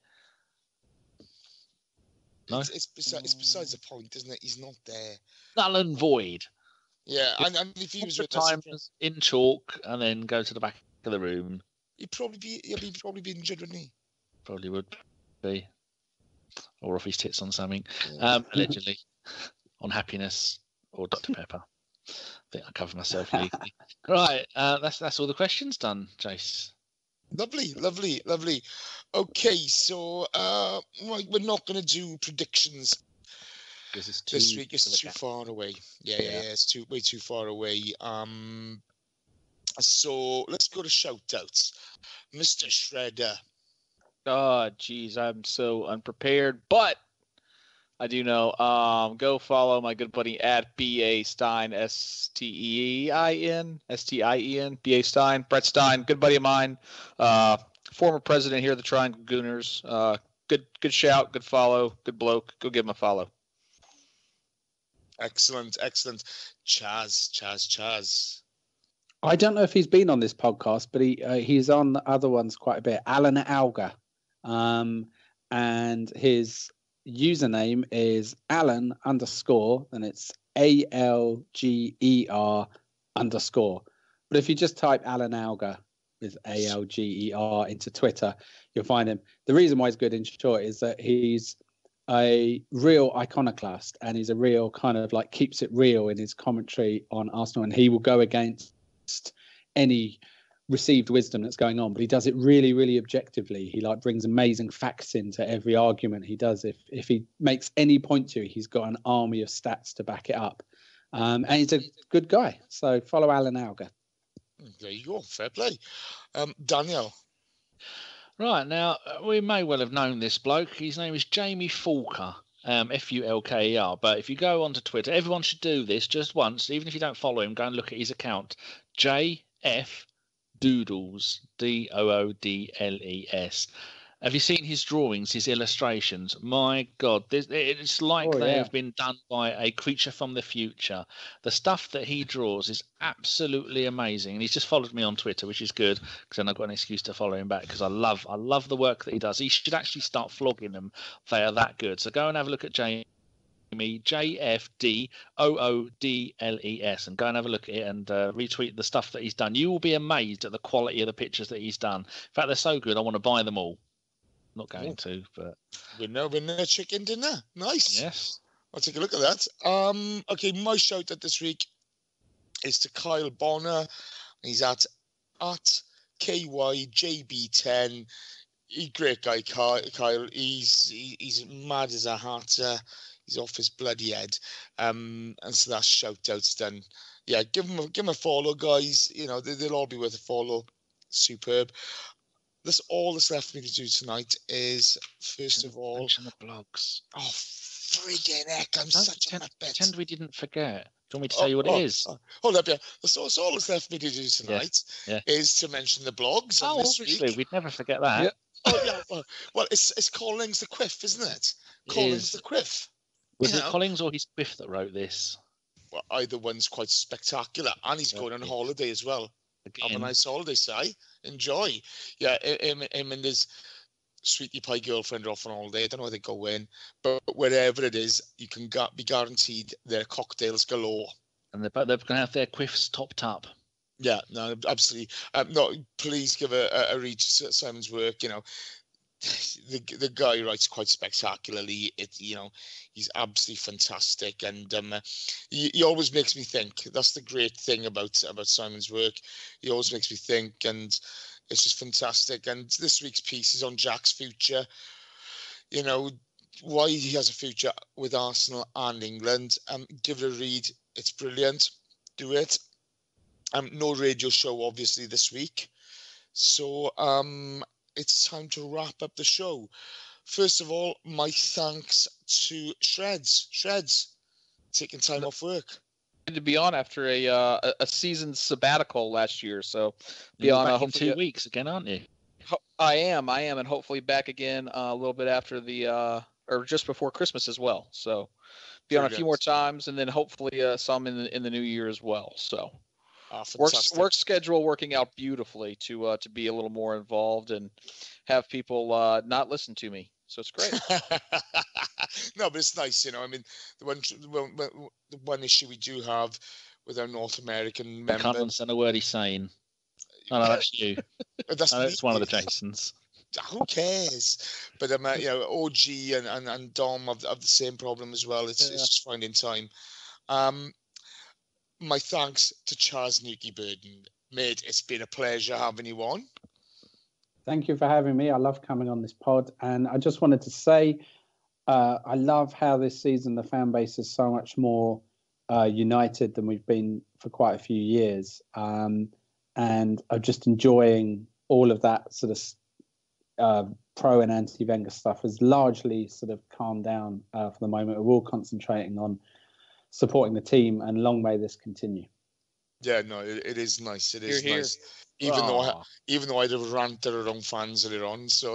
No, it's, it's, besides, it's besides the point, isn't it? He's not there. Null and void. Yeah, and, and if he was with us, time in chalk and then go to the back of the room, he'd probably be he'd be probably be injured, wouldn't he? Probably would be, or off his tits on something, Yeah. um, allegedly, on happiness or Doctor Pepper. I think I covered myself legally. Right, uh, that's that's all the questions done, Jace. Lovely, lovely, lovely. Okay, so uh, right, we're not going to do predictions Because it's too this week. It's to look too at. far away. Yeah, yeah, Yeah. yeah, it's too way too far away. Um, so let's go to shout outs. Mister Shredder. Oh, geez, I'm so unprepared, but I do know. Um, go follow my good buddy at B A Stein, S T E I N, S T I E N, B A Stein, Brett Stein, good buddy of mine, uh, former president here of the Triangle Gooners. Uh, good, good shout, good follow, good bloke. Go give him a follow. Excellent, excellent. Chaz, Chaz, Chaz. I don't know if he's been on this podcast, but he uh, he's on other ones quite a bit. Alan Alga, um, and his username is Alan underscore, and it's A L G E R underscore. But if you just type Alan Alga with A L G E R into Twitter, you'll find him. The reason why he's good in short is that he's a real iconoclast, and he's a real kind of like keeps it real in his commentary on Arsenal, and he will go against any received wisdom that's going on, but he does it really, really objectively. He like brings amazing facts into every argument he does. If if he makes any point to you, he's got an army of stats to back it up. Um, and he's a good guy. So follow Alan Alga. There you go. Fair play. Um, Daniel. Right, now, uh, we may well have known this bloke. His name is Jamie Fulker, um, F U L K E R. But if you go onto Twitter, everyone should do this just once. Even if you don't follow him, go and look at his account. J F Doodles, D O O D L E S. Have you seen his drawings, his illustrations? My God, this, it's like Oh, they yeah. have been done by a creature from the future. The stuff that he draws is absolutely amazing, and he's just followed me on Twitter, which is good because then I've got an excuse to follow him back because I love, I love the work that he does. He should actually start flogging them. They are that good. So go and have a look at Jamie. J F D O O D L E S, and go and have a look at it and uh, retweet the stuff that he's done. You will be amazed at the quality of the pictures that he's done. In fact, they're so good, I want to buy them all. Not going Oh. to, but Winner, winner, chicken dinner. Nice. yes. I'll take a look at that. Um, okay, my shout out this week is to Kyle Bonner. He's at at K Y J B ten. He great guy, Kyle. Kyle. He's he, he's mad as a hatter. He's off his bloody head. Um, and so that shout out's done. Yeah, give him a, give him a follow, guys. You know, they, they'll all be worth a follow. Superb. That's all that's left for me to do tonight is, first of all, Mention the blogs. oh, friggin' heck, I'm Don't such a pretend, muppet. pretend we didn't forget. Do you want me to tell you what oh, it is? oh, hold up, yeah. That's all, that's all that's left for me to do tonight yeah. is to mention the blogs. Oh, on this obviously, week. we'd never forget that. Yeah. Oh, yeah. Well, well, it's it's Collins the Quiff, isn't it? It Collins is. the Quiff. Was You it know. Collins or his Biff that wrote this? Well, either one's quite spectacular, and he's Yeah, going on yeah. holiday as well. Have a Again, nice holiday, Si. Enjoy. Yeah, him, him and his sweetie pie girlfriend are off on holiday. I don't know where they go in, but wherever it is, you can gu- be guaranteed their cocktails galore. and they're, they're going to have their quiffs topped up. Yeah, no, absolutely. Um, no, please give a, a, a read to Simon's work. You know, the the guy writes quite spectacularly. It, you know, he's absolutely fantastic, and um, uh, he, he always makes me think. That's the great thing about about Simon's work. He always makes me think, and it's just fantastic. And this week's piece is on Jack's future. You know, why he has a future with Arsenal and England. Um, give it a read. It's brilliant. do it. Um, no radio show, obviously, this week. So um, it's time to wrap up the show. First of all, my thanks to Shreds. Shreds, taking time off work. To be on after a uh, a season sabbatical last year, so be You're on back uh, in two weeks again, aren't you? I am, I am, and hopefully back again uh, a little bit after the uh, or just before Christmas as well. So be on a few more times, and then hopefully uh, some in the in the new year as well. So oh, work work schedule working out beautifully to uh, to be a little more involved and have people uh, not listen to me. So it's great. No, but it's nice, you know. I mean, the one the one issue we do have with our North American members. I can't understand a word he's saying. Oh, no, that's you. That's no, it's one of the Jasons. Who cares? But um, uh, you know, O G and, and, and Dom have, have the same problem as well. It's, yeah. it's just finding time. Um, my thanks to Charles Newkey Burden. Mate, it's been a pleasure having you on. Thank you for having me. I love coming on this pod. And I just wanted to say, uh, I love how this season the fan base is so much more uh, united than we've been for quite a few years. Um, and I'm just enjoying all of that sort of uh, pro and anti-Wenger stuff has largely sort of calmed down uh, for the moment. We're all concentrating on supporting the team, and long may this continue. Yeah, no, it, it is nice. It is here, nice. Here. Even Aww. though I, even though I'd have ranted around fans earlier on, so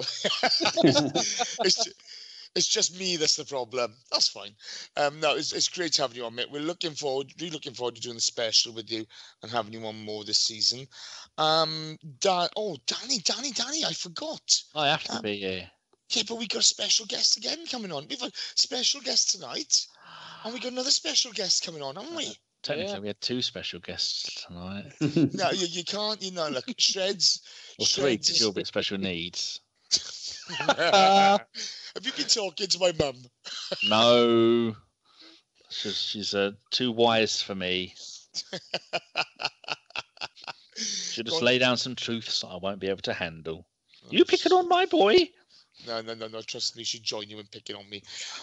it's it's just me that's the problem. That's fine. Um, no, it's it's great having you on, mate. We're looking forward, really looking forward to doing the special with you and having you on more this season. Um, Dan, oh, Danny, Danny, Danny, I forgot. I have to um, be here. Yeah, but we got a special guest again coming on. We've got a special guest tonight, and we got another special guest coming on, haven't we? Technically, yeah. we had two special guests tonight. No, you, you can't, you know, look, Shreds. Or three, because you're a bit special needs. uh, have you been talking to my mum? No. She's, she's uh, too wise for me. She'll just lay down some truths I won't be able to handle. Oh, you picking on my boy? No, no, no, no. Trust me, she'd join you in picking on me.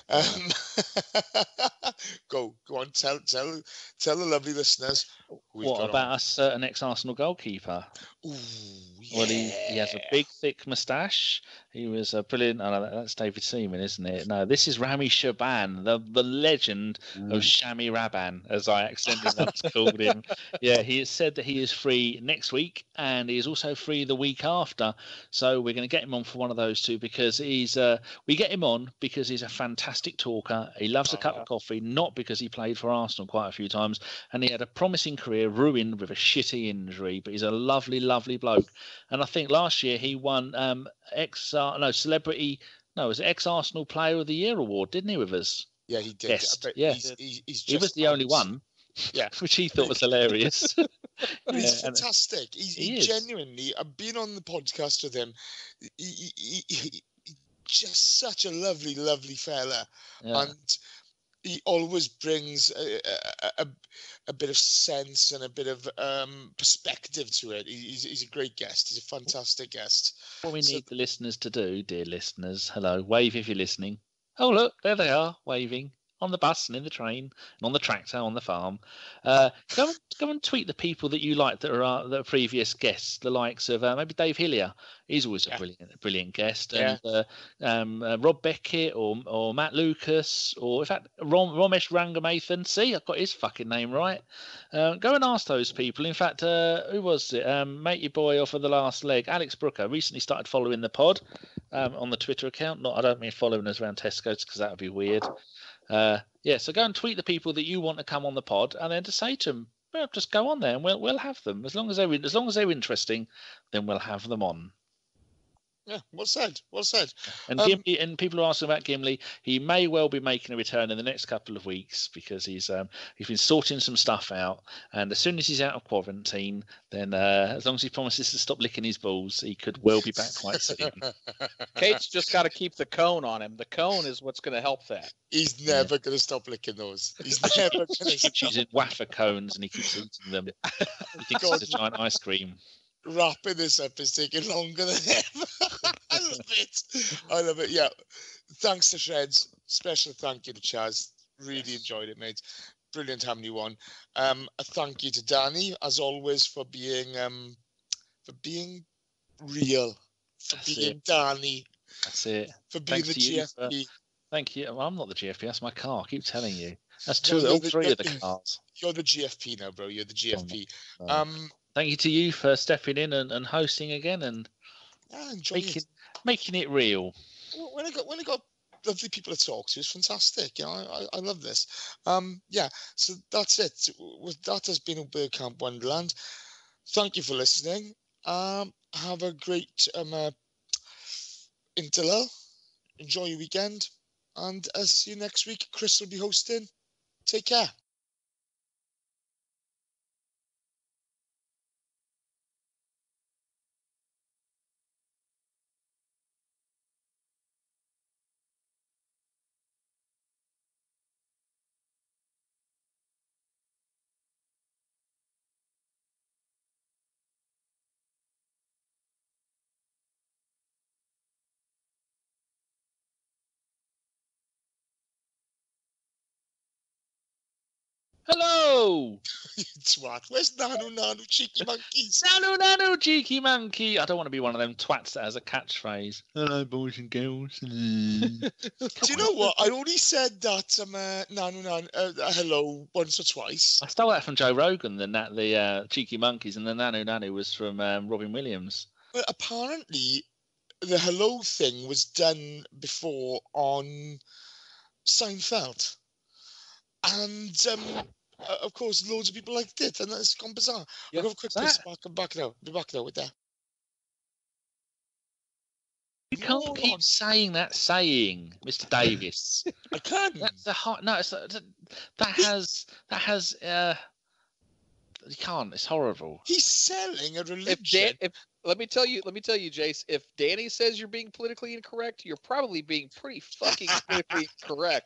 Um, go, go on. Tell, tell, tell the lovely listeners. What about on. us? Uh, an ex-Arsenal goalkeeper. Ooh, yeah. Well, he, he has a big, thick moustache. He was a brilliant. Oh, no, that's David Seaman, isn't it? No, this is Rami Shaban, the the legend mm. of Shami Raban, as I accidentally once called him. Yeah, he has said that he is free next week, and he is also free the week after. So we're going to get him on for one of those two because he's. Uh, we get him on because he's a fantastic talker. He loves a cup oh. of coffee, not because he played for Arsenal quite a few times, and he had a promising career ruined with a shitty injury. But he's a lovely, lovely bloke. And I think last year he won um, ex uh, no celebrity no it was ex Arsenal Player of the Year award, didn't he, with us? Yeah, he did. Guest. Yeah, he's, he's, he's he was the only one. Yeah, which he thought was hilarious. But he's yeah, fantastic. He's, he, he genuinely. I've been on the podcast with him. He, he, he, he just such a lovely, lovely fella, yeah. and he always brings a, a, a, a bit of sense and a bit of um, perspective to it. He's, he's a great guest. He's a fantastic guest. What we so, need the listeners to do, dear listeners, hello, wave if you're listening. Oh, look, there they are, waving. On the bus and in the train and on the tractor on the farm. Uh, go, and, go and tweet the people that you like that are uh, that are previous guests, the likes of uh, maybe Dave Hillier. He's always a yeah. brilliant, brilliant guest. Yeah. And uh, um, uh, Rob Beckett or or Matt Lucas or in fact Rom, Romesh Rangamathan. See, I've got his fucking name right. Uh, go and ask those people. In fact, uh, who was it? Um, mate, your boy off of the last leg, Alex Brooker, recently started following the pod um, on the Twitter account. Not, I don't mean following us around Tesco's because that would be weird. Uh, yeah, so go and tweet the people that you want to come on the pod, and then to say to them, well, just go on there, and we'll we'll have them as long as they're as long as they're interesting, then we'll have them on. Yeah, well said, well said. And um, Gimli, and people are asking about Gimli. He may well be making a return in the next couple of weeks because he's um, he's been sorting some stuff out, and as soon as he's out of quarantine, then uh, as long as he promises to stop licking his balls, he could well be back quite soon. Kate's just got to keep the cone on him. The cone is what's going to help that. He's never yeah. going to stop licking those. He's never going to stop. He's using wafer cones and he keeps eating them. He thinks God. It's a giant ice cream. Wrapping this up is taking longer than ever. I love it. I love it. Yeah. Thanks to Shreds. Special thank you to Chaz. Really yes. enjoyed it, mate. brilliant having you on. Um, a thank you to Danny, as always, for being um, for being real, for That's being it. Danny, That's it. for being Thanks the to you G F for- P. Thank you. Well, I'm not the G F P. That's my car. I keep telling you. That's No, two, you're all the- three you're- of the cars. You're the G F P now, bro. You're the G F P. Oh, Um, Thank you to you for stepping in and, and hosting again and yeah, enjoy making it. making it real. When I got when I got lovely people to talk to, it's fantastic. You know, I, I, I love this. Um, yeah. So that's it. With that has been Bergkamp Wonderland. Thank you for listening. Um, have a great um uh, interlull. Enjoy your weekend, and I'll see you next week. Chris will be hosting. Take care. Hello, Twat. Where's Nanu Nanu Cheeky Monkeys? Nanu Nanu cheeky monkey. I don't want to be one of them twats that has a catchphrase. Hello, boys and girls. Do you know what? I only said that um, uh, Nanu Nanu uh, hello once or twice. I stole that from Joe Rogan. The na- the uh, cheeky monkeys, and the Nanu Nanu was from um, Robin Williams. But apparently, the hello thing was done before on Seinfeld. And, um, uh, of course, loads of people liked it, and it's gone bizarre. Yeah, I'll have a quick that- piss back, I'm back now. Be back now with that. You can't Moron. keep saying that saying, Mister Davis. I can. That's a hot. No, it's, that has that has. Uh, you can't. It's horrible. He's selling a religion. If Dan, if let me tell you, let me tell you, Jace, if Danny says you're being politically incorrect, you're probably being pretty fucking politically correct.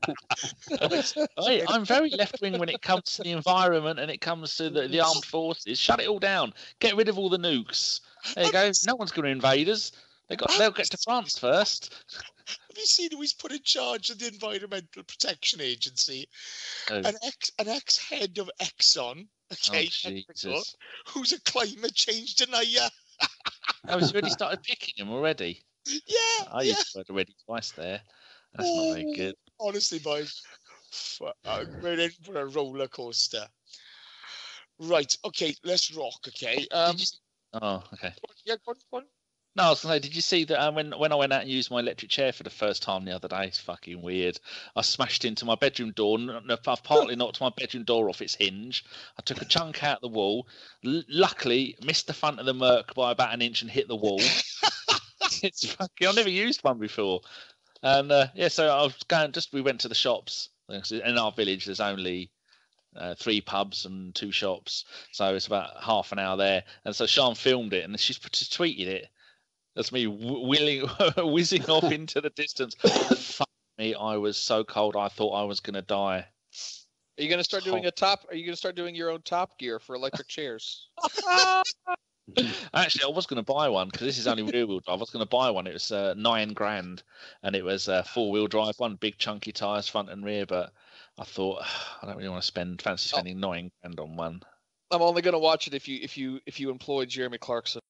I, I'm very left wing when it comes to the environment and it comes to the, the armed forces. Shut it all down. Get rid of all the nukes. There you go. No one's going to invade us. They got. They'll get to France first. Have you seen who he's put in charge of the Environmental Protection Agency? Oh, An ex, an ex-head of Exxon, okay, oh, technical, Jesus. who's a climate change denier. Oh, he's already started picking them already. Yeah, I yeah. used to word already twice there. That's not very good. Honestly, boys, f- uh, we're in for a roller coaster. Right, okay, let's rock, okay? Um, Did you- Oh, okay. yeah, go on, go on. No, I was gonna say, did you see that uh, when when I went out and used my electric chair for the first time the other day? It's fucking weird. I smashed into my bedroom door. n- n- I've partly knocked my bedroom door off its hinge. I took a chunk out the wall. L- luckily, missed the front of the Merc by about an inch and hit the wall. It's fucking. I've never used one before. And uh, yeah, so I was going. Just we went to the shops. In our village, there's only uh, three pubs and two shops, so it's about half an hour there. And so Sean filmed it, and she's she tweeted it. That's me willing, whizzing off into the distance. Fuck me, I was so cold. I thought I was gonna die. Are you gonna start doing a top? Are you gonna start doing your own Top Gear for electric chairs? Actually, I was going to buy one because this is only rear wheel drive. I was going to buy one. It was uh, nine grand, and it was uh, four wheel drive, one big chunky tires front and rear. But I thought I don't really want to spend fancy spending oh. nine grand on one. I'm only gonna watch it if you if you if you employ Jeremy Clarkson.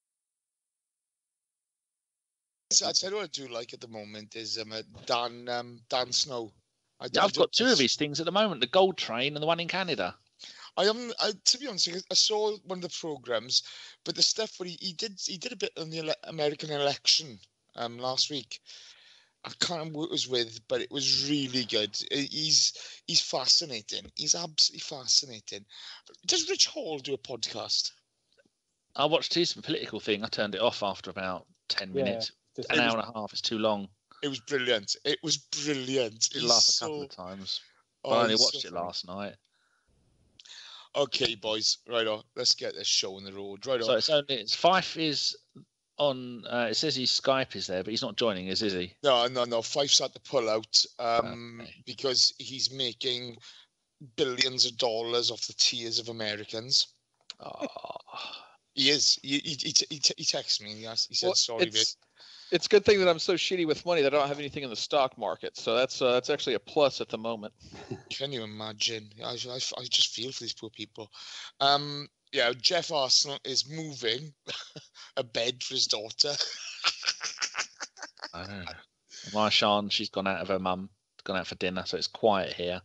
So I tell you what I do like at the moment is um, uh, Dan um, Dan Snow. I, Yeah, I I've do- got two of his things at the moment: the Gold Train and the one in Canada. I am. I, to be honest, I saw one of the programs, but the stuff where he, he did he did a bit on the ele- American election um last week. I can't remember who it was with, but it was really good. He's he's fascinating. He's absolutely fascinating. Does Rich Hall do a podcast? I watched his political thing. I turned it off after about ten Yeah, minutes. just- An hour and a half. It's too long. It was brilliant. It was brilliant. I did He's laugh a so- couple of times. oh, But I only he's so watched it funny. last night. Okay, boys. Right on. Let's get this show on the road. Right on. So it's only it's Fife is on. Uh, it says his Skype is there, but he's not joining us, is he? No, no, no. Fife's had to pull out um, Okay. because he's making billions of dollars off the tears of Americans. Oh, He is. He he he, he, he texted me. And he, asked, he said, Well, "Sorry, mate." it's It's a good thing that I'm so shitty with money that I don't have anything in the stock market. So that's uh, that's actually a plus at the moment. Can you imagine? I, I, I just feel for these poor people. Um, yeah, Jeff Arsenal is moving a bed for his daughter. I don't know. Marshawn, she's gone out of her mum, gone out for dinner, so it's quiet here.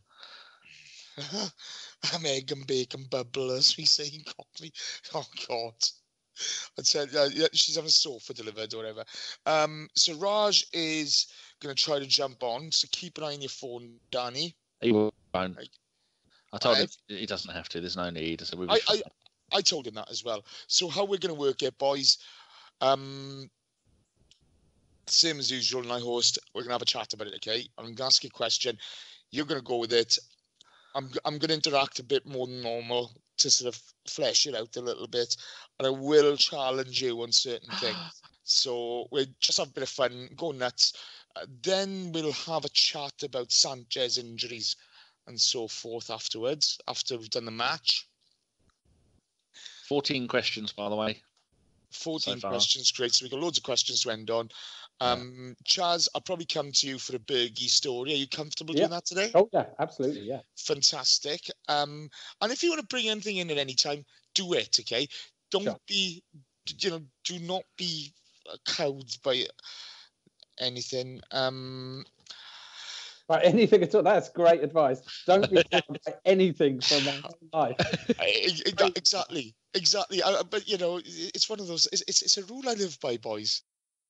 I'm egg and bacon bubble, as we say in Cockney. Oh, God. I said, uh, yeah, she's having a sofa delivered or whatever. Um, so Raj is going to try to jump on. So keep an eye on your phone, Danny. He won't. I told I, him he doesn't have to. There's no need. So we'll I, I, I told him that as well. So how we're going to work it, boys, um, same as usual, and I host, we're going to have a chat about it, okay? I'm going to ask you a question. You're going to go with it. I'm, I'm going to interact a bit more than normal to sort of flesh it out a little bit. And I will challenge you on certain things. So we'll just have a bit of fun, go nuts. Uh, then we'll have a chat about Sanchez injuries and so forth afterwards, after we've done the match. fourteen questions, by the way. fourteen so questions, great. So we've got loads of questions to end on. Um, yeah. Chaz, I'll probably come to you for a Bergie story. Are you comfortable yeah. doing that today? Oh, yeah, absolutely, yeah. Fantastic. Um, and if you want to bring anything in at any time, do it, okay? Don't sure. be, you know, do not be cowed by anything. Um, Right, anything at all. That's great advice. Don't be cowed by anything from my life. Exactly, exactly. I, but, you know, it's one of those, it's, it's, it's a rule I live by, boys.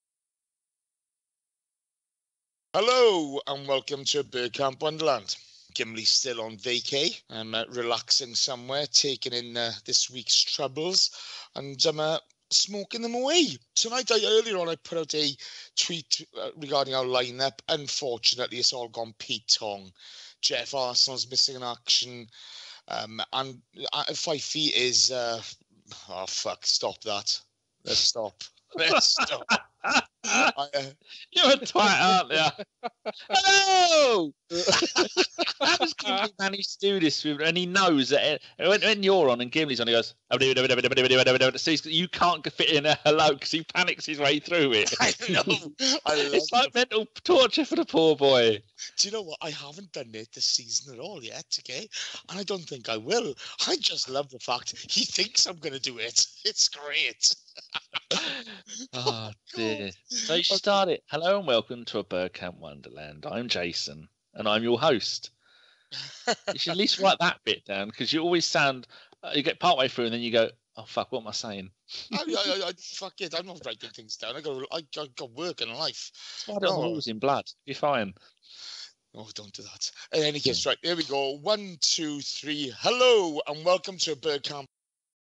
Hello and welcome to Bergkamp Wonderland. Gimli's still on vacay. I'm uh, relaxing somewhere, taking in uh, this week's troubles, and I'm uh, smoking them away. Tonight, I, earlier on, I put out a tweet uh, regarding our lineup. Unfortunately, it's all gone Pete Tong. Jeff Arsenal's missing in action, um, and uh, Five Feet is. Uh, oh fuck! Stop that. Let's stop. Let's stop. I, uh, You're a twat, aren't you? Hello! How does Gimli manage to do this? With, and he knows that when, when you're on and Gimli's on, he goes, so you can't fit in a hello because he panics his way through it. I know. I it's like the... mental torture for the poor boy. Do you know what? I haven't done it this season at all yet, okay? And I don't think I will. I just love the fact he thinks I'm going to do it. It's great. Oh, dear. So you should start it. Hello and welcome to a Bergkamp Wonderland. I'm Jason and I'm your host. You should at least write that bit down because you always sound, uh, you get partway through and then you go, oh, fuck, what am I saying? I, I, I, fuck it, I'm not writing things down. I got, I, I got work and life. Slide it on the walls in blood. You're fine. Oh, don't do that. In any case, right, here we go. One, two, three. Hello and welcome to a Bergkamp